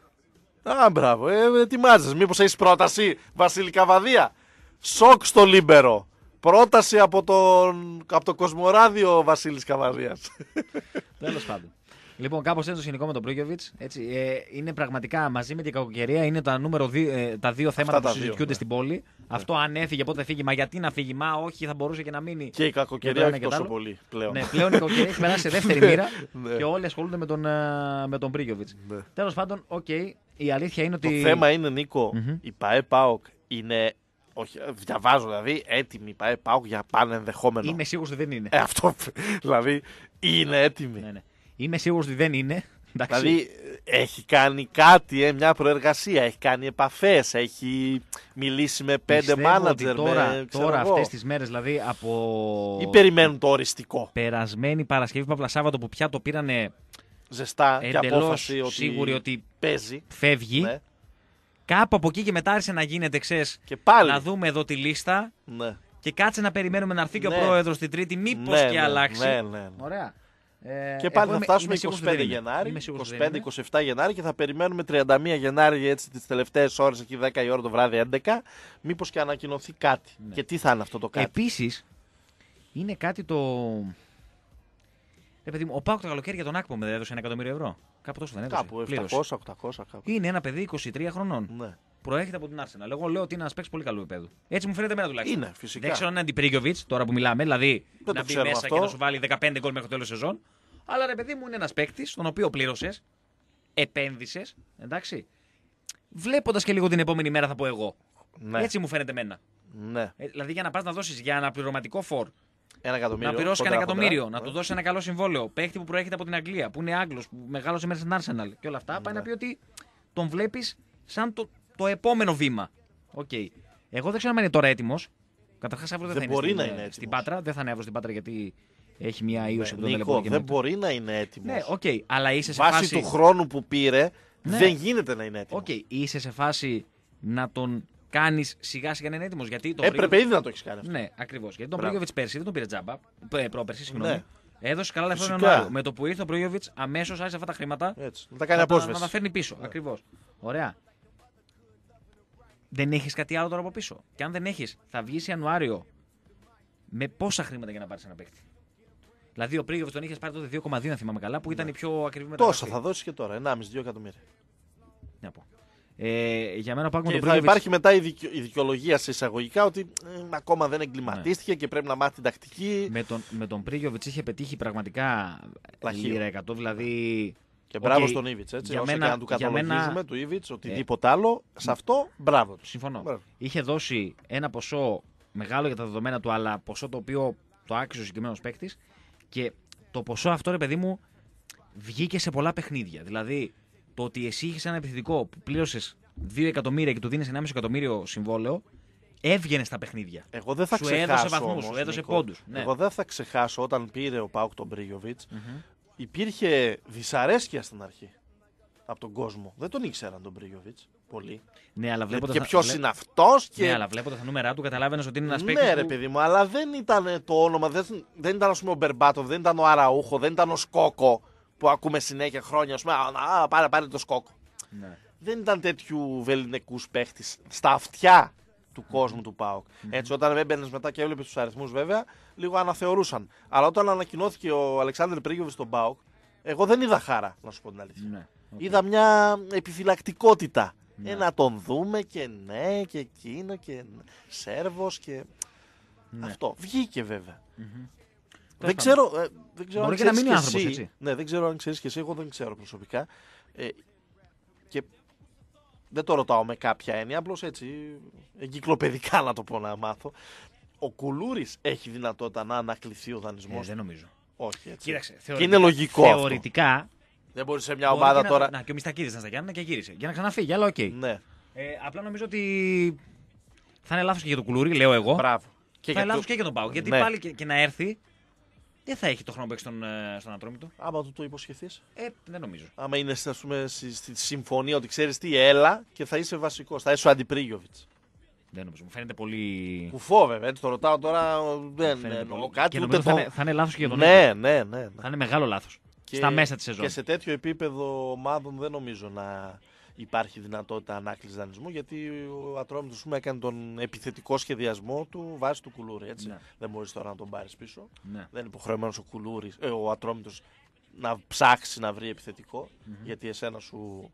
Α, μπράβο. Ε, ετοιμάζεσαι. Μήπω έχει πρόταση, Βασίλη Καβαδία. Σοκ στο Λίμπερο. Πρόταση από, τον, από το Κοσμοράδιο Βασίλης Καβαδίας. Τέλο πάντων. Λοιπόν, κάπω έτσι το σκηνικό με τον Μπρίγιοβιτ. Ε, είναι πραγματικά μαζί με την κακοκαιρία είναι τα, νούμερο δύο, ε, τα δύο θέματα τα που δύο, συζητιούνται ναι. στην πόλη. Αυτό αν έφυγε, πότε θα φύγει. Μα γιατί να φύγει, μα όχι, θα μπορούσε και να μείνει. Και η Για το κακοκαιρία ένα όχι και το τόσο άλλο. πολύ πλέον. Ναι, πλέον η κακοκαιρία έχει περάσει σε δεύτερη μοίρα Ναι. και όλοι ασχολούνται με τον, ε, με τον Μπρίγιοβιτ. Ναι. Τέλο πάντων, οκ, okay, η αλήθεια είναι Το ότι. θέμα είναι, Νίκο, Μμμ. η ΠαΕ ΠΑΟΚ είναι. Όχι, διαβάζω δηλαδή, έτοιμη η ΠαΕ ΠΑΟΚ για πάνε ενδεχόμενο. Είμαι σίγουρο ότι δεν είναι. Ε, αυτό δηλαδή είναι έτοιμη. Ναι, ναι. Είμαι σίγουρο ότι δεν είναι. Εντάξει. Δηλαδή έχει κάνει κάτι, ε, μια προεργασία, έχει κάνει επαφές, έχει μιλήσει με πέντε Πιστεύω μάνατζερ. ότι τώρα, με, ξέρω τώρα εγώ. αυτές τις μέρες, δηλαδή από Ή περιμένουν το οριστικό. περασμένη Παρασκευή Παύλα Σάββατο που πια το πήρανε Ζεστά και εντελώς απόφαση ότι σίγουροι ότι παίζει. φεύγει. Ναι. Κάπου από εκεί και μετά άρχισε να γίνεται, ξέρεις, Και πάλι. να δούμε εδώ τη λίστα Ναι. και κάτσε να περιμένουμε να έρθει και Ναι. ο πρόεδρος την Τρίτη, μήπως Ναι, και ναι, αλλάξει. ναι, ναι, ναι. Ωραία. Ε, Και πάλι εγώ θα είμαι- φτάσουμε είμαι σίγουρος ότι είκοσι πέντε δεν είναι. Γενάρη, Είμαι σίγουρος ότι είκοσι δεν πέντε είναι. είκοσι επτά Γενάρη και θα περιμένουμε τριάντα μία Γενάρη έτσι τις τελευταίες ώρες, εκεί δέκα η ώρα το βράδυ έντεκα, μήπως και ανακοινωθεί κάτι. Ναι. Και τι θα είναι αυτό το κάτι. Επίσης, είναι κάτι το. Ρε παιδί μου, ο Πάοκ το καλοκαίρι για τον Άκπο με έδωσε ένα εκατομμύριο ευρώ. Κάπου τόσο δεν έδωσε. Κάπου Πλήρωσε. επτακόσια οχτακόσια κάπου. Είναι ένα παιδί είκοσι τρία χρονών. Ναι. Προέρχεται από την Arsenal. Εγώ λέω ότι είναι ένα παίκτη πολύ καλού επίπεδου. Έτσι μου φαίνεται εμένα τουλάχιστον. Είναι, φυσικά. Δεν ξέρω αν είναι αντιπρίγιοβιτ τώρα που μιλάμε, δηλαδή το να μπει ξέρουμε μέσα αυτό. και να σου βάλει δεκαπέντε γκολ μέχρι το τέλο σεζόν. Αλλά ρε παιδί μου είναι ένα παίκτη, τον οποίο πλήρωσε, επένδυσε, εντάξει. Βλέποντα και λίγο την επόμενη μέρα θα πω εγώ. Ναι. Έτσι μου φαίνεται εμένα. Ναι. Ε, δηλαδή για να πα να δώσει για ένα πληρωματικό φόρ, Ένα εκατομμύριο. να πληρώσει ένα κοντά, εκατομμύριο, κοντά. να του δώσει ένα καλό συμβόλαιο. Παίκτη που προέρχεται από την Αγγλία, που είναι Άγγλο, που μεγάλωσε μέσα στην Arsenal και όλα αυτά, πάει Ναι. να πει ότι τον βλέπει σαν το, το επόμενο βήμα. Οκ. Okay. Εγώ δεν ξέρω αν είναι τώρα έτοιμο. Καταρχά αύριο δεν, Δεν θα μπορεί είναι, να στην, είναι ε, έτοιμος. στην Πάτρα. Δεν θα είναι αύριο στην Πάτρα γιατί έχει μια ίωση που τον Νίκο, ταλαιπωρεί και δεν με το- μπορεί να είναι έτοιμο. Ναι, οκ. Okay. Αλλά είσαι σε Βάσει φάση. του χρόνου που πήρε, Ναι. δεν γίνεται να είναι έτοιμο. Οκ. Okay. Είσαι σε φάση να τον κάνει σιγά σιγά να είναι έτοιμο. Γιατί τον Έπρεπε ήδη να το έχει κάνει αυτό. Ναι, ακριβώ. Γιατί τον Μπράβο. Πρόγιοβιτ πέρσι δεν τον πήρε τζάμπα. Ε, πρόπερσι, συγγνώμη. Ναι. Έδωσε καλά λεφτά τον Φυσικά. Ιανουάριο. Με το που ήρθε ο Πρόγιοβιτ, αμέσω άρχισε αυτά τα χρήματα Έτσι. Να τα κάνει να, τα, απόσβεση. να τα φέρνει πίσω. Ακριβώ. Ωραία. Δεν έχει κάτι άλλο τώρα από πίσω. Και αν δεν έχει, θα βγει Ιανουάριο με πόσα χρήματα για να πάρει ένα παίκτη. Δηλαδή ο Πρίγιοβιτς τον είχε πάρει τότε δύο κόμμα δύο, αν θυμάμαι καλά, που ήταν η πιο ακριβή μεταγραφή. Τόσα θα δώσει και τώρα, ενάμιση με δύο εκατομμύρια. Να πω. Ε, για μένα ο Πάοκ με τον Και θα Πρίγιοβιτς. υπάρχει μετά η, δικαι... η δικαιολογία σε εισαγωγικά ότι ε, ακόμα δεν εγκληματίστηκε ναι. και πρέπει να μάθει την τακτική. Με τον, με τον Πρίγιοβιτς είχε πετύχει πραγματικά λίρα εκατό, δηλαδή. Και μπράβο okay. στον Ήβιτς. Έτσι, Για όσο μένα, και αν του καταλογίζουμε μένα... του Ήβιτς, οτιδήποτε ε... άλλο, σε αυτό μπράβο του. Συμφωνώ. Μπράβο. Είχε δώσει ένα ποσό μεγάλο για τα δεδομένα του, αλλά ποσό το οποίο το άξιζε ο συγκεκριμένος παίκτης. Και το ποσό αυτό, ρε παιδί μου, βγήκε σε πολλά παιχνίδια. Δηλαδή, το ότι εσύ είχες ένα επιθετικό που πλήρωσες δύο εκατομμύρια και του δίνεις ενάμιση εκατομμύριο συμβόλαιο, έβγαινε στα παιχνίδια. Εγώ δεν θα σου ξεχάσω. Έδωσε βαθμούς, όμως, σου έδωσε Νίκο, πόντους. Ναι. Εγώ δεν θα ξεχάσω όταν πήρε ο Πάοκ τον Πρίγιοβιτς. Mm-hmm. Υπήρχε δυσαρέσκεια στην αρχή από τον κόσμο. Δεν τον ήξεραν τον Πρίγιοβιτς πολύ. Ναι, αλλά βλέποντα. Και ποιος είναι αυτός. Και... Ναι, αλλά βλέποντα τα νούμερα του, καταλάβαινε ότι είναι ένα παίκτη. Ναι, ρε που... παιδί μου, αλλά δεν ήταν το όνομα. Δεν, δεν ήταν ας πούμε, ο Μπερμπάτοβ, δεν ήταν ο Αραούχο, δεν ήταν ο Σκόκο που ακούμε συνέχεια χρόνια. Ας πούμε, α, πάρε, πάρε το Σκόκο. Ναι. Δεν ήταν τέτοιου βεληνικούς παίχτης στα αυτιά του κόσμου του ΠΑΟΚ. Mm-hmm. Έτσι, όταν έμπαινε μετά και έβλεπε τους αριθμούς, βέβαια, λίγο αναθεωρούσαν. Αλλά όταν ανακοινώθηκε ο Αλεξάνδρ Πρίγιοβιτς στον ΠΑΟΚ, εγώ δεν είδα χάρα, να σου πω την αλήθεια. Ναι. Okay. Είδα μια επιφυλακτικότητα. Ναι. Ε, να τον δούμε και ναι, και εκείνο και Σέρβος και. Ναι. Αυτό. Βγήκε βέβαια. Mm-hmm. Δεν ξέρω, ε, δεν ξέρω Μπορεί αν και να ξέρεις μείνει και άνθρωπος, εσύ. έτσι. Ναι, δεν ξέρω αν ξέρεις και εσύ, εγώ δεν ξέρω προσωπικά. Ε, και δεν το ρωτάω με κάποια έννοια, απλώς έτσι, εγκυκλοπαιδικά να το πω να μάθω. Ο Κουλούρης έχει δυνατότητα να ανακληθεί ο δανεισμός. Ε, δεν νομίζω. Όχι, έτσι. Κοίταξε, και θεωρητικά, είναι λογικό θεωρητικά, αυτό. Δεν μπορεί σε μια ομάδα να, τώρα. Να, και ο Μιστακίδης να στα Γιάννενα και γύρισε. Για να ξαναφύγει, αλλά οκ. Okay. Ναι. Ε, απλά νομίζω ότι θα είναι λάθος και για τον Κουλούρη, λέω εγώ. Μπράβο. Και θα είναι λάθος το... και για τον Πάοκ. Γιατί ναι. πάλι και, και να έρθει, δεν θα έχει το χρόνο που έχει στον, στον Ατρόμητο. Άμα του το υποσχεθείς. Ε, δεν νομίζω. Άμα είναι ας πούμε, στη, στη συμφωνία ότι ξέρεις τι, έλα και θα είσαι βασικός. Θα είσαι ο Αντιπρίγιοβιτς. Δεν νομίζω. Μου φαίνεται πολύ. Κουφό βέβαια. Έτσι το ρωτάω τώρα. Δεν εννοώ κάτι. Και νομίζω ούτε θα, το... είναι, θα είναι λάθος και για τον ναι, ναι, ναι, ναι. Θα είναι μεγάλο λάθος. Και... Στα μέσα της σεζόν. Και σε τέτοιο επίπεδο ομάδων δεν νομίζω να υπάρχει δυνατότητα ανάκλησης δανεισμού, γιατί ο Ατρόμητος έκανε τον επιθετικό σχεδιασμό του βάσει του Κουλούρη. Έτσι. Ναι. Δεν μπορείς τώρα να τον πάρεις πίσω. Ναι. Δεν είναι υποχρεωμένος ο, Κουλούρης, ε, ο Ατρόμητος να ψάξει να βρει επιθετικό, mm-hmm. γιατί εσένα σου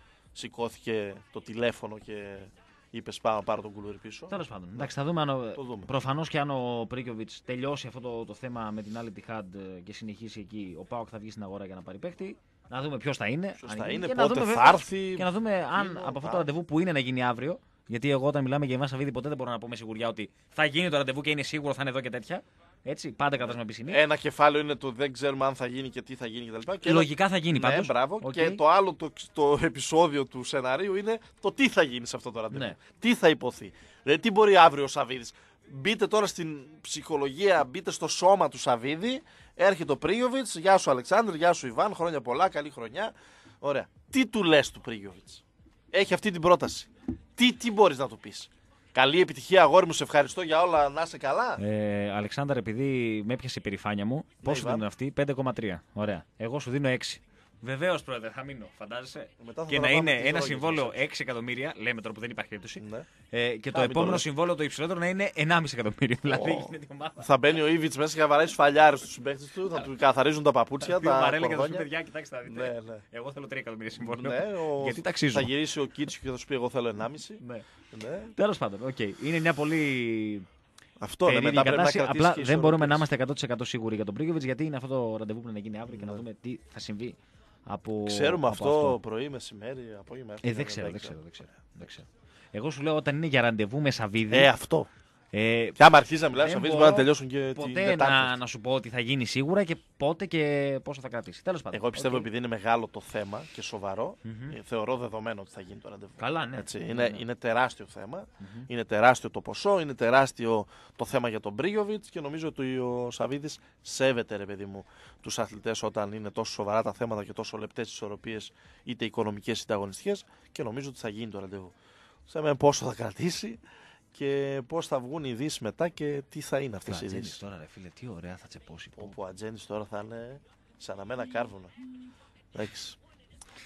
σηκώθηκε το τηλέφωνο και είπες πάω να πάρω τον Κουλούρη πίσω. Τέλος πάντων. Εντάξει, θα δούμε αν ο... προφανώς και αν ο Πρίγιοβιτς τελειώσει αυτό το, το θέμα με την άλλη Τιχάντ και συνεχίσει εκεί, ο ΠΑΟΚ θα βγει στην αγορά για να πάρει παίκτη. Να δούμε ποιος θα είναι. Ποιος θα είναι, και πότε να δούμε, θα βέβαια, έρθει. Και να δούμε αν είναι, από αυτό το ραντεβού που είναι να γίνει αύριο. Γιατί εγώ όταν μιλάμε για Ιβάν Σαββίδη ποτέ δεν μπορώ να πω με σιγουριά ότι θα γίνει το ραντεβού και είναι σίγουρο θα είναι εδώ και τέτοια. Έτσι, πάντα κρατάς με πισινή. Ένα κεφάλαιο είναι το δεν ξέρουμε αν θα γίνει και τι θα γίνει κτλ. Και λογικά ένα... θα γίνει πάντως. Ναι, μπράβο. Okay. Και το άλλο το, το επεισόδιο του σεναρίου είναι το τι θα γίνει σε αυτό το ραντεβού. Ναι. Τι θα υποθεί. Δηλαδή, τι μπορεί αύριο ο Σαββίδης. Μπείτε τώρα στην ψυχολογία, μπείτε στο σώμα του Σαββίδη. Έρχεται ο Πρίγιοβιτς. Γεια σου Αλεξάνδρ, γεια σου Ιβάν. Χρόνια πολλά, καλή χρονιά. Ωραία. Τι του λες του Πρίγιοβιτς. Έχει αυτή την πρόταση. Τι, τι μπορείς να του πεις. Καλή επιτυχία, αγόρι μου, σε ευχαριστώ για όλα, να είσαι καλά. Ε, Αλεξάνδρ, επειδή με έπιασε η περηφάνεια μου, ναι, πόσο δίνουν αυτοί, πέντε κόμμα τρία. Ωραία. Εγώ σου δίνω έξι. Βεβαίως, πρόεδρε, θα μείνω, φαντάζεσαι. Και να είναι ένα συμβόλαιο έξι εκατομμύρια, λέμε τώρα που δεν υπάρχει περίπτωση. Ναι. Ε, και το επόμενο το συμβόλαιο το υψηλότερο να είναι ενάμιση εκατομμύριο. Δηλαδή, oh. Θα μπαίνει ο Ήβιτς μέσα και θα βαρέσει φαλιάρες στους συμπαίκτες του, θα του καθαρίζουν τα παπούτσια. Τα Μαρέλα και θα σου πει παιδιά, κοιτάξτε, θα δείτε. Ναι, ναι. Εγώ θέλω τρία εκατομμύρια συμβόλαιο. Ναι, ο... Γιατί ταξίζω. Θα γυρίσει ο Κίτσιο και θα σου πει εγώ θέλω ενάμιση. Ναι. Ναι. Τέλος πάντων, okay. Είναι μια πολύ. Αυτό είναι μετά κατάσταση. Απλά δεν μπορούμε να είμαστε εκατό τοις εκατό σίγουροι για τον Πρίγιοβιτς, γιατί είναι αυτό το ραντεβού που να γίνει αύριο και να δούμε τι θα συμβεί. Από, Ξέρουμε από αυτό, αυτό πρωί, μεσημέρι, απόγευμα. Ε, δεν ξέρω, δεν ξέρω, δεν ξέρω, δεν ξέρω. Εγώ σου λέω όταν είναι για ραντεβού με Σαββίδη. Ε, αυτό. Ε, και άμα αρχίσει να μιλάει, Σαββίδη μπορεί να τελειώσουν και την Τετάρτη. Ποτέ να, να σου πω ότι θα γίνει σίγουρα και πότε και πόσο θα κρατήσει. Τέλος πάντων. Εγώ πιστεύω okay. επειδή είναι μεγάλο το θέμα και σοβαρό, mm-hmm. θεωρώ δεδομένο ότι θα γίνει το ραντεβού. Καλά, ναι. Έτσι, ναι, είναι, ναι. είναι τεράστιο θέμα. Mm-hmm. Είναι τεράστιο το ποσό, είναι τεράστιο το θέμα για τον Πρίγιοβιτς και νομίζω ότι ο Σαββίδης σέβεται, ρε παιδί μου, τους αθλητές όταν είναι τόσο σοβαρά τα θέματα και τόσο λεπτές ισορροπίες, είτε οικονομικές είτε αγωνιστικές, και νομίζω ότι θα γίνει το ραντεβού. Ξέρουμε πόσο θα κρατήσει και πώς θα βγουν οι ειδήσεις μετά και τι θα είναι αυτές οι ειδήσεις. Τώρα, ρε φίλε, τι ωραία θα τσεπώσει. Όπου ο Ατζέντης τώρα θα είναι σαν αμένα κάρβουνα. Εντάξει.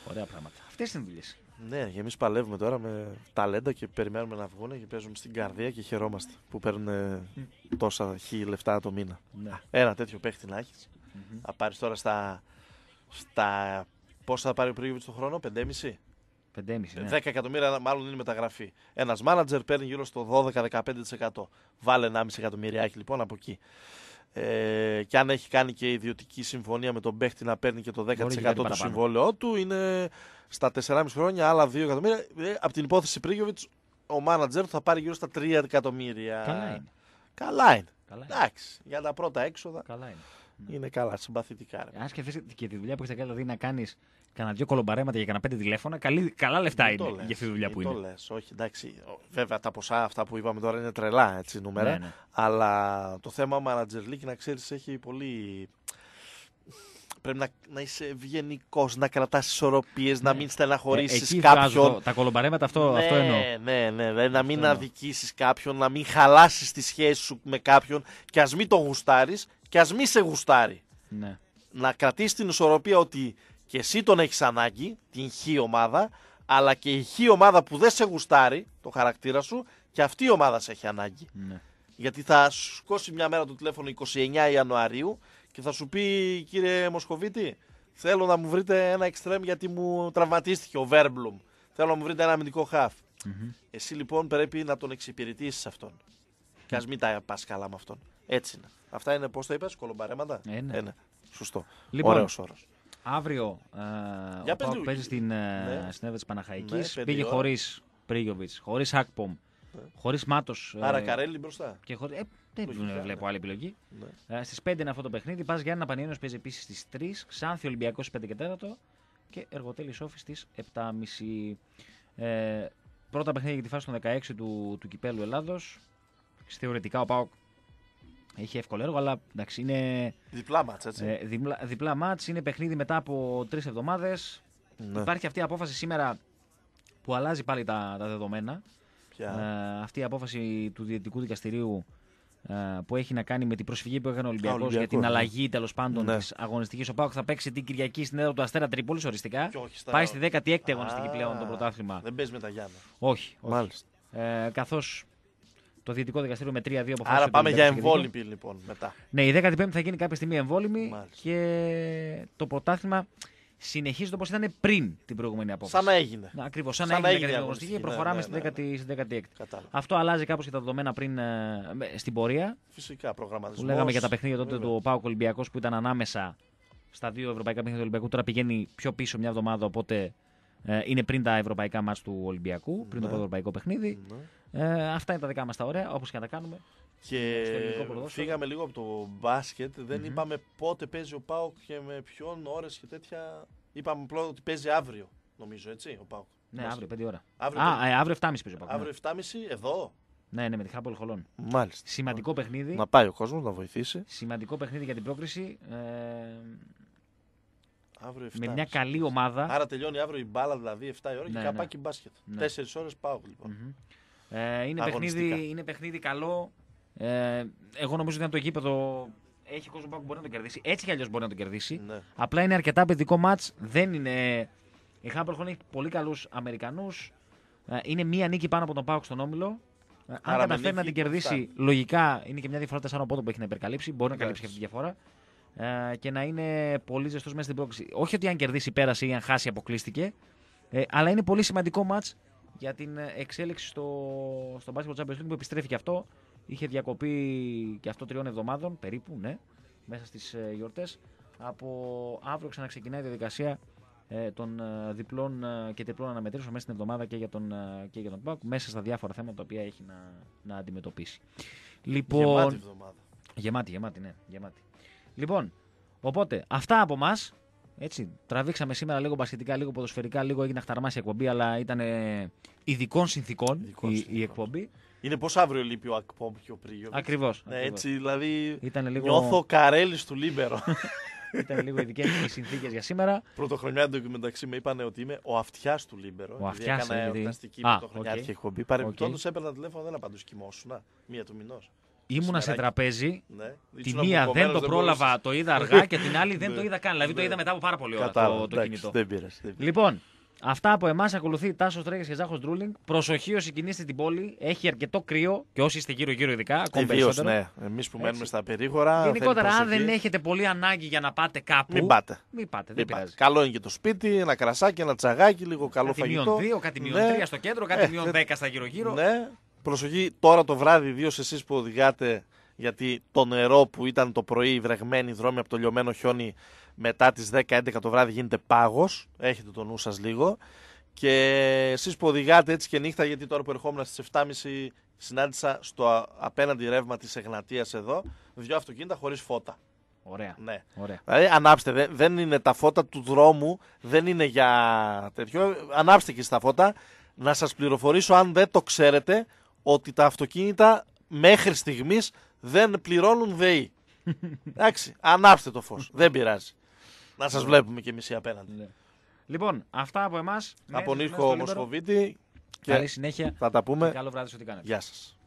Ωραία πράγματα. Αυτές είναι οι δουλειές. Ναι, και εμείς παλεύουμε τώρα με ταλέντα και περιμένουμε να βγουν και παίζουν στην καρδία και χαιρόμαστε που παίρνουν τόσα χίλια λεφτά το μήνα. Ναι. Ένα τέτοιο παίχτη να έχεις. Mm-hmm. Θα πάρεις τώρα στα. στα... Πόσα θα πάρει ο Πρίγιοβιτς το χρόνο, πέντε κόμμα πέντε. πέντε κόμμα πέντε, ναι. δέκα εκατομμύρια μάλλον είναι μεταγραφή. Ένας μάνατζερ παίρνει γύρω στο δώδεκα με δεκαπέντε τοις εκατό. Βάλε ενάμιση εκατομμυριάκι λοιπόν από εκεί. Ε, και αν έχει κάνει και ιδιωτική συμφωνία με τον παίχτη να παίρνει και το δέκα τοις εκατό του συμβόλαιό του, είναι στα τέσσερα κόμμα πέντε χρόνια άλλα δύο εκατομμύρια. Ε, από την υπόθεση Πρίγιοβιτς, ο μάνατζερ θα πάρει γύρω στα τρία εκατομμύρια. Καλά είναι. Καλά είναι. Καλά είναι. Εντάξει, για τα πρώτα έξοδα Καλά είναι. είναι καλά, συμπαθητικά. Αν σκεφτείς και τη δουλειά που έχεις κάνει, δηλαδή να κάνεις κανένα δυο κολομπαρέματα για κανένα πέντε τηλέφωνα, καλή, καλά λεφτά είναι λες, για αυτή τη δουλειά που το είναι. λες, όχι, εντάξει. Βέβαια τα ποσά αυτά που είπαμε τώρα είναι τρελά έτσι, νούμερα. Ναι, ναι. Αλλά το θέμα Manager League, να ξέρεις, έχει πολύ. Πρέπει να, να είσαι ευγενικός, να κρατάς ισορροπίες, Ναι. να μην στεναχωρήσεις Ε, εκεί κάποιον. βγάζω τα κολομπαρέματα, αυτό, ναι, αυτό εννοώ. Ναι, ναι, δηλαδή να μην εννοώ. αδικήσεις κάποιον, να μην χαλάσεις τη σχέση σου με κάποιον και ας μην τον γουστάρεις και ας μην σε γουστάρει. Ναι. Να κρατήσεις την ισορροπία ότι και εσύ τον έχεις ανάγκη, την χ ομάδα, αλλά και η χ ομάδα που δεν σε γουστάρει, το χαρακτήρα σου, και αυτή η ομάδα σε έχει ανάγκη. Ναι. Γιατί θα σου σκώσει μια μέρα το τηλέφωνο εικοστή ενάτη Ιανουαρίου και θα σου πει, κύριε Μοσχοβίτη, θέλω να μου βρείτε ένα εξτρέμ γιατί μου τραυματίστηκε ο Βέρμπλουμ. Θέλω να μου βρείτε ένα αμυντικό χαφ. Mm-hmm. Εσύ λοιπόν πρέπει να τον εξυπηρετήσεις αυτόν. Και ας μην τα πας καλά με αυτόν. Έτσι είναι. Αυτά είναι, πώς το είπες, κολομπαρέματα. Ε, ναι. Ε, ναι. Σωστό. Λοιπόν, ωραίος όρος. Αύριο ε, ο Πάοκ παίζει στην ε, ναι. συνέδρα της Παναχαϊκής. Ναι, Πήγε ώρα. χωρίς Πρίγιοβιτς, χωρίς Ακπομ, Ναι. χωρίς Μάτος. Άρα ε, Καρέλη μπροστά. και χωρίς, ε, δεν Λογικά, βλέπω ναι. άλλη επιλογή. Ναι. Ε, στις πέντε είναι αυτό το παιχνίδι. Πας Γιάννενα Πανιόνιος παίζει επίσης στις τρεις. Ξάνθη Ολυμπιακός στις πέντε και τέσσερα. Και Εργοτέλη Σόφη στις επτά και μισή. Ε, πρώτα παιχνίδια για τη φάση των δεκαέξι του, του Κυπέλλου Ελλάδος. Θεωρητικά ο ΠΑΟΚ έχει εύκολο έργο, αλλά εντάξει, είναι Διπλά μάτς, έτσι. ε, διπλά, διπλά μάτς. Είναι παιχνίδι μετά από τρεις εβδομάδες. Ναι. Υπάρχει αυτή η απόφαση σήμερα που αλλάζει πάλι τα, τα δεδομένα. Ποια? Ε, αυτή η απόφαση του Διαιτητικού Δικαστηρίου ε, που έχει να κάνει με την προσφυγή που έκανε ο Ολυμπιακός για Ολυμπιακός, την ναι. αλλαγή τέλος πάντων Ναι. της αγωνιστικής. Ο ΠΑΟΚ θα παίξει την Κυριακή στην έδρα του Αστέρα Τρίπολης οριστικά. Και όχι στα- Πάει στη δέκατη έκτη Α, αγωνιστική πλέον το πρωτάθλημα. Δεν παίζει με τα Γιάννα. Όχι. όχι. Μάλιστα. Ε, καθώς το Διαιτητικό Δικαστήριο με τρία δύο αποφάσισε. Άρα ότι ο πάμε για Ολυμπιακός έχει δίκιο. εμβόλυμη λοιπόν μετά. Ναι, η δέκατη πέμπτη θα γίνει κάποια στιγμή εμβόλυμη Μάλιστα. και το πρωτάθλημα συνεχίζεται όπως ήταν πριν την προηγούμενη απόφαση. Σαν να έγινε. Ναι, ακριβώς, σαν, Σαν να να έγινε έγινε η η αγωνιστική και αγωνιστική, προχωράμε ναι, στη ναι, ναι. δέκατη, στη δέκατη έκτη. Κατάλαβα. Αυτό αλλάζει κάπως και τα δεδομένα πριν ε, στην πορεία. Φυσικά προγραμματισμό. Που λέγαμε για τα παιχνίδια τότε του ΠΑΟΚ Ολυμπιακός που ήταν ανάμεσα στα δύο ευρωπαϊκά παιχνίδια του Ολυμπιακού. Τώρα πηγαίνει πιο πίσω μια εβδομάδα, οπότε ε, είναι πριν τα ευρωπαϊκά μάτς του Ολυμπιακού, πριν Ναι. το πρώτο ευρωπαϊκό παιχνίδι. Ναι. Ε, αυτά είναι τα δικά μας τα ωραία, όπως και να τα κάνουμε. Και στο ελληνικό ποδόσφαιρο. φύγαμε λίγο από το μπάσκετ. Δεν Μμμ. είπαμε πότε παίζει ο ΠΑΟΚ και με ποιον, ώρες και τέτοια. Είπαμε απλά ότι παίζει αύριο, νομίζω, έτσι, ο ΠΑΟΚ. Ναι, Μας- αύριο, πέντε ώρα. Αύριο, Α, πέντε- ε, αύριο επτά και μισή παίζει ο ΠΑΟΚ. αύριο επτά και μισή εδώ. Ναι, ναι, με τη Χάπολ Χολών. Μάλιστα. Σημαντικό παιχνίδι. Να πάει ο κόσμος να βοηθήσει. Σημαντικό παιχνίδι για την πρόκριση. Ε, Αύριο επτά με και μια μισή. καλή ομάδα. Άρα τελειώνει αύριο η μπάλα, δηλαδή επτά η ώρα Ναι, και καπάκι μπάσκετ. Ναι. Τέσσερις ώρες ΠΑΟΚ λοιπόν. Μμμ. Ε, είναι, Αγωνιστικά. παιχνίδι, είναι παιχνίδι καλό. Ε, εγώ νομίζω ότι αν το γήπεδο έχει κόσμο που μπορεί να το κερδίσει. Έτσι κι αλλιώς μπορεί να το κερδίσει. Ναι. Απλά είναι αρκετά παιδικό μάτς. Δεν είναι. Η Χάμπερ έχει πολύ καλούς Αμερικανούς. Ε, είναι μία νίκη πάνω από τον ΠΑΟΚ στον Όμιλο. Ε, αν Άρα με καταφέρει να νίκη την κερδίσει, λογικά είναι και μια διαφορά τεσσάρων πόντων που έχει να υπερκαλύψει. Μπορεί να καλύψει και αυτή τη διαφορά. Ε, και να είναι πολύ ζεστός μέσα στην πρόκληση. Όχι ότι αν κερδίσει πέρασε ή αν χάσει αποκλείστηκε. Ε, αλλά είναι πολύ σημαντικό μάτς για την εξέλιξη στο, στο Basketball Champions League που επιστρέφει και αυτό. Είχε διακοπή και αυτό τριών εβδομάδων περίπου, ναι, μέσα στις ε, γιορτές. Από αύριο ξαναξεκινάει η διαδικασία ε, των ε, διπλών ε, και τριπλών αναμετρήσεων μέσα στην εβδομάδα και για τον, ε, και για τον ΠΑΟΚ, μέσα στα διάφορα θέματα τα οποία έχει να, να αντιμετωπίσει. Λοιπόν, Γεμάτη εβδομάδα. Γεμάτη, γεμάτη, ναι, γεμάτη. Λοιπόν, οπότε αυτά από εμάς. Έτσι, τραβήξαμε σήμερα λίγο μπασκετικά, λίγο ποδοσφαιρικά, λίγο έγινε χταρμάσια εκπομπή, αλλά ήταν ε, ειδικών συνθήκων Ειδικών η, συνθήκων. η εκπομπή. Είναι πώς αύριο λείπει ο Ακπόμ και ο Πρίγιοβιτς. Ακριβώς. Ναι, ακριβώς. έτσι δηλαδή Ήταν λίγο, νιώθω Καρέλης του Λίμπερο. ήταν λίγο ειδικές οι συνθήκες για σήμερα. Πρωτοχρονιά του μεταξύ με είπαν ότι είμαι ο αυτιάς του Λίμπερο. Ο αυτιάς, Έκανα ε, γιατί- εορταστική Α, πρωτοχρονιάτικη οκ. εκπομπή. Παρεμπιπτόντως Οκ. έπαιρνα τηλέφωνο, δεν απαντούς κοιμόσουνα. Μία του μηνός. ήμουνα σε Σημεράκι. τραπέζι. Ναι. Τη Ήσουν μία δεν αποκομμένος, το πρόλαβα, μπορούσες. το είδα αργά και την άλλη δεν Ναι. το είδα καν. Δηλαδή το Ναι. είδα μετά από πάρα πολύ ώρα Κατάλαβα, το, το εντάξει, κινητό. Δεν πειράζει. δεν πειράζει. Λοιπόν, αυτά από εμά. Ακολουθεί Τάσος Τρέγας και Ζάχος Ντρούλινγκ. Προσοχή όσοι κινείστε την πόλη. Έχει αρκετό κρύο και όσοι είστε γύρω-γύρω ειδικά. Ακόμη Ιδίως, περισσότερο. ναι. Εμείς που μένουμε Έτσι. στα περίγωρα. Γενικότερα, θέλει αν δεν προσοχή. έχετε πολύ ανάγκη για να πάτε κάπου. Μην πάτε. Μην πάτε, δεν Μην πάτε. πειράζει. Καλό είναι και το σπίτι, ένα κρασάκι, ένα τσαγάκι, λίγο καλό Κάτι φαγητό. μείον δύο, κάτι μείον Ναι. τρία στο κέντρο, κάτι Ε, μείον δεν- δέκα στα γύρω-γύρω. Ναι. Προσοχή τώρα το βράδυ, ιδίως εσείς που οδηγάτε, γιατί το νερό που ήταν το πρωί βρεγμένοι δρόμοι από το λιωμένο χιόνι μετά τις δέκα έντεκα το βράδυ γίνεται πάγος. Έχετε το νου σας λίγο. Και εσείς που οδηγάτε έτσι και νύχτα, γιατί τώρα που ερχόμουν στις επτά και μισή συνάντησα στο α- απέναντι ρεύμα της Εγνατίας εδώ δύο αυτοκίνητα χωρίς φώτα. Ωραία. Ναι. Ωραία. Δηλαδή ανάψτε, δεν, δεν είναι τα φώτα του δρόμου, δεν είναι για τέτοιο. Ανάψτε και στα φώτα. Να σας πληροφορήσω, αν δεν το ξέρετε, ότι τα αυτοκίνητα μέχρι στιγμής δεν πληρώνουν ΔΕΗ. Εντάξει, ανάψτε το φως, δεν πειράζει. Να σας βλέπουμε και εμείς απέναντι. Ναι. Λοιπόν, αυτά από εμάς. Από Νίκο Μοσχοβίτη Καλή και συνέχεια. θα τα Και πούμε. καλό βράδυ σε ό,τι κάνετε. Γεια σας.